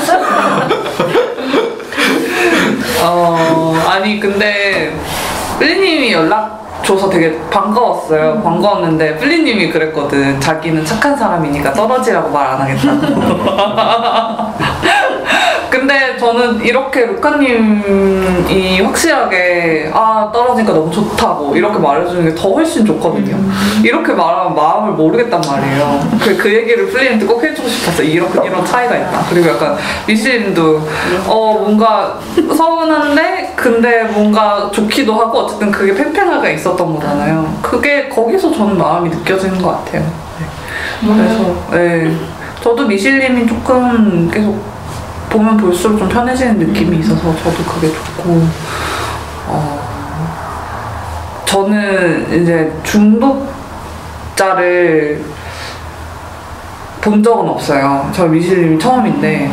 어 아니 근데 플리님이 연락 줘서 되게 반가웠어요. 반가웠는데 플리님이 그랬거든. 자기는 착한 사람이니까 떨어지라고 말 안 하겠다고. 근데 저는 이렇게 루카님이 확실하게 아 떨어지니까 너무 좋다고 이렇게 말해주는 게 더 훨씬 좋거든요. 이렇게 말하면 마음을 모르겠단 말이에요. 그, 그 얘기를 플리님한테 꼭 해주고 싶었어요. 이렇게 이런 차이가 있다. 그리고 약간 미실님도 어 뭔가 서운한데 근데 뭔가 좋기도 하고 어쨌든 그게 팽팽하게 있었던 거잖아요. 그게 거기서 저는 마음이 느껴지는 것 같아요. 네. 그래서 네. 저도 미실님이 조금 계속 보면 볼수록 좀 편해지는 느낌이 있어서 저도 그게 좋고 어, 저는 이제 중독자를 본 적은 없어요. 저 미실님이 처음인데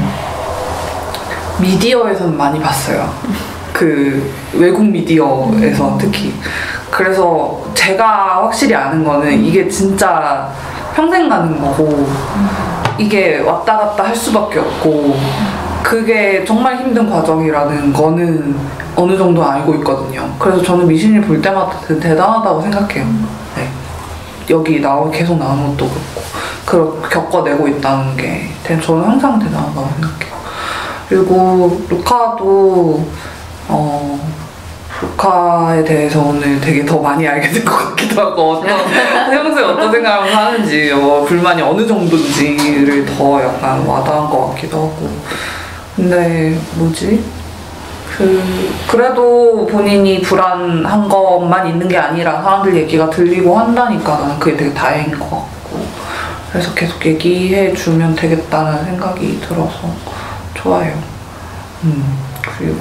미디어에서는 많이 봤어요. 그 외국 미디어에서 특히. 그래서 제가 확실히 아는 거는 이게 진짜 평생 가는 거고 이게 왔다 갔다 할 수밖에 없고 그게 정말 힘든 과정이라는 거는 어느 정도 알고 있거든요. 그래서 저는 미신이 볼 때마다 대단하다고 생각해요. 네. 여기 나오 계속 나오는 것도 그렇고 그렇게 겪어내고 있다는 게 저는 항상 대단하다고 생각해요. 그리고 루카도 어 루카에 대해서 오늘 되게 더 많이 알게 된 것 같기도 하고 어떤 평소에 어떤 생각을 하는지 어, 불만이 어느 정도인지를 더 약간 와닿은 것 같기도 하고 근데 뭐지? 그 그래도 본인이 불안한 것만 있는 게 아니라 사람들 얘기가 들리고 한다니까 나는 그게 되게 다행인 것 같고 그래서 계속 얘기해 주면 되겠다는 생각이 들어서 좋아요. 음 그리고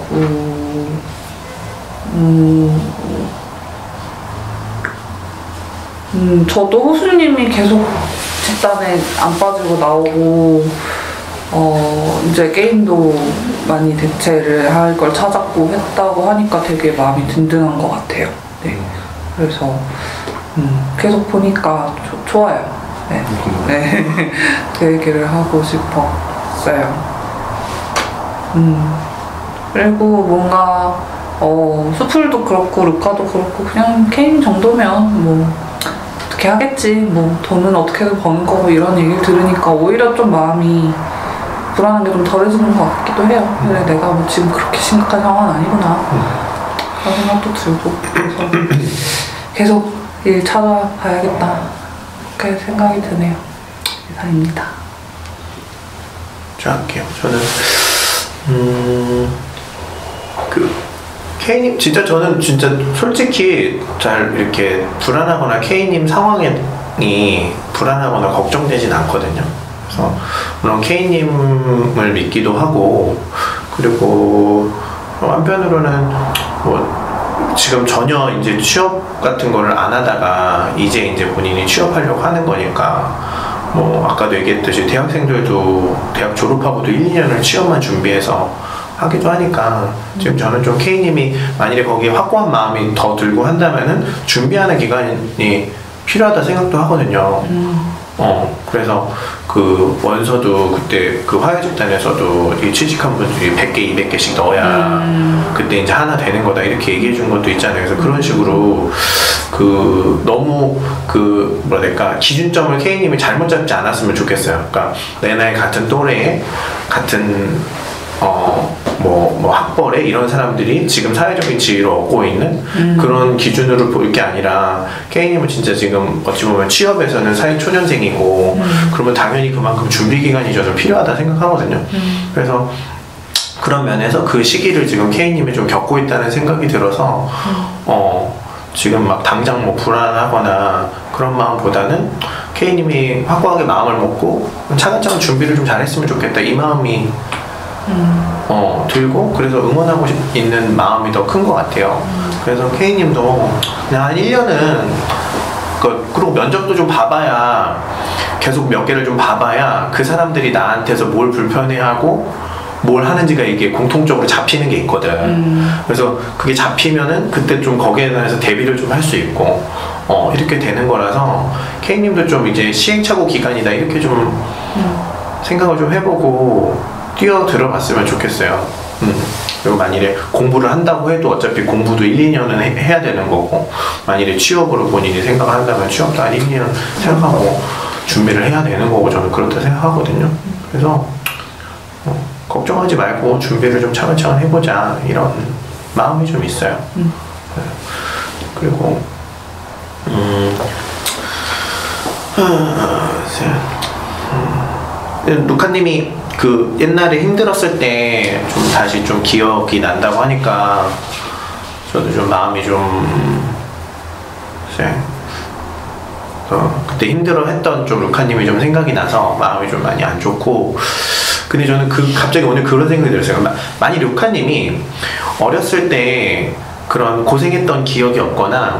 음, 음, 저도 호수님이 계속 집단에 안 빠지고 나오고, 어, 이제 게임도 많이 대체를 할 걸 찾았고 했다고 하니까 되게 마음이 든든한 것 같아요. 네. 그래서, 음, 계속 보니까 조, 좋아요. 네. 네. 그 얘기를 하고 싶었어요. 음, 그리고 뭔가, 어, 수풀도 그렇고 루카도 그렇고 그냥 케인 정도면 뭐 어떻게 하겠지. 뭐 돈은 어떻게든 버는 거고 이런 얘기를 들으니까 오히려 좀 마음이 불안한 게 좀 덜해지는 것 같기도 해요. 근데 내가 뭐 지금 그렇게 심각한 상황은 아니구나 그런 생각도 들고 그래서 계속 일 찾아봐야겠다 그렇게 생각이 드네요. 이상입니다. 저 할게요. 저는 음, 그 K님 진짜 저는 진짜 솔직히 잘 이렇게 불안하거나 K님 상황이 불안하거나 걱정되진 않거든요. 그래서 물론 K님을 믿기도 하고 그리고 한편으로는 뭐 지금 전혀 이제 취업 같은 거를 안 하다가 이제 이제 본인이 취업하려고 하는 거니까 뭐 아까도 얘기했듯이 대학생들도 대학 졸업하고도 일, 이 년을 취업만 준비해서 하기도 하니까 지금 저는 좀 K님이 만일에 거기에 확고한 마음이 더 들고 한다면은 준비하는 기간이 필요하다 생각도 하거든요. 음. 어 그래서 그 원서도 그때 그 화요 집단에서도 이 취직한 분들이 백 개, 이백 개씩 넣어야 음. 그때 이제 하나 되는 거다 이렇게 얘기해 준 것도 있잖아요. 그래서 그런 식으로 그 너무 그 뭐랄까 기준점을 K님이 잘못 잡지 않았으면 좋겠어요. 그러니까 내 나이 같은 또래에 같은 어, 뭐, 뭐, 학벌에 이런 사람들이 지금 사회적인 지위를 얻고 있는 음. 그런 기준으로 볼 게 아니라, K님은 진짜 지금 어찌 보면 취업에서는 사회 초년생이고, 음. 그러면 당연히 그만큼 준비 기간이 저는 필요하다 생각하거든요. 음. 그래서 그런 면에서 그 시기를 지금 K님이 좀 겪고 있다는 생각이 들어서, 음. 어, 지금 막 당장 뭐 불안하거나 그런 마음보다는 K님이 확고하게 마음을 먹고 차근차근 준비를 좀 잘했으면 좋겠다. 이 마음이 음. 어, 들고 그래서 응원하고 싶, 있는 마음이 더 큰 것 같아요. 음. 그래서 K님도 그냥 한 일 년은 그, 그리고 면접도 좀 봐봐야 계속 몇 개를 좀 봐봐야 그 사람들이 나한테서 뭘 불편해하고 뭘 하는지가 이게 공통적으로 잡히는 게 있거든. 음. 그래서 그게 잡히면은 그때 좀 거기에 대해서 대비를 좀 할 수 있고 어, 이렇게 되는 거라서 K님도 좀 이제 시행착오 기간이다 이렇게 좀 음. 생각을 좀 해보고 뛰어 들어봤으면 좋겠어요. 음. 그리고 만일에 공부를 한다고 해도 어차피 공부도 일, 이 년은 해, 해야 되는 거고 만일에 취업으로 본인이 생각을 한다면 취업도 한 일, 이 년 생각하고 준비를 해야 되는 거고 저는 그렇다 생각하거든요. 그래서 어, 걱정하지 말고 준비를 좀 차근차근 해보자 이런 마음이 좀 있어요. 음. 네. 그리고 음, 아, 음, 루카님이 그 옛날에 힘들었을 때 좀 다시 좀 기억이 난다고 하니까 저도 좀 마음이 좀 글쎄 어, 그때 힘들어했던 좀 루카님이 좀 생각이 나서 마음이 좀 많이 안 좋고 근데 저는 그 갑자기 오늘 그런 생각이 들었어요. 만약 루카님이 어렸을 때 그런 고생했던 기억이 없거나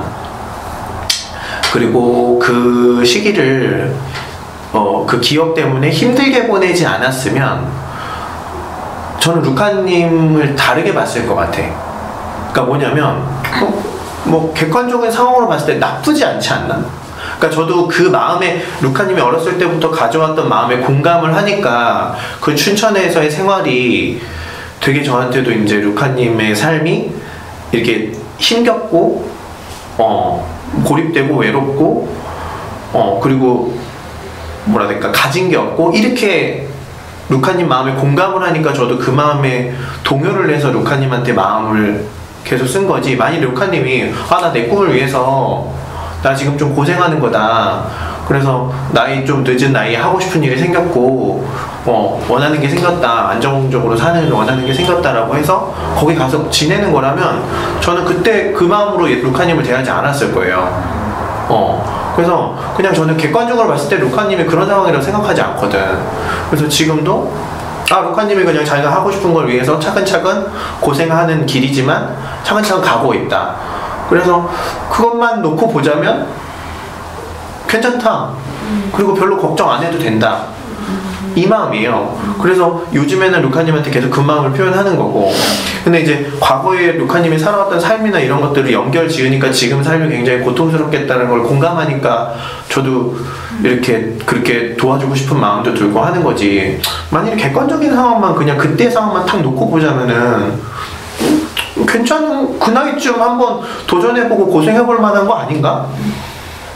그리고 그 시기를 어, 그 기억 때문에 힘들게 보내지 않았으면 저는 루카님을 다르게 봤을 것 같아. 그러니까 뭐냐면 어, 뭐 객관적인 상황으로 봤을 때 나쁘지 않지 않나? 그러니까 저도 그 마음에 루카님이 어렸을 때부터 가져왔던 마음에 공감을 하니까 그 춘천에서의 생활이 되게 저한테도 이제 루카님의 삶이 이렇게 힘겹고 어, 고립되고 외롭고 어, 그리고 뭐라 해야 될까 가진 게 없고 이렇게 루카님 마음에 공감을 하니까 저도 그 마음에 동요를 해서 루카님한테 마음을 계속 쓴 거지. 만약 루카님이 아 나 내 꿈을 위해서 나 지금 좀 고생하는 거다 그래서 나이 좀 늦은 나이에 하고 싶은 일이 생겼고 어, 원하는 게 생겼다 안정적으로 사는 원하는 게 생겼다라고 해서 거기 가서 지내는 거라면 저는 그때 그 마음으로 루카님을 대하지 않았을 거예요. 어. 그래서 그냥 저는 객관적으로 봤을 때 루카님이 그런 상황이라고 생각하지 않거든. 그래서 지금도 아 루카님이 그냥 자기가 하고 싶은 걸 위해서 차근차근 고생하는 길이지만 차근차근 가고 있다. 그래서 그것만 놓고 보자면 괜찮다. 그리고 별로 걱정 안 해도 된다. 이 마음이에요. 그래서 요즘에는 루카님한테 계속 그 마음을 표현하는 거고 근데 이제 과거에 루카님이 살아왔던 삶이나 이런 것들을 연결 지으니까 지금 삶이 굉장히 고통스럽겠다는 걸 공감하니까 저도 이렇게 그렇게 도와주고 싶은 마음도 들고 하는 거지. 만약에 객관적인 상황만 그냥 그때 상황만 탁 놓고 보자면은 괜찮은 그 나이쯤 한번 도전해보고 고생해볼 만한 거 아닌가?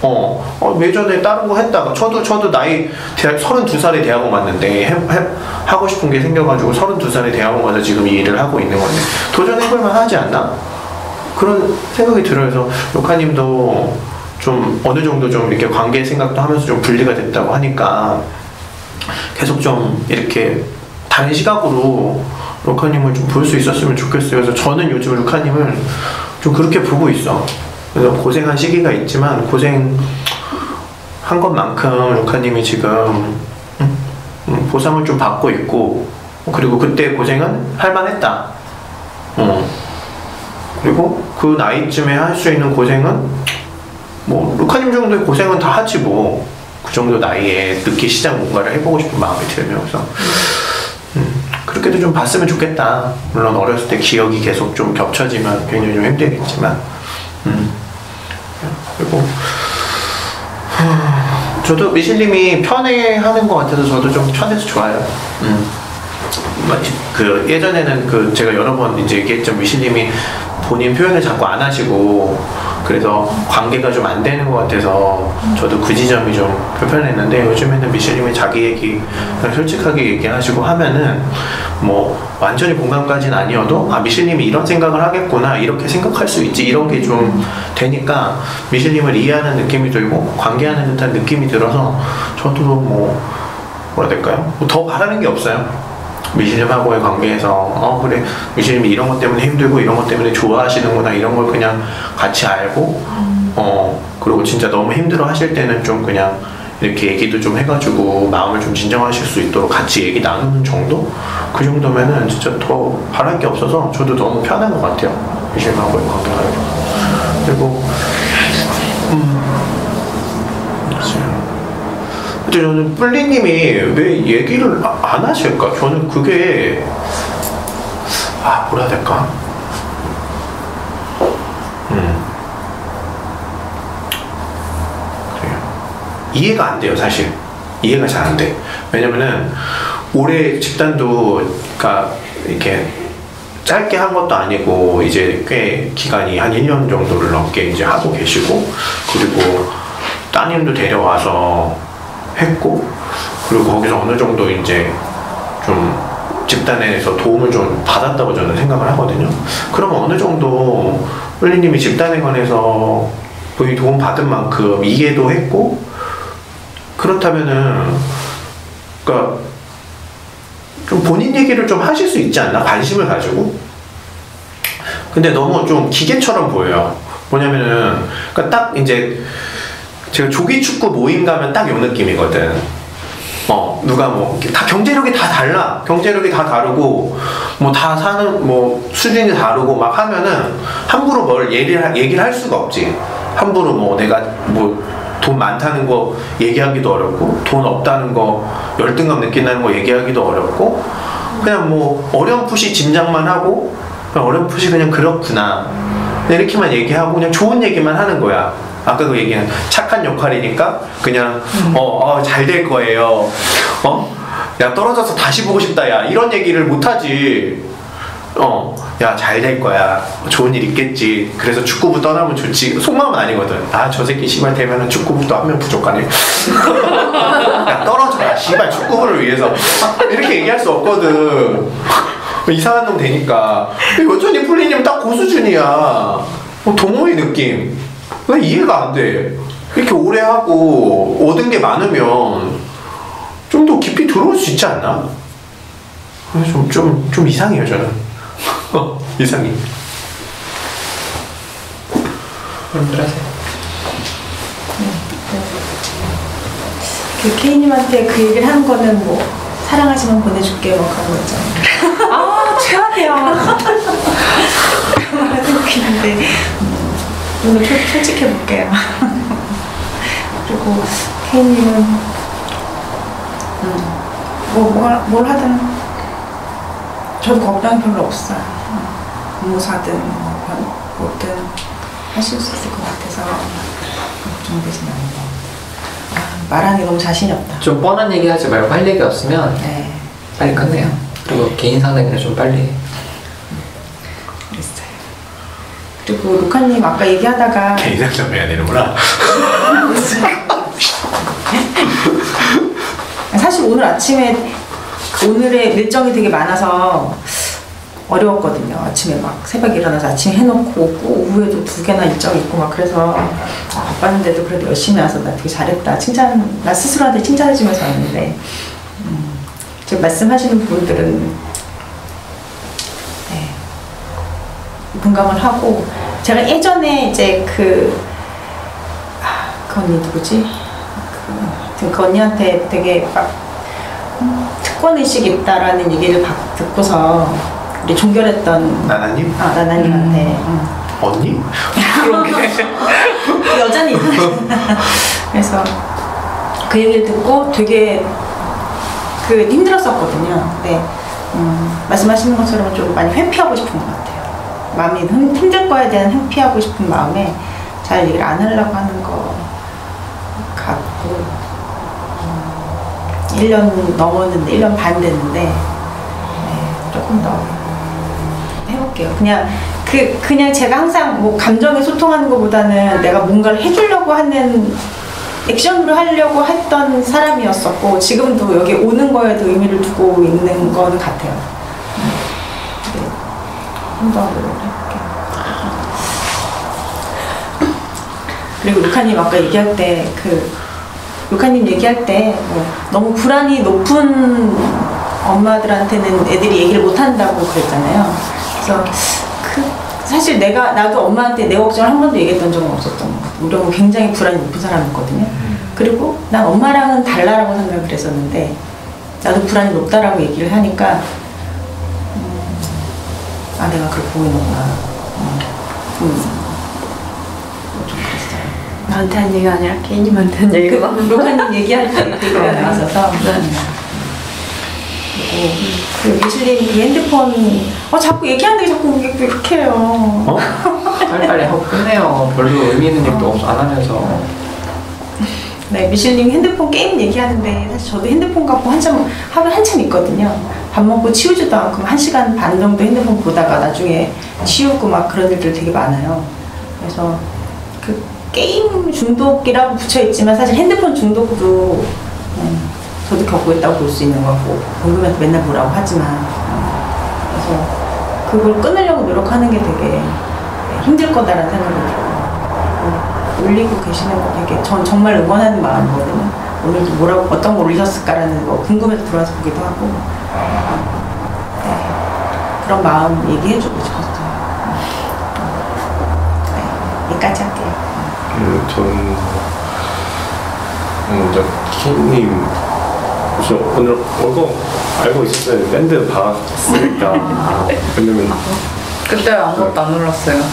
어, 어 예전에 다른 거 했다가 저도 저도 나이 대학 서른두 살에 대학원 갔는데 해, 해, 하고 싶은 게 생겨가지고 서른두 살에 대학원 가서 지금 이 일을 하고 있는 건데 도전해볼만 하지 않나? 그런 생각이 들어요. 그래서 로카님도 좀 어느 정도 좀 이렇게 관계 생각도 하면서 좀 분리가 됐다고 하니까 계속 좀 이렇게 다른 시각으로 루카님을 좀 볼 수 있었으면 좋겠어요. 그래서 저는 요즘 루카님을 좀 그렇게 보고 있어. 그래서 고생한 시기가 있지만 고생한 것만큼 루카님이 지금 음, 음, 보상을 좀 받고 있고 그리고 그때 고생은 할만했다. 어. 그리고 그 나이쯤에 할 수 있는 고생은 뭐 루카님 정도의 고생은 다 하지 뭐 그 정도 나이에 늦게 시작 뭔가를 해보고 싶은 마음이 들면서 음, 그렇게도 좀 봤으면 좋겠다. 물론 어렸을 때 기억이 계속 좀 겹쳐지면 굉장히 좀 힘들겠지만 음. 그리고 하, 저도 미실님이 편해하는 것 같아서 저도 좀 편해서 좋아요. 음. 그 예전에는 그 제가 여러 번 이제 얘기했죠. 미실님이 본인 표현을 자꾸 안 하시고 그래서 관계가 좀 안 되는 것 같아서 저도 그 지점이 좀 불편했는데 요즘에는 미실님이 자기 얘기 그냥 솔직하게 얘기하시고 하면은 뭐 완전히 공감까지는 아니어도 아 미실님이 이런 생각을 하겠구나 이렇게 생각할 수 있지 이런 게 좀 되니까 미실님을 이해하는 느낌이 들고 관계하는 듯한 느낌이 들어서 저도 뭐 뭐라 해야 될까요? 뭐 더 바라는 게 없어요. 미실님하고의 관계에서 어 그래 미실님이 이런 것 때문에 힘들고 이런 것 때문에 좋아하시는구나 이런 걸 그냥 같이 알고 어 그리고 진짜 너무 힘들어 하실 때는 좀 그냥 이렇게 얘기도 좀 해가지고 마음을 좀 진정하실 수 있도록 같이 얘기 나누는 정도? 그 정도면은 진짜 더 바랄 게 없어서 저도 너무 편한 것 같아요. 미실님하고의 관계가. 그리고 음 근데 저는 뿔리님이 왜 얘기를 안 하실까? 저는 그게 아 뭐라 해야 될까? 음 그래요. 이해가 안 돼요 사실. 이해가 잘 안 돼. 왜냐면은 올해 집단도 그러니까 이렇게 짧게 한 것도 아니고 이제 꽤 기간이 한 일 년 정도를 넘게 이제 하고 계시고 그리고 따님도 데려와서 했고 그리고 거기서 어느 정도 이제 좀 집단에서 도움을 좀 받았다고 저는 생각을 하거든요. 그러면 어느 정도 뿔리님이 집단에 관해서 본인이 도움 받은 만큼 이해도 했고 그렇다면은 그러니까 좀 본인 얘기를 좀 하실 수 있지 않나? 관심을 가지고. 근데 너무 좀 기계처럼 보여요. 뭐냐면은 그러니까 딱 이제 제가 조기축구 모임 가면 딱 요 느낌이거든. 어, 누가 뭐, 다 경제력이 다 달라. 경제력이 다 다르고, 뭐 다 사는, 뭐, 수준이 다르고 막 하면은, 함부로 뭘 얘기를, 얘기를 할 수가 없지. 함부로 뭐 내가 뭐, 돈 많다는 거 얘기하기도 어렵고, 돈 없다는 거, 열등감 느낀다는 거 얘기하기도 어렵고, 그냥 뭐, 어렴풋이 짐작만 하고, 그냥 어렴풋이 그냥 그렇구나. 그냥 이렇게만 얘기하고, 그냥 좋은 얘기만 하는 거야. 아까 그 얘기는 착한 역할이니까 그냥 음. 어, 어, 잘 될 거예요. 어? 야 떨어져서 다시 보고 싶다 야 이런 얘기를 못하지. 어, 야 잘 될 거야. 좋은 일 있겠지. 그래서 축구부 떠나면 좋지. 속마음은 아니거든. 아 저 새끼 씨발 되면은 축구부도 한 명 부족하네. 야 떨어져라 씨발 축구부를 위해서 이렇게 얘기할 수 없거든. 이상한 놈 되니까. 여전히 뿔리님 딱 그 수준이야. 어, 동호회 느낌. 왜 이해가 안 돼? 이렇게 오래 하고 얻은 게 많으면 좀 더 깊이 들어올 수 있지 않나? 좀, 좀, 좀 이상해요, 저는. 이상해. 여러분들 하세요. 그 케이님한테 그 얘기를 하는 거는 뭐 사랑하시면 보내줄게 뭐 그런 거 있잖아요. 아 최악이야. 말하는 웃기는데 오늘 솔직해 볼게요. 그리고 케이님은 음, 뭐, 뭘, 뭘 하든 저도 걱정이 별로 없어요. 무사든 뭐, 뭐든 하실 수 있을 것 같아서 걱정되진 않는 것 같아요. 아, 말하는 게 너무 자신이 없다. 좀 뻔한 얘기 하지 말고 할 얘기 없으면 네. 빨리 끝내요. 그리고 개인 상담이나 좀 빨리. 그랬어요. 그리고 루카님 아까 얘기하다가 개인 상담 해야 되는구나. 사실 오늘 아침에 오늘의 일정이 되게 많아서 어려웠거든요. 아침에 막 새벽에 일어나서 아침에 해놓고 오고 오후에도 두 개나 일정이 있고 막 그래서 아, 바빴는데도 그래도 열심히 와서 나 되게 잘했다. 칭찬, 나 스스로한테 칭찬해주면서 왔는데 음, 지금 말씀하시는 부분들은 네, 공감을 하고 제가 예전에 이제 그, 아, 그 언니 누구지? 그, 그 언니한테 되게 막 특권의식이 있다라는 얘기를 박, 듣고서 우리 종결했던 나나님? 아 나나님한테 음. 언니? 여자는 있잖아. 그래서 그 얘기를 듣고 되게 그 힘들었었거든요. 네, 음, 말씀하시는 것처럼 좀 많이 회피하고 싶은 것 같아요. 마음이 힘, 힘들 거에 대한 회피하고 싶은 마음에 잘 얘기를 안 하려고 하는 것 같고 음, 일 년 넘었는데 일 년 반 됐는데 네, 조금 더 해볼게요. 그냥 그 그냥 제가 항상 뭐 감정에 소통하는 것보다는 내가 뭔가를 해주려고 하는 액션으로 하려고 했던 사람이었었고 지금도 여기 오는 거에도 의미를 두고 있는 거는 같아요. 네. 한번 해볼게요. 그리고 루카님 아까 얘기할 때 그 루카님 얘기할 때 뭐 너무 불안이 높은 엄마들한테는 애들이 얘기를 못 한다고 그랬잖아요. 그래서 그 사실 내가 나도 엄마한테 내 걱정을 한 번도 얘기했던 적은 없었던 것 같아요. 우리 엄마 굉장히 불안이 높은 사람이었거든요. 그리고 난 엄마랑은 달라라고 생각을 했었는데 나도 불안이 높다라고 얘기를 하니까 음, 아 내가 그렇게 보이는구나. 음, 음, 좀 그랬어요. 나한테 한 얘기가 아니라 케이님한테 한 얘기가 그 로카님 얘기할 때 그 얘기가 나왔어서 그리고 그 미슐린 그 핸드폰 어 자꾸 얘기하는데 자꾸 왜 그렇게 해요. 어? 빨리빨리 하고 끝내요. 별로 의미 있는 얘기도 없, 안 하면서. 네, 미슐님 핸드폰 게임 얘기하는데 사실 저도 핸드폰 갖고 한참 하루에 한참 있거든요. 밥 먹고 치우지도 않고 한 시간 반 정도 핸드폰 보다가 나중에 치우고 막 그런 일들 되게 많아요. 그래서 그 게임 중독이라고 붙여있지만 사실 핸드폰 중독도 음, 저도 겪고 있다고 볼 수 있는 거고 궁금해서 맨날 보라고 하지만 그래서 그걸 끊으려고 노력하는 게 되게 힘들 거다라는 생각이 들어요. 올리고 계시는 거 되게 전 정말 응원하는 마음이거든요. 오늘도 뭐라고 어떤 걸 올리셨을까라는 거 궁금해서 들어와서 보기도 하고 네, 그런 마음 얘기해주고 싶었어요. 네, 여기까지 할게요. 음, 저는 먼저 키님 저 오늘 올 거 알고 있었어요. 밴드 봤으니까. 왜냐면 그때 아무것도 안 눌렀어요.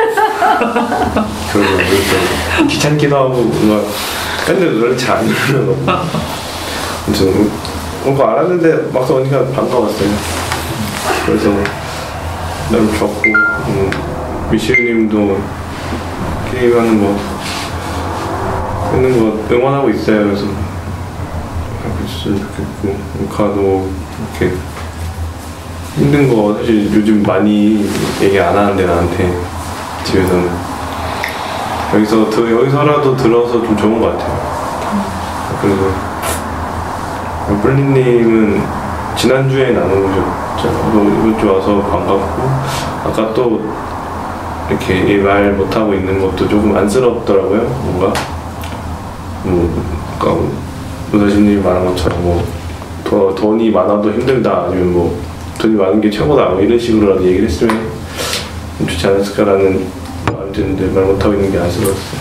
그러면 좀 귀찮기도 하고 뭔가 밴드 노래를 잘 안 부르는 거. 저는 올 거 알았는데 막상 오니까 반가웠어요. 그래서 너무 좋고 음, 미시우님도 게임하는 거 하는 거 응원하고 있어요. 그래서 그랬으면 좋겠고 루카도 이렇게 힘든 거 사실 요즘 많이 얘기 안 하는데 나한테 집에서는 여기서 더 여기서라도 들어서 좀 좋은 것 같아요. 그래서 뿔리님은 지난주에 나눠보셨잖아요. 이번 주 와서 반갑고 아까 또 이렇게 말 못하고 있는 것도 조금 안쓰럽더라고요. 뭔가 뭐 아까 노사신님이 말한 것처럼 뭐 더, 돈이 많아도 힘들다 아니면 뭐 돈이 많은 게 최고다 뭐 이런 식으로라도 얘기를 했으면 좀 좋지 않았을까라는 마음이 드는데 말 못하고 있는 게 안쓰러웠어요.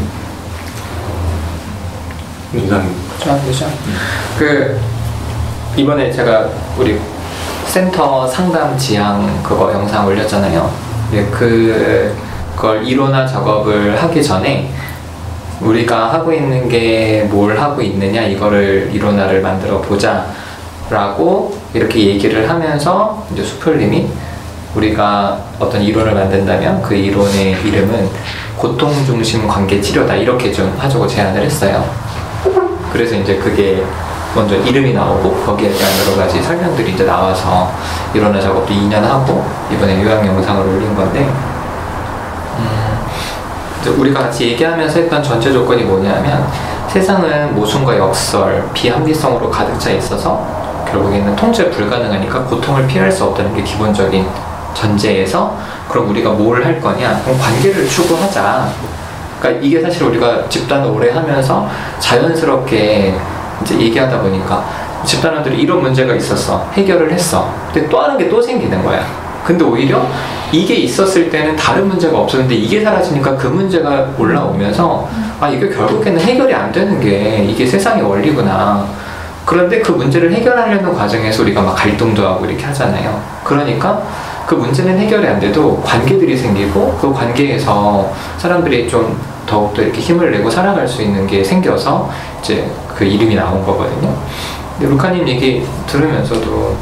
이상입니다. 아, 그죠. 그 이번에 제가 우리 센터 상담 지향 그거 영상 올렸잖아요. 예, 그걸 이론화 작업을 하기 전에 우리가 하고 있는 게 뭘 하고 있느냐 이거를 이론화를 만들어 보자 라고 이렇게 얘기를 하면서 이제 수풀님이 우리가 어떤 이론을 만든다면 그 이론의 이름은 고통중심 관계 치료다 이렇게 좀 하자고 제안을 했어요. 그래서 이제 그게 먼저 이름이 나오고 거기에 대한 여러 가지 설명들이 이제 나와서 이론화 작업도 이 년 하고 이번에 요약 영상을 올린 건데 음, 이제 우리가 같이 얘기하면서 했던 전제 조건이 뭐냐면 세상은 모순과 역설, 비합리성으로 가득 차 있어서 결국에는 통제 불가능하니까 고통을 피할 수 없다는 게 기본적인 전제에서 그럼 우리가 뭘 할 거냐? 그럼 관계를 추구하자. 그러니까 이게 사실 우리가 집단을 오래 하면서 자연스럽게 이제 얘기하다 보니까 집단원들이 이런 문제가 있었어. 해결을 했어. 근데 또 하는 게 또 생기는 거야. 근데 오히려 이게 있었을 때는 다른 문제가 없었는데 이게 사라지니까 그 문제가 올라오면서 아 이게 결국에는 해결이 안 되는 게 이게 세상의 원리구나. 그런데 그 문제를 해결하려는 과정에서 우리가 막 갈등도 하고 이렇게 하잖아요. 그러니까 그 문제는 해결이 안 돼도 관계들이 생기고 그 관계에서 사람들이 좀 더욱더 이렇게 힘을 내고 살아갈 수 있는 게 생겨서 이제 그 이름이 나온 거거든요. 근데 루카님 얘기 들으면서도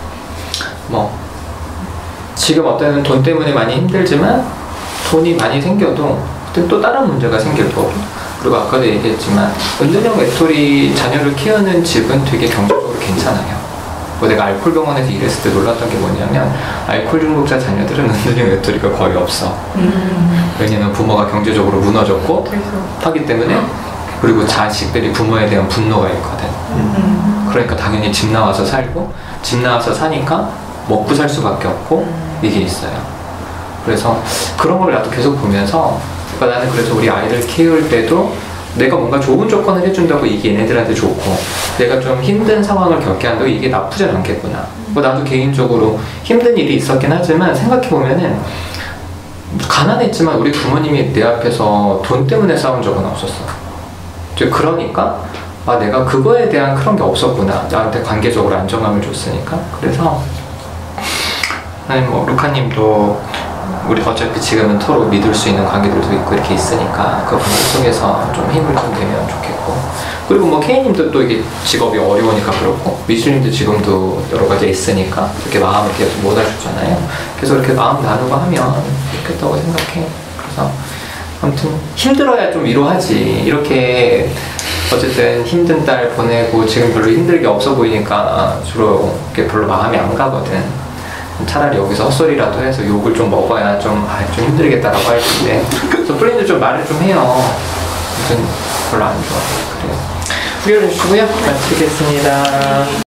뭐 지금 어때는 돈 때문에 많이 힘들지만 돈이 많이 생겨도 그때 또 다른 문제가 생길 거고 그리고 아까도 얘기했지만 은둔형 외톨이 자녀를 키우는 집은 되게 경제적으로 괜찮아요. 뭐 내가 알코올 병원에서 일했을 때 놀랐던 게 뭐냐면 알코올 중독자 자녀들은 은둔형 외톨이가 거의 없어. 음. 왜냐면 부모가 경제적으로 무너졌고 하기 때문에 그리고 자식들이 부모에 대한 분노가 있거든. 음. 그러니까 당연히 집 나와서 살고 집 나와서 사니까 먹고 살 수밖에 없고 이게 있어요. 그래서 그런 걸 나도 계속 보면서 그러니까 나는 그래서 우리 아이를 키울 때도 내가 뭔가 좋은 조건을 해준다고 이게 얘네들한테 좋고 내가 좀 힘든 상황을 겪게 한다고 이게 나쁘진 않겠구나. 뭐 나도 개인적으로 힘든 일이 있었긴 하지만 생각해보면은 가난했지만 우리 부모님이 내 앞에서 돈 때문에 싸운 적은 없었어. 그러니까 아 내가 그거에 대한 그런 게 없었구나. 나한테 관계적으로 안정감을 줬으니까. 그래서 아니 뭐 루카님도 우리 어차피 지금은 서로 믿을 수 있는 관계들도 있고 이렇게 있으니까 그 관계 속에서 좀 힘을 좀 내면 좋겠고 그리고 뭐 K님도 또 이게 직업이 어려우니까 그렇고 미술님도 지금도 여러 가지 있으니까 이렇게 마음을 계속 모아주잖아요. 계속 이렇게 마음 나누고 하면 좋겠다고 생각해. 그래서 아무튼 힘들어야 좀 위로하지. 이렇게 어쨌든 힘든 딸 보내고 지금 별로 힘들 게 없어 보이니까 주로 이렇게 별로 마음이 안 가거든. 차라리 여기서 헛소리라도 해서 욕을 좀 먹어야 좀, 아, 좀 힘들겠다라고 할 텐데. 그래서 플린도 좀 말을 좀 해요. 아무튼 별로 안 좋아. 그래요. 후회를 주시고요. 마치겠습니다.